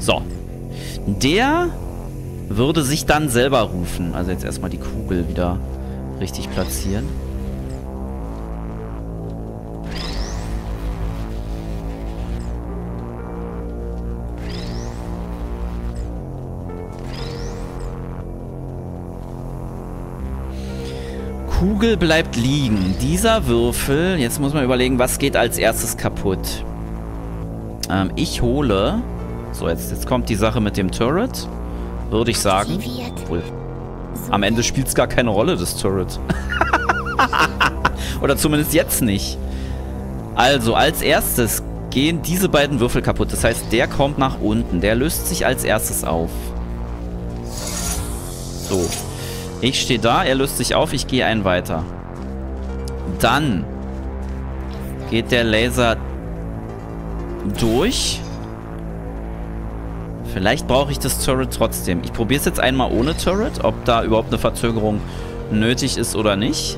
So. Der würde sich dann selber rufen. Also jetzt erstmal die Kugel wieder richtig platzieren. Kugel bleibt liegen. Dieser Würfel, jetzt muss man überlegen, was geht als erstes kaputt. Ähm, ich hole... So, jetzt, jetzt kommt die Sache mit dem Turret. Würde ich sagen. Obwohl, am Ende spielt es gar keine Rolle, das Turret. Oder zumindest jetzt nicht. Also, als erstes gehen diese beiden Würfel kaputt. Das heißt, der kommt nach unten. Der löst sich als erstes auf. So. Ich stehe da, er löst sich auf, ich gehe einen weiter. Dann geht der Laser durch. Vielleicht brauche ich das Turret trotzdem. Ich probiere es jetzt einmal ohne Turret, ob da überhaupt eine Verzögerung nötig ist oder nicht.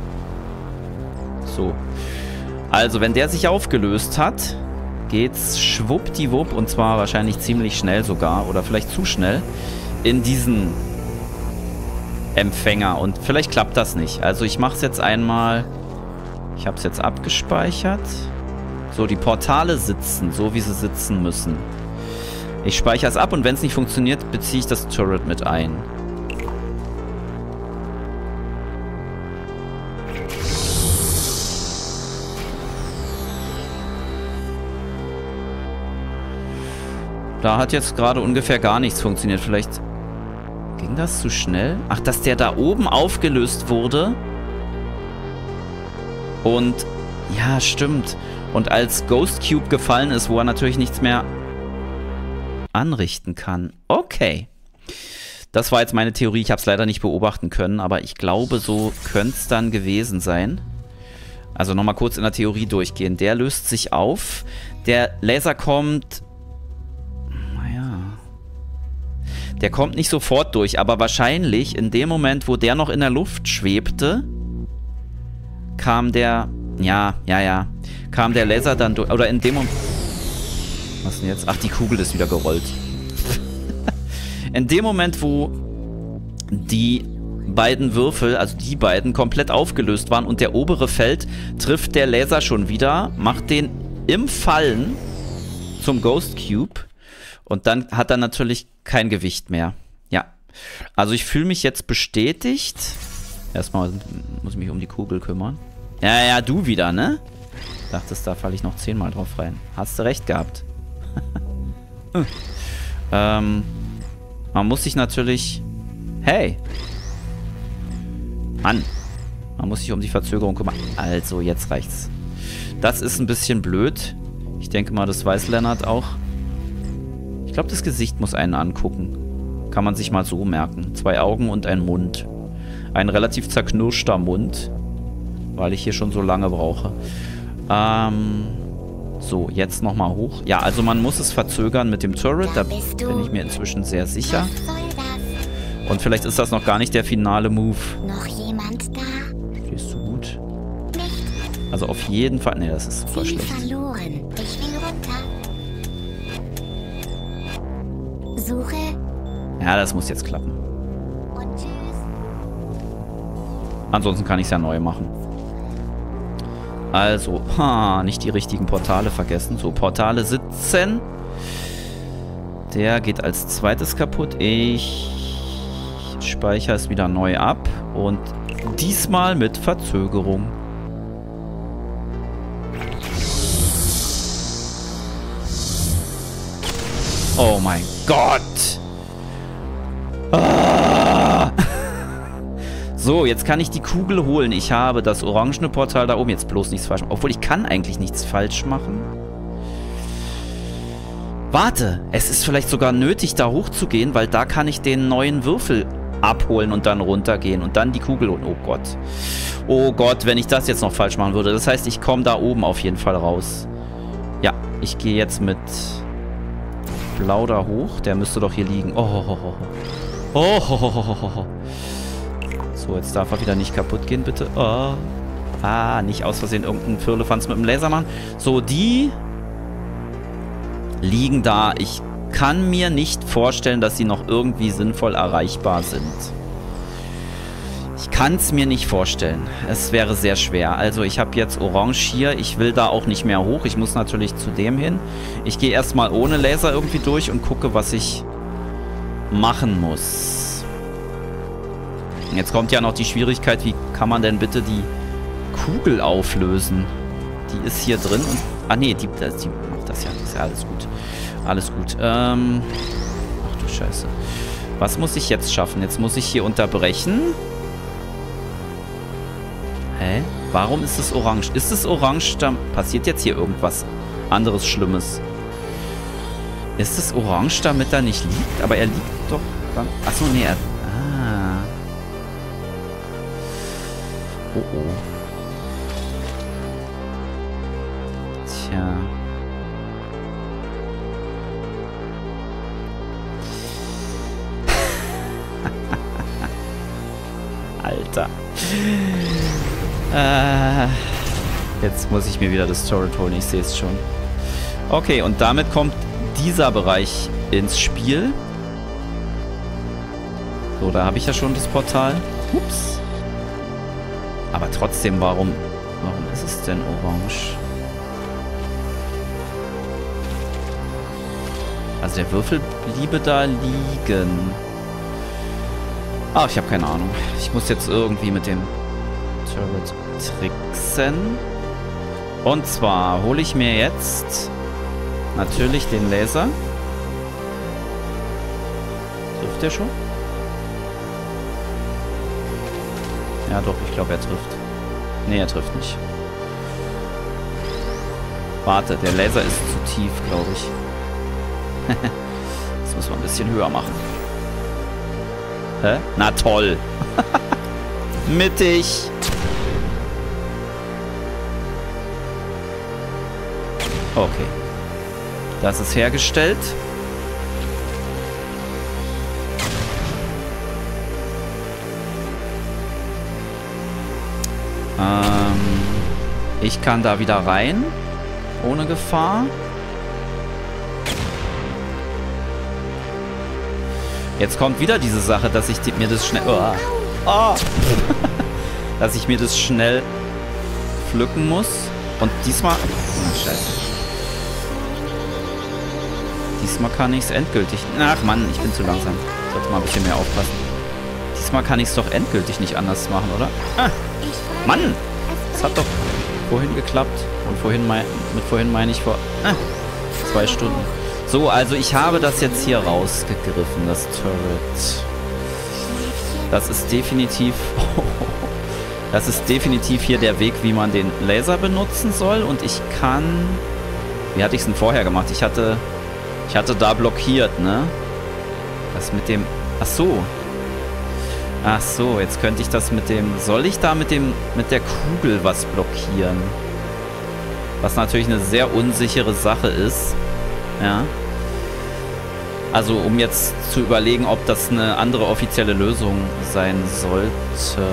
So. Also, wenn der sich aufgelöst hat, geht's schwuppdiwupp, und zwar wahrscheinlich ziemlich schnell sogar, oder vielleicht zu schnell, in diesen Empfänger. Und vielleicht klappt das nicht. Also, ich mache es jetzt einmal. Ich habe es jetzt abgespeichert. So, die Portale sitzen, so wie sie sitzen müssen. Ich speichere es ab und wenn es nicht funktioniert, beziehe ich das Turret mit ein. Da hat jetzt gerade ungefähr gar nichts funktioniert. Vielleicht ging das zu schnell? Ach, dass der da oben aufgelöst wurde. Und ja, stimmt. Und als Ghost Cube gefallen ist, wo er natürlich nichts mehr anrichten kann. Okay. Das war jetzt meine Theorie. Ich habe es leider nicht beobachten können, aber ich glaube, so könnte es dann gewesen sein. Also nochmal kurz in der Theorie durchgehen. Der löst sich auf. Der Laser kommt... Naja. Der kommt nicht sofort durch, aber wahrscheinlich in dem Moment, wo der noch in der Luft schwebte, kam der... Ja, ja, ja. Kam der Laser dann durch... Oder in dem Moment... Was denn jetzt? Ach, die Kugel ist wieder gerollt. In dem Moment, wo die beiden Würfel, also die beiden, komplett aufgelöst waren und der obere fällt, trifft der Laser schon wieder, macht den im Fallen zum Ghost Cube und dann hat er natürlich kein Gewicht mehr. Ja. Also ich fühle mich jetzt bestätigt. Erstmal muss ich mich um die Kugel kümmern. Ja, ja, du wieder, ne? Dachtest, da falle ich noch zehnmal drauf rein. Hast du recht gehabt. ähm, man muss sich natürlich... Hey! Mann! Man muss sich um die Verzögerung kümmern. Also, jetzt reicht's. Das ist ein bisschen blöd. Ich denke mal, das weiß Lennart auch. Ich glaube, das Gesicht muss einen angucken. Kann man sich mal so merken. Zwei Augen und ein Mund. Ein relativ zerknirschter Mund. Weil ich hier schon so lange brauche. Ähm... So, jetzt nochmal hoch. Ja, also man muss es verzögern mit dem Turret. Da bin ich mir inzwischen sehr sicher. Und vielleicht ist das noch gar nicht der finale Move. Noch jemand da? Stehst du gut? Also auf jeden Fall... Ne, das ist super schlecht. Verloren. Ich will runter. Suche. Ja, das muss jetzt klappen. Und tschüss. Ansonsten kann ich es ja neu machen. Also, ha, nicht die richtigen Portale vergessen. So, Portale sitzen. Der geht als zweites kaputt. Ich speichere es wieder neu ab. Und diesmal mit Verzögerung. Oh mein Gott! Ah! So, jetzt kann ich die Kugel holen. Ich habe das orangene Portal da oben. Jetzt bloß nichts falsch machen. Obwohl, ich kann eigentlich nichts falsch machen. Warte, es ist vielleicht sogar nötig, da hochzugehen, weil da kann ich den neuen Würfel abholen und dann runtergehen und dann die Kugel holen. Oh Gott. Oh Gott, wenn ich das jetzt noch falsch machen würde. Das heißt, ich komme da oben auf jeden Fall raus. Ja, ich gehe jetzt mit Blau da hoch. Der müsste doch hier liegen. Oh, oh, oh, oh. Oh, oh, oh, oh, oh. So, jetzt darf er wieder nicht kaputt gehen, bitte. Oh. Ah, nicht aus Versehen irgendein Firlefanz mit dem Laser machen. So, die liegen da. Ich kann mir nicht vorstellen, dass sie noch irgendwie sinnvoll erreichbar sind. Ich kann es mir nicht vorstellen. Es wäre sehr schwer. Also ich habe jetzt Orange hier. Ich will da auch nicht mehr hoch. Ich muss natürlich zu dem hin. Ich gehe erstmal ohne Laser irgendwie durch und gucke, was ich machen muss. Jetzt kommt ja noch die Schwierigkeit, wie kann man denn bitte die Kugel auflösen? Die ist hier drin und... Ah nee, die, die macht das ja. Ist ja alles gut. Alles gut. Ähm... Ach du Scheiße. Was muss ich jetzt schaffen? Jetzt muss ich hier unterbrechen. Hä? Warum ist es orange? Ist es orange? Da passiert jetzt hier irgendwas anderes Schlimmes. Ist es orange, damit er nicht liegt? Aber er liegt doch... Achso, nee, er... Ah. Oh, oh. Tja. Alter. Äh, jetzt muss ich mir wieder das Turret holen, ich sehe es schon. Okay, und damit kommt dieser Bereich ins Spiel. So, da habe ich ja schon das Portal. Ups. Aber trotzdem, warum, warum ist es denn orange? Also der Würfel bliebe da liegen. Ach, ich habe keine Ahnung. Ich muss jetzt irgendwie mit dem Turret tricksen. Und zwar hole ich mir jetzt natürlich den Laser. Trifft der schon? Ja doch, ich glaube er trifft. Nee, er trifft nicht. Warte, der Laser ist zu tief, glaube ich. Das muss man ein bisschen höher machen. Hä? Na toll. Mittig. Okay. Das ist hergestellt. Ähm, ich kann da wieder rein. Ohne Gefahr. Jetzt kommt wieder diese Sache, dass ich die, mir das schnell... Oh, oh, dass ich mir das schnell pflücken muss. Und diesmal... Oh, scheiße. Diesmal kann ich es endgültig... Ach Mann, ich bin zu langsam. Sollte mal ein bisschen mehr aufpassen. Diesmal kann ich es doch endgültig nicht anders machen, oder? Ah, Mann! Das hat doch vorhin geklappt. Und vorhin mein, mit vorhin meine ich vor... Ah, zwei Stunden. So, also ich habe das jetzt hier rausgegriffen, das Turret. Das ist definitiv... Das ist definitiv hier der Weg, wie man den Laser benutzen soll. Und ich kann... Wie hatte ich es denn vorher gemacht? Ich hatte... Ich hatte da blockiert, ne? Das mit dem... Ach so. Ach so, jetzt könnte ich das mit dem... Soll ich da mit dem... mit der Kugel was blockieren? Was natürlich eine sehr unsichere Sache ist. Ja. Also, um jetzt zu überlegen, ob das eine andere offizielle Lösung sein sollte.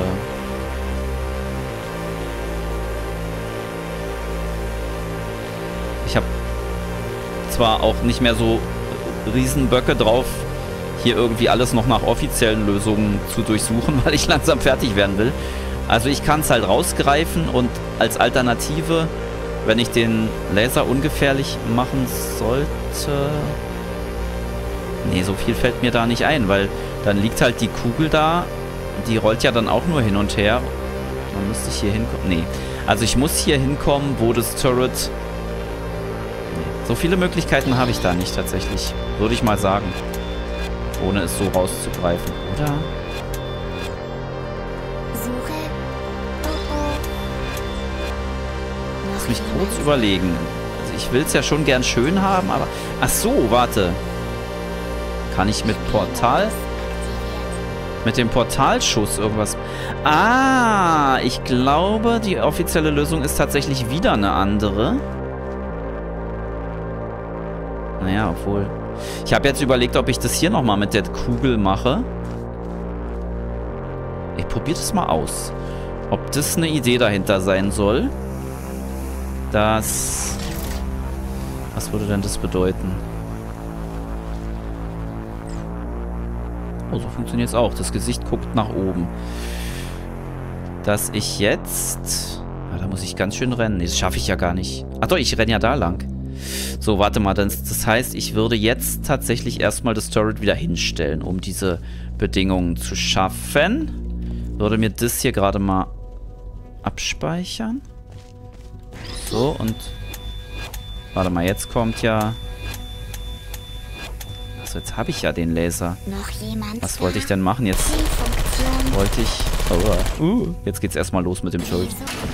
Ich habe zwar auch nicht mehr so Riesenböcke drauf, hier irgendwie alles noch nach offiziellen Lösungen zu durchsuchen, weil ich langsam fertig werden will. Also ich kann es halt rausgreifen und als Alternative, wenn ich den Laser ungefährlich machen sollte... Nee, so viel fällt mir da nicht ein, weil dann liegt halt die Kugel da, die rollt ja dann auch nur hin und her. Dann müsste ich hier hinkommen. Nee, also ich muss hier hinkommen, wo das Turret... Nee. So viele Möglichkeiten habe ich da nicht tatsächlich, würde ich mal sagen. Ohne es so rauszugreifen, oder? Lass mich kurz überlegen. Also ich will es ja schon gern schön haben, aber... Ach so, warte. Kann ich mit Portal... Mit dem Portalschuss irgendwas... Ah, ich glaube, die offizielle Lösung ist tatsächlich wieder eine andere. Naja, obwohl... Ich habe jetzt überlegt, ob ich das hier nochmal mit der Kugel mache. Ich probiere das mal aus. Ob das eine Idee dahinter sein soll. Das... Was würde denn das bedeuten? Oh, so funktioniert es auch. Das Gesicht guckt nach oben. Dass ich jetzt... Ah, da muss ich ganz schön rennen. Nee, das schaffe ich ja gar nicht. Ach doch, ich renne ja da lang. So, warte mal. Das, das heißt, ich würde jetzt tatsächlich erstmal das Turret wieder hinstellen, um diese Bedingungen zu schaffen. Würde mir das hier gerade mal abspeichern. So, und... Warte mal, jetzt kommt ja... Achso, jetzt habe ich ja den Laser. Noch jemand? Was wollte ich denn machen? Jetzt wollte ich... Oh, uh, jetzt geht's erstmal los mit dem Turret.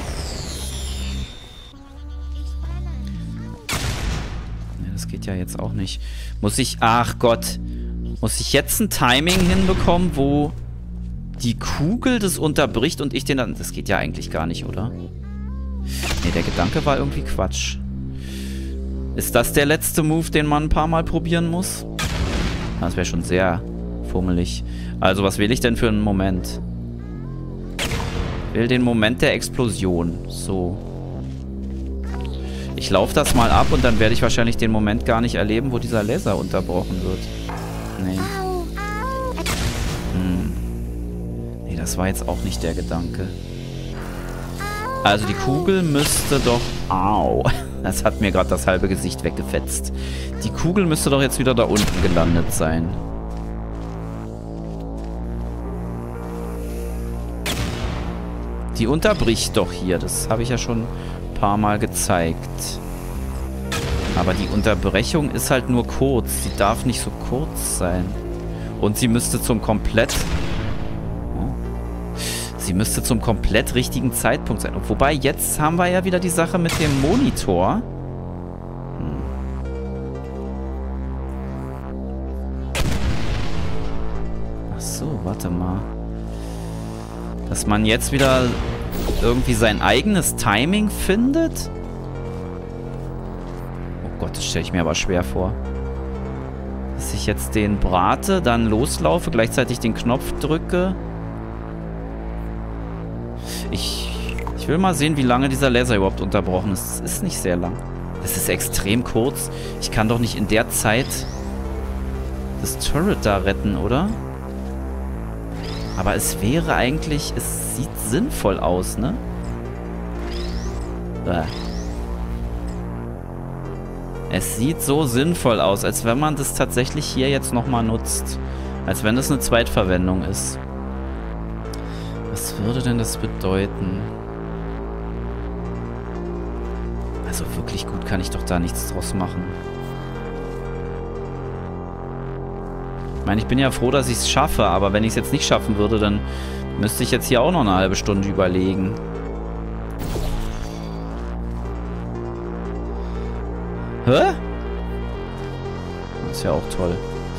Ja, das geht ja jetzt auch nicht. Muss ich... Ach Gott. Muss ich jetzt ein Timing hinbekommen, wo die Kugel das unterbricht und ich den dann... Das geht ja eigentlich gar nicht, oder? Nee, der Gedanke war irgendwie Quatsch. Ist das der letzte Move, den man ein paar Mal probieren muss? Das wäre schon sehr fummelig. Also, was wähle ich denn für einen Moment? Ich will den Moment der Explosion. So. Ich laufe das mal ab und dann werde ich wahrscheinlich den Moment gar nicht erleben, wo dieser Laser unterbrochen wird. Nee. Hm. Nee, das war jetzt auch nicht der Gedanke. Also, die Kugel müsste doch... Au. Das hat mir gerade das halbe Gesicht weggefetzt. Die Kugel müsste doch jetzt wieder da unten gelandet sein. Die unterbricht doch hier. Das habe ich ja schon ein paar Mal gezeigt. Aber die Unterbrechung ist halt nur kurz. Sie darf nicht so kurz sein. Und sie müsste zum komplett... Sie müsste zum komplett richtigen Zeitpunkt sein. Und wobei, jetzt haben wir ja wieder die Sache mit dem Monitor. Hm. Ach so, warte mal. Dass man jetzt wieder irgendwie sein eigenes Timing findet? Oh Gott, das stelle ich mir aber schwer vor. Dass ich jetzt den brate, dann loslaufe, gleichzeitig den Knopf drücke... Ich, ich will mal sehen, wie lange dieser Laser überhaupt unterbrochen ist. Es ist nicht sehr lang. Es ist extrem kurz. Ich kann doch nicht in der Zeit das Turret da retten, oder? Aber es wäre eigentlich... Es sieht sinnvoll aus, ne? Bäh. Es sieht so sinnvoll aus, als wenn man das tatsächlich hier jetzt nochmal nutzt. Als wenn das eine Zweitverwendung ist. Was würde denn das bedeuten? Also wirklich gut kann ich doch da nichts draus machen. Ich meine, ich bin ja froh, dass ich es schaffe, aber wenn ich es jetzt nicht schaffen würde, dann müsste ich jetzt hier auch noch eine halbe Stunde überlegen. Hä? Das ist ja auch toll.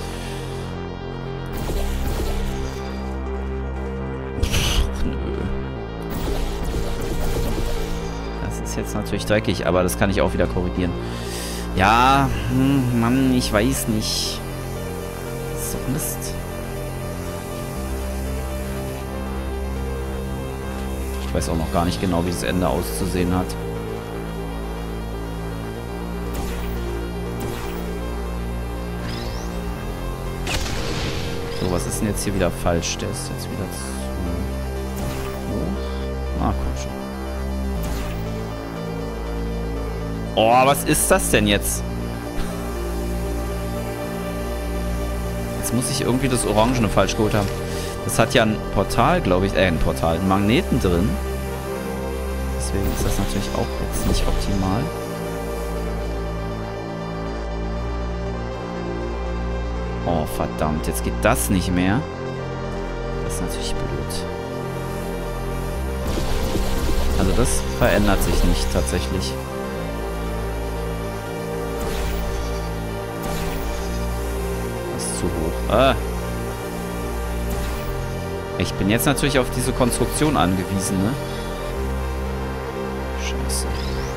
Jetzt natürlich dreckig, aber das kann ich auch wieder korrigieren. Ja, hm, Mann, ich weiß nicht. So Mist. Ich weiß auch noch gar nicht genau, wie das Ende auszusehen hat. So, was ist denn jetzt hier wieder falsch? Der ist jetzt wieder zu hoch. Ah, komm schon. Oh, was ist das denn jetzt? Jetzt muss ich irgendwie das Orangene falsch geholt haben. Das hat ja ein Portal, glaube ich. Äh, ein Portal. Einen Magneten drin. Deswegen ist das natürlich auch jetzt nicht optimal. Oh, verdammt. Jetzt geht das nicht mehr. Das ist natürlich blöd. Also das verändert sich nicht tatsächlich. Zu hoch. Ah. Ich bin jetzt natürlich auf diese Konstruktion angewiesen, ne? Scheiße.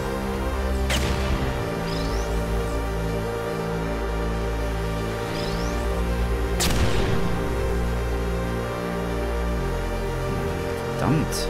Verdammt.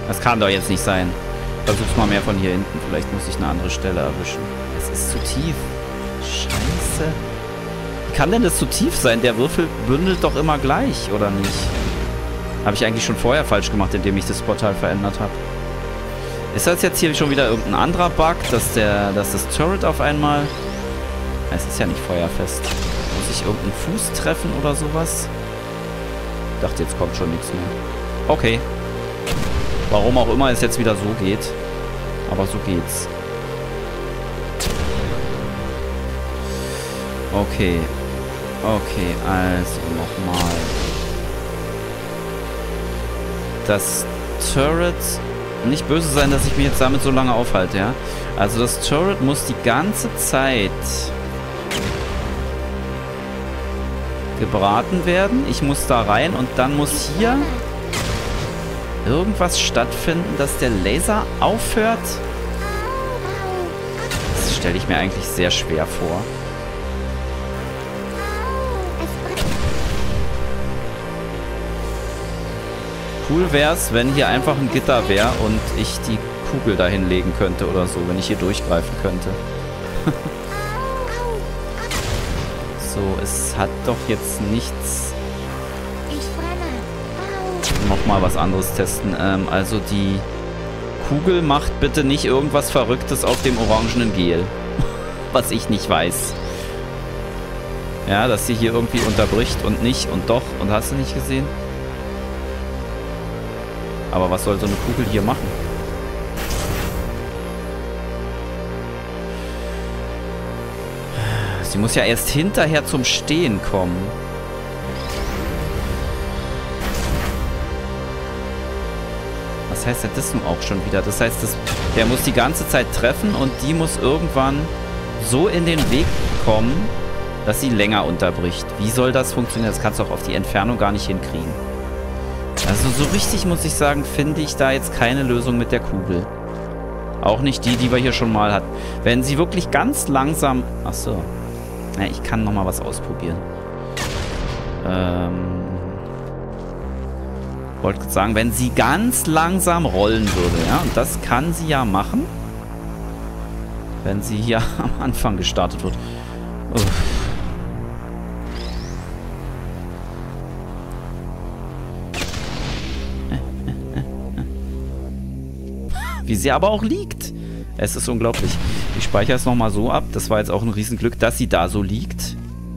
Das kann doch jetzt nicht sein. Versuch's mal mehr von hier hinten. Vielleicht muss ich eine andere Stelle erwischen. Es ist zu tief. Scheiße. Wie kann denn das zu tief sein? Der Würfel bündelt doch immer gleich, oder nicht? Habe ich eigentlich schon vorher falsch gemacht, indem ich das Portal verändert habe. Ist das jetzt hier schon wieder irgendein anderer Bug, dass, der, dass das Turret auf einmal... Es ist ja nicht feuerfest. Muss ich irgendeinen Fuß treffen oder sowas? Ich dachte, jetzt kommt schon nichts mehr. Okay. Warum auch immer es jetzt wieder so geht. Aber so geht's. Okay. Okay, also nochmal. Das Turret... Nicht böse sein, dass ich mich jetzt damit so lange aufhalte, ja? Also das Turret muss die ganze Zeit gebraten werden. Ich muss da rein und dann muss hier irgendwas stattfinden, dass der Laser aufhört. Das stelle ich mir eigentlich sehr schwer vor. Cool wäre es, wenn hier einfach ein Gitter wäre und ich die Kugel dahin legen könnte oder so, wenn ich hier durchgreifen könnte. So, es hat doch jetzt nichts... Nochmal was anderes testen. Ähm, also die Kugel macht bitte nicht irgendwas Verrücktes auf dem orangenen Gel. Was ich nicht weiß. Ja, dass sie hier irgendwie unterbricht und nicht und doch. Und hast du nicht gesehen? Aber was soll so eine Kugel hier machen? Sie muss ja erst hinterher zum Stehen kommen. Was heißt denn das nun auch schon wieder? Das heißt, das, der muss die ganze Zeit treffen und die muss irgendwann so in den Weg kommen, dass sie länger unterbricht. Wie soll das funktionieren? Das kannst du auch auf die Entfernung gar nicht hinkriegen. Also so richtig, muss ich sagen, finde ich da jetzt keine Lösung mit der Kugel. Auch nicht die, die wir hier schon mal hatten. Wenn sie wirklich ganz langsam... Achso. Ja, ich kann nochmal was ausprobieren. Ähm... Wollte sagen, wenn sie ganz langsam rollen würde, ja, und das kann sie ja machen, wenn sie hier am Anfang gestartet wird. Uff. Wie sie aber auch liegt. Es ist unglaublich. Ich speichere es nochmal so ab. Das war jetzt auch ein Riesenglück, dass sie da so liegt.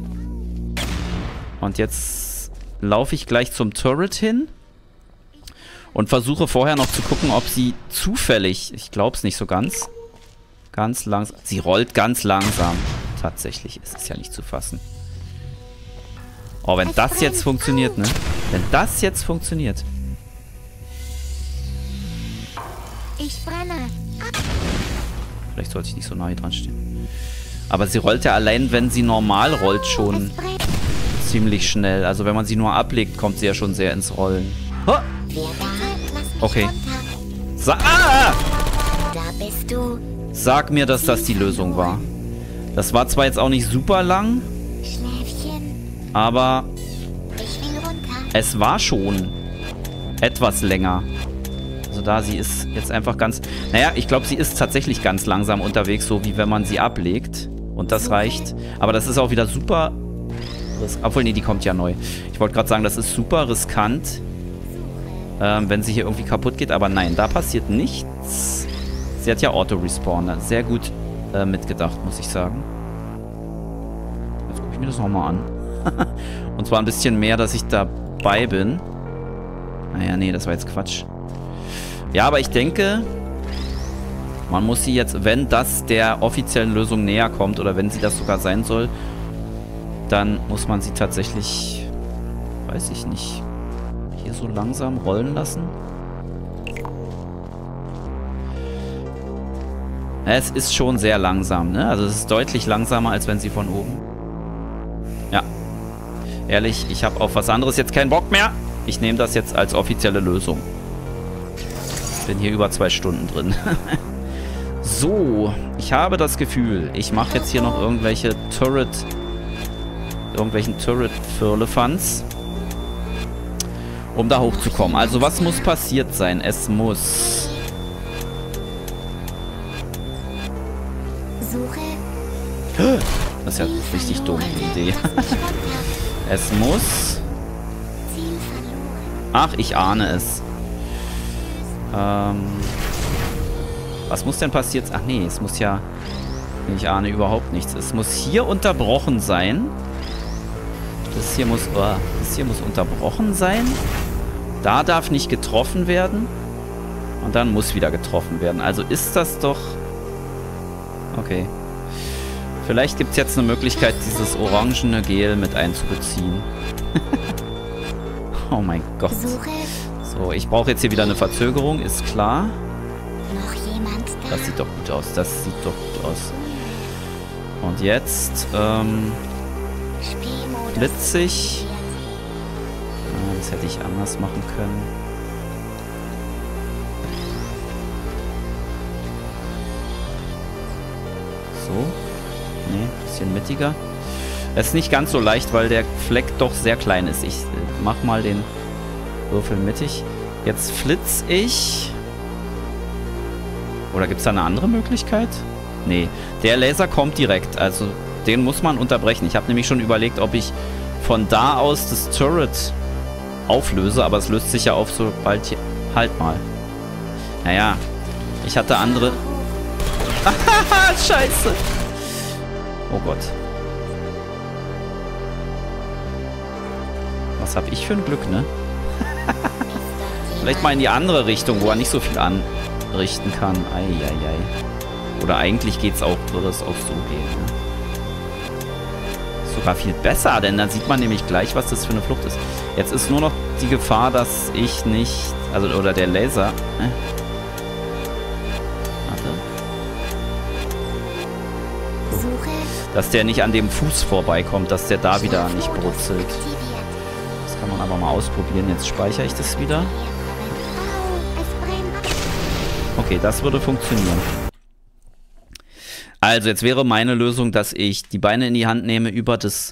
Und jetzt laufe ich gleich zum Turret hin. Und versuche vorher noch zu gucken, ob sie zufällig... Ich glaube es nicht so ganz. Ganz langsam. Sie rollt ganz langsam. Tatsächlich ist es ja nicht zu fassen. Oh, wenn das jetzt funktioniert, ne? Wenn das jetzt funktioniert. Ich brenne. Vielleicht sollte ich nicht so nah hier dran stehen. Aber sie rollt ja allein, wenn sie normal rollt, schon ziemlich schnell. Also wenn man sie nur ablegt, kommt sie ja schon sehr ins Rollen. Oh! Okay. Sa ah! Da bist du. Sag mir, dass das die Lösung war. Das war zwar jetzt auch nicht super lang, Schläfchen. aber Ich will runter. es war schon etwas länger. Also da, sie ist jetzt einfach ganz... Naja, ich glaube, sie ist tatsächlich ganz langsam unterwegs, so wie wenn man sie ablegt. Und das reicht. Aber das ist auch wieder super... Obwohl, nee, die kommt ja neu. Ich wollte gerade sagen, das ist super riskant, ähm, wenn sie hier irgendwie kaputt geht. Aber nein, da passiert nichts. Sie hat ja Auto-Respawn. Sehr gut äh, mitgedacht, muss ich sagen. Jetzt gucke ich mir das nochmal an. Und zwar ein bisschen mehr, dass ich dabei bin. Naja, nee, das war jetzt Quatsch. Ja, aber ich denke, man muss sie jetzt, wenn das der offiziellen Lösung näher kommt oder wenn sie das sogar sein soll, dann muss man sie tatsächlich, weiß ich nicht, hier so langsam rollen lassen. Es ist schon sehr langsam, ne? Also es ist deutlich langsamer, als wenn sie von oben... Ja. Ehrlich, ich habe auf was anderes jetzt keinen Bock mehr. Ich nehme das jetzt als offizielle Lösung. Bin hier über zwei Stunden drin. So, ich habe das Gefühl, ich mache jetzt hier noch irgendwelche Turret... irgendwelchen Turret-Firlefanz. um da hochzukommen. Also was muss passiert sein? Es muss... Suche. Das ist ja richtig dumme Idee. Es muss... Ziel verloren. Ach, ich ahne es. Ähm... Was muss denn passiert? Ach nee, es muss ja... Ich ahne überhaupt nichts. Es muss hier unterbrochen sein. Das hier muss... Oh, das hier muss unterbrochen sein. Da darf nicht getroffen werden. Und dann muss wieder getroffen werden. Also ist das doch... Okay. Vielleicht gibt es jetzt eine Möglichkeit, dieses orangene Gel mit einzubeziehen. Oh mein Gott. Suche. So, ich brauche jetzt hier wieder eine Verzögerung, ist klar. Noch jemand da? Das sieht doch gut aus. Das sieht doch gut aus. Und jetzt, ähm... Spielmodus. blitzig. Ja, das hätte ich anders machen können. So. Nee, bisschen mittiger. Es ist nicht ganz so leicht, weil der Fleck doch sehr klein ist. Ich äh, mach mal den Würfel mittig. Jetzt flitz ich. Oder gibt es da eine andere Möglichkeit? Nee, der Laser kommt direkt. Also den muss man unterbrechen. Ich habe nämlich schon überlegt, ob ich von da aus das Turret auflöse. Aber es löst sich ja auf, sobald hier... Halt mal. Naja, ich hatte andere... Scheiße. Oh Gott. Was habe ich für ein Glück, ne? Vielleicht mal in die andere Richtung, wo er nicht so viel anrichten kann. Eieiei. Oder eigentlich geht's auch, würde es auch so gehen. Ne? Sogar viel besser, denn dann sieht man nämlich gleich, was das für eine Flucht ist. Jetzt ist nur noch die Gefahr, dass ich nicht... Also, oder der Laser... Ne? Dass der nicht an dem Fuß vorbeikommt, dass der da wieder nicht brutzelt. Das kann man aber mal ausprobieren. Jetzt speichere ich das wieder. Okay, das würde funktionieren. Also, jetzt wäre meine Lösung, dass ich die Beine in die Hand nehme, über das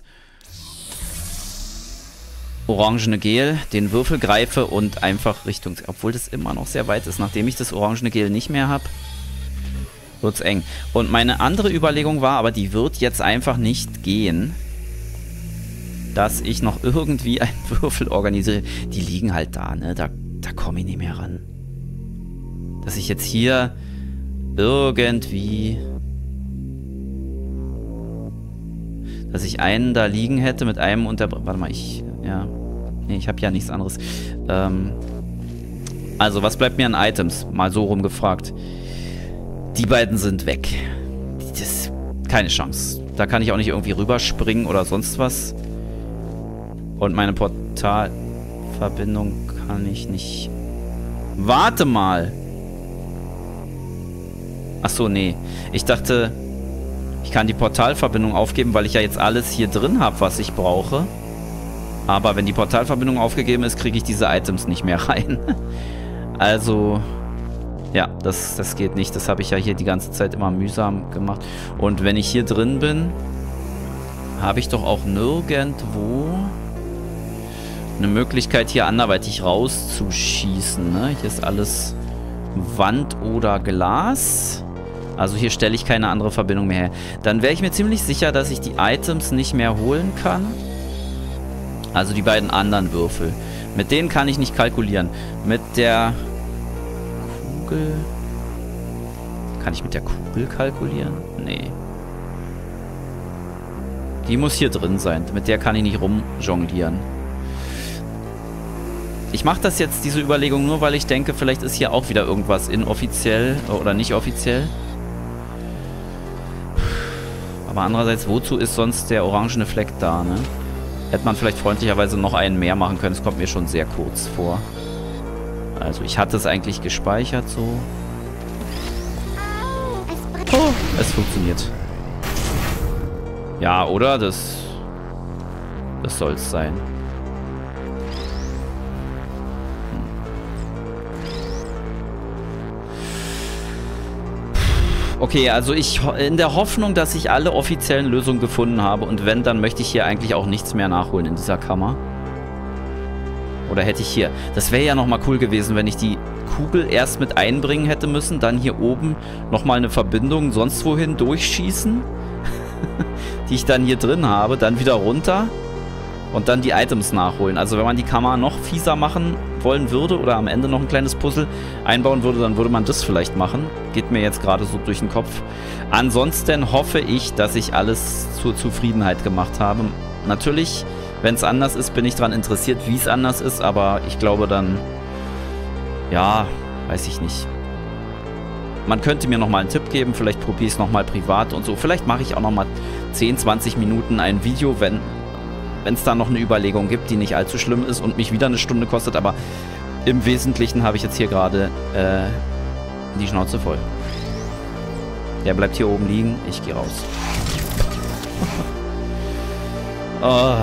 orangene Gel, den Würfel greife und einfach Richtung... Obwohl das immer noch sehr weit ist, nachdem ich das orangene Gel nicht mehr habe. Wird's eng. Und meine andere Überlegung war, aber die wird jetzt einfach nicht gehen, dass ich noch irgendwie einen Würfel organisiere. Die liegen halt da, ne? Da, da komme ich nicht mehr ran. Dass ich jetzt hier irgendwie... Dass ich einen da liegen hätte mit einem unter... Warte mal, ich... Ja... Nee, ich habe ja nichts anderes. Ähm... Also, was bleibt mir an Items? Mal so rumgefragt. Die beiden sind weg. Das, keine Chance. Da kann ich auch nicht irgendwie rüberspringen oder sonst was. Und meine Portalverbindung kann ich nicht... Warte mal! Achso, nee. Ich dachte, ich kann die Portalverbindung aufgeben, weil ich ja jetzt alles hier drin habe, was ich brauche. Aber wenn die Portalverbindung aufgegeben ist, kriege ich diese Items nicht mehr rein. Also... Ja, das, das geht nicht. Das habe ich ja hier die ganze Zeit immer mühsam gemacht. Und wenn ich hier drin bin, habe ich doch auch nirgendwo eine Möglichkeit, hier anderweitig rauszuschießen. Ne? Hier ist alles Wand oder Glas. Also hier stelle ich keine andere Verbindung mehr her. Dann wäre ich mir ziemlich sicher, dass ich die Items nicht mehr holen kann. Also die beiden anderen Würfel. Mit denen kann ich nicht kalkulieren. Mit der... Kugel. Kann ich mit der Kugel kalkulieren? Nee. Die muss hier drin sein. Mit der kann ich nicht rumjonglieren. Ich mache das jetzt, diese Überlegung, nur weil ich denke, vielleicht ist hier auch wieder irgendwas inoffiziell oder nicht offiziell. Aber andererseits, wozu ist sonst der orangene Fleck da, ne? Hätte man vielleicht freundlicherweise noch einen mehr machen können. Es kommt mir schon sehr kurz vor. Also ich hatte es eigentlich gespeichert so. Oh, es funktioniert. Ja, oder? Das, das soll es sein. Hm. Okay, also ich in der Hoffnung, dass ich alle offiziellen Lösungen gefunden habe. Und wenn, dann möchte ich hier eigentlich auch nichts mehr nachholen in dieser Kammer. Oder hätte ich hier... Das wäre ja nochmal cool gewesen, wenn ich die Kugel erst mit einbringen hätte müssen, dann hier oben nochmal eine Verbindung sonst wohin durchschießen, die ich dann hier drin habe, dann wieder runter und dann die Items nachholen. Also wenn man die Kamera noch fieser machen wollen würde oder am Ende noch ein kleines Puzzle einbauen würde, dann würde man das vielleicht machen. Geht mir jetzt gerade so durch den Kopf. Ansonsten hoffe ich, dass ich alles zur Zufriedenheit gemacht habe. Natürlich, wenn es anders ist, bin ich daran interessiert, wie es anders ist, aber ich glaube dann, ja, weiß ich nicht. Man könnte mir nochmal einen Tipp geben, vielleicht probiere ich es nochmal privat und so. Vielleicht mache ich auch nochmal zehn, zwanzig Minuten ein Video, wenn wenn es da noch eine Überlegung gibt, die nicht allzu schlimm ist und mich wieder eine Stunde kostet, aber im Wesentlichen habe ich jetzt hier gerade äh, die Schnauze voll. Der bleibt hier oben liegen, ich gehe raus. Oh.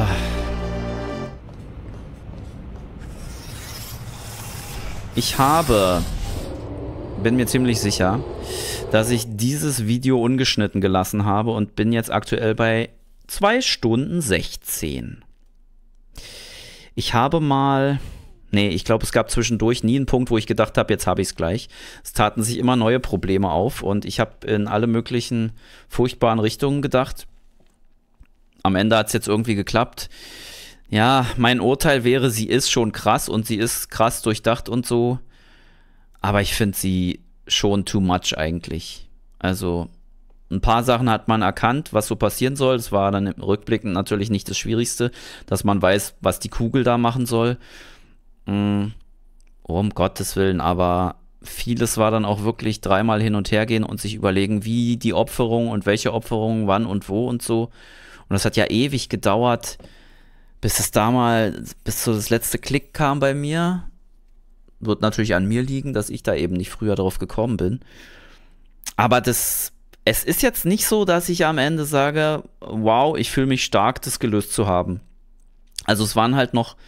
Ich habe, bin mir ziemlich sicher, dass ich dieses Video ungeschnitten gelassen habe und bin jetzt aktuell bei zwei Stunden sechzehn. Ich habe mal, nee, ich glaube, es gab zwischendurch nie einen Punkt, wo ich gedacht habe, jetzt habe ich es gleich. Es taten sich immer neue Probleme auf und ich habe in alle möglichen furchtbaren Richtungen gedacht. Am Ende hat es jetzt irgendwie geklappt. Ja, mein Urteil wäre, sie ist schon krass und sie ist krass durchdacht und so. Aber ich finde sie schon too much eigentlich. Also ein paar Sachen hat man erkannt, was so passieren soll. Das war dann im Rückblick natürlich nicht das Schwierigste, dass man weiß, was die Kugel da machen soll. Um Gottes Willen, aber vieles war dann auch wirklich dreimal hin und her gehen und sich überlegen, wie die Opferung und welche Opferung, wann und wo und so. Und das hat ja ewig gedauert, bis es da mal, bis so das letzte Klick kam bei mir. Wird natürlich an mir liegen, dass ich da eben nicht früher drauf gekommen bin. Aber das... Es ist jetzt nicht so, dass ich am Ende sage, wow, ich fühle mich stark, das gelöst zu haben. Also es waren halt noch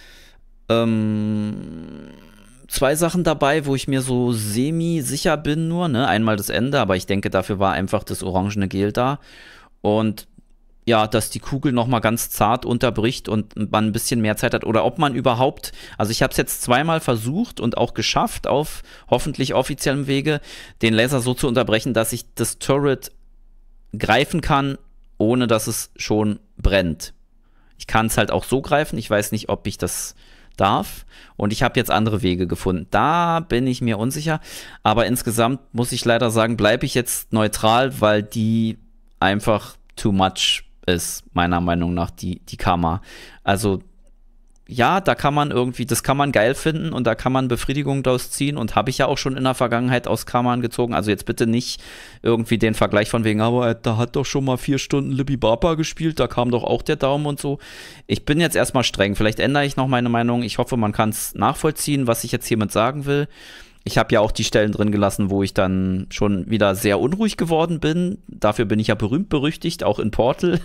ähm, zwei Sachen dabei, wo ich mir so semi-sicher bin nur, ne? Einmal das Ende, aber ich denke, dafür war einfach das orangene Gel da. Und ja, dass die Kugel nochmal ganz zart unterbricht und man ein bisschen mehr Zeit hat. Oder ob man überhaupt, also ich habe es jetzt zweimal versucht und auch geschafft, auf hoffentlich offiziellem Wege, den Laser so zu unterbrechen, dass ich das Turret greifen kann, ohne dass es schon brennt. Ich kann es halt auch so greifen, ich weiß nicht, ob ich das darf. Und ich habe jetzt andere Wege gefunden. Da bin ich mir unsicher. Aber insgesamt muss ich leider sagen, bleibe ich jetzt neutral, weil die einfach too much ist, meiner Meinung nach, die, die Karma. Also, ja, da kann man irgendwie, das kann man geil finden und da kann man Befriedigung daraus ziehen und habe ich ja auch schon in der Vergangenheit aus Karma gezogen. Also jetzt bitte nicht irgendwie den Vergleich von wegen, aber da hat doch schon mal vier Stunden Libby Baba gespielt, da kam doch auch der Daumen und so. Ich bin jetzt erstmal streng, vielleicht ändere ich noch meine Meinung. Ich hoffe, man kann es nachvollziehen, was ich jetzt hiermit sagen will. Ich habe ja auch die Stellen drin gelassen, wo ich dann schon wieder sehr unruhig geworden bin. Dafür bin ich ja berühmt berüchtigt, auch in Portal.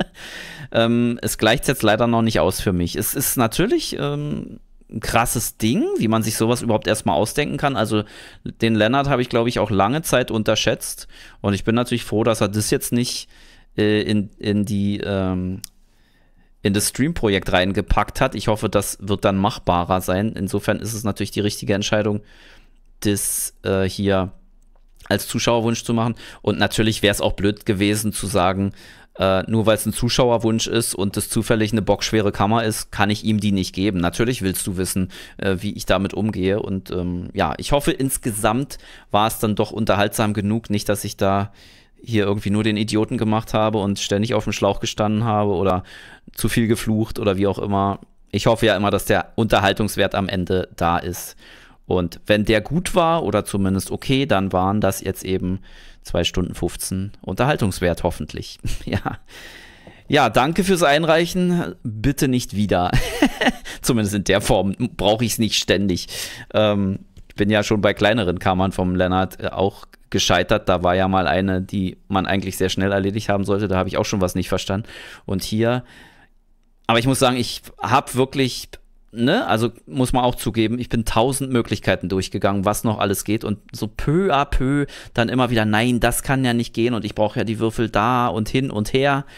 ähm, es gleicht jetzt leider noch nicht aus für mich. Es ist natürlich ähm, ein krasses Ding, wie man sich sowas überhaupt erstmal ausdenken kann. Also den Lennart habe ich, glaube ich, auch lange Zeit unterschätzt. Und ich bin natürlich froh, dass er das jetzt nicht äh, in, in die ähm, in das Stream-Projekt reingepackt hat. Ich hoffe, das wird dann machbarer sein. Insofern ist es natürlich die richtige Entscheidung, das äh, hier als Zuschauerwunsch zu machen. Und natürlich wäre es auch blöd gewesen zu sagen, äh, nur weil es ein Zuschauerwunsch ist und das zufällig eine bockschwere Kammer ist, kann ich ihm die nicht geben. Natürlich willst du wissen, äh, wie ich damit umgehe. Und ähm, ja, ich hoffe, insgesamt war es dann doch unterhaltsam genug. Nicht, dass ich da hier irgendwie nur den Idioten gemacht habe und ständig auf dem Schlauch gestanden habe oder zu viel geflucht oder wie auch immer. Ich hoffe ja immer, dass der Unterhaltungswert am Ende da ist. Und wenn der gut war oder zumindest okay, dann waren das jetzt eben zwei Stunden fünfzehn Unterhaltungswert hoffentlich. Ja. Ja, danke fürs Einreichen. Bitte nicht wieder. Zumindest in der Form brauche ich es nicht ständig. Ähm, ich bin ja schon bei kleineren Kammern vom Lennart äh, auch gescheitert. Da war ja mal eine, die man eigentlich sehr schnell erledigt haben sollte. Da habe ich auch schon was nicht verstanden. Und hier, aber ich muss sagen, ich habe wirklich... Ne? Also muss man auch zugeben, ich bin tausend Möglichkeiten durchgegangen, was noch alles geht und so peu à peu dann immer wieder, nein, das kann ja nicht gehen und ich brauche ja die Würfel da und hin und her.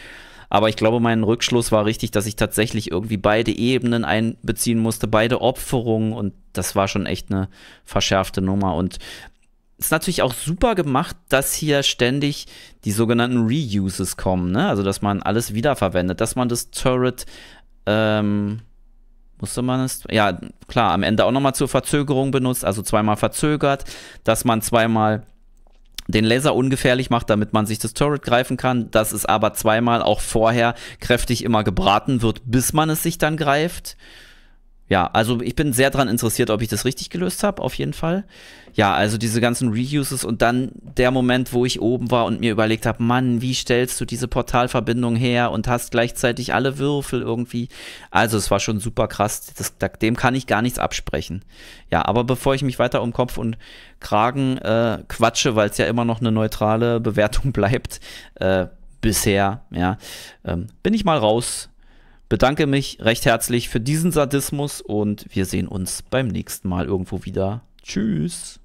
Aber ich glaube, mein Rückschluss war richtig, dass ich tatsächlich irgendwie beide Ebenen einbeziehen musste, beide Opferungen. Und das war schon echt eine verschärfte Nummer. Und es ist natürlich auch super gemacht, dass hier ständig die sogenannten Reuses kommen, ne? Also, dass man alles wiederverwendet, dass man das Turret, ähm, musste man es, ja, klar, am Ende auch nochmal zur Verzögerung benutzt, also zweimal verzögert, dass man zweimal den Laser ungefährlich macht, damit man sich das Turret greifen kann, dass es aber zweimal auch vorher kräftig immer gebraten wird, bis man es sich dann greift. Ja, also ich bin sehr daran interessiert, ob ich das richtig gelöst habe, auf jeden Fall. Ja, also diese ganzen Reuses und dann der Moment, wo ich oben war und mir überlegt habe, Mann, wie stellst du diese Portalverbindung her und hast gleichzeitig alle Würfel irgendwie. Also es war schon super krass, das, dem kann ich gar nichts absprechen. Ja, aber bevor ich mich weiter um Kopf und Kragen äh, quatsche, weil es ja immer noch eine neutrale Bewertung bleibt, äh, bisher, ja, ähm, bin ich mal raus. Bedanke mich recht herzlich für diesen Sadismus und wir sehen uns beim nächsten Mal irgendwo wieder. Tschüss.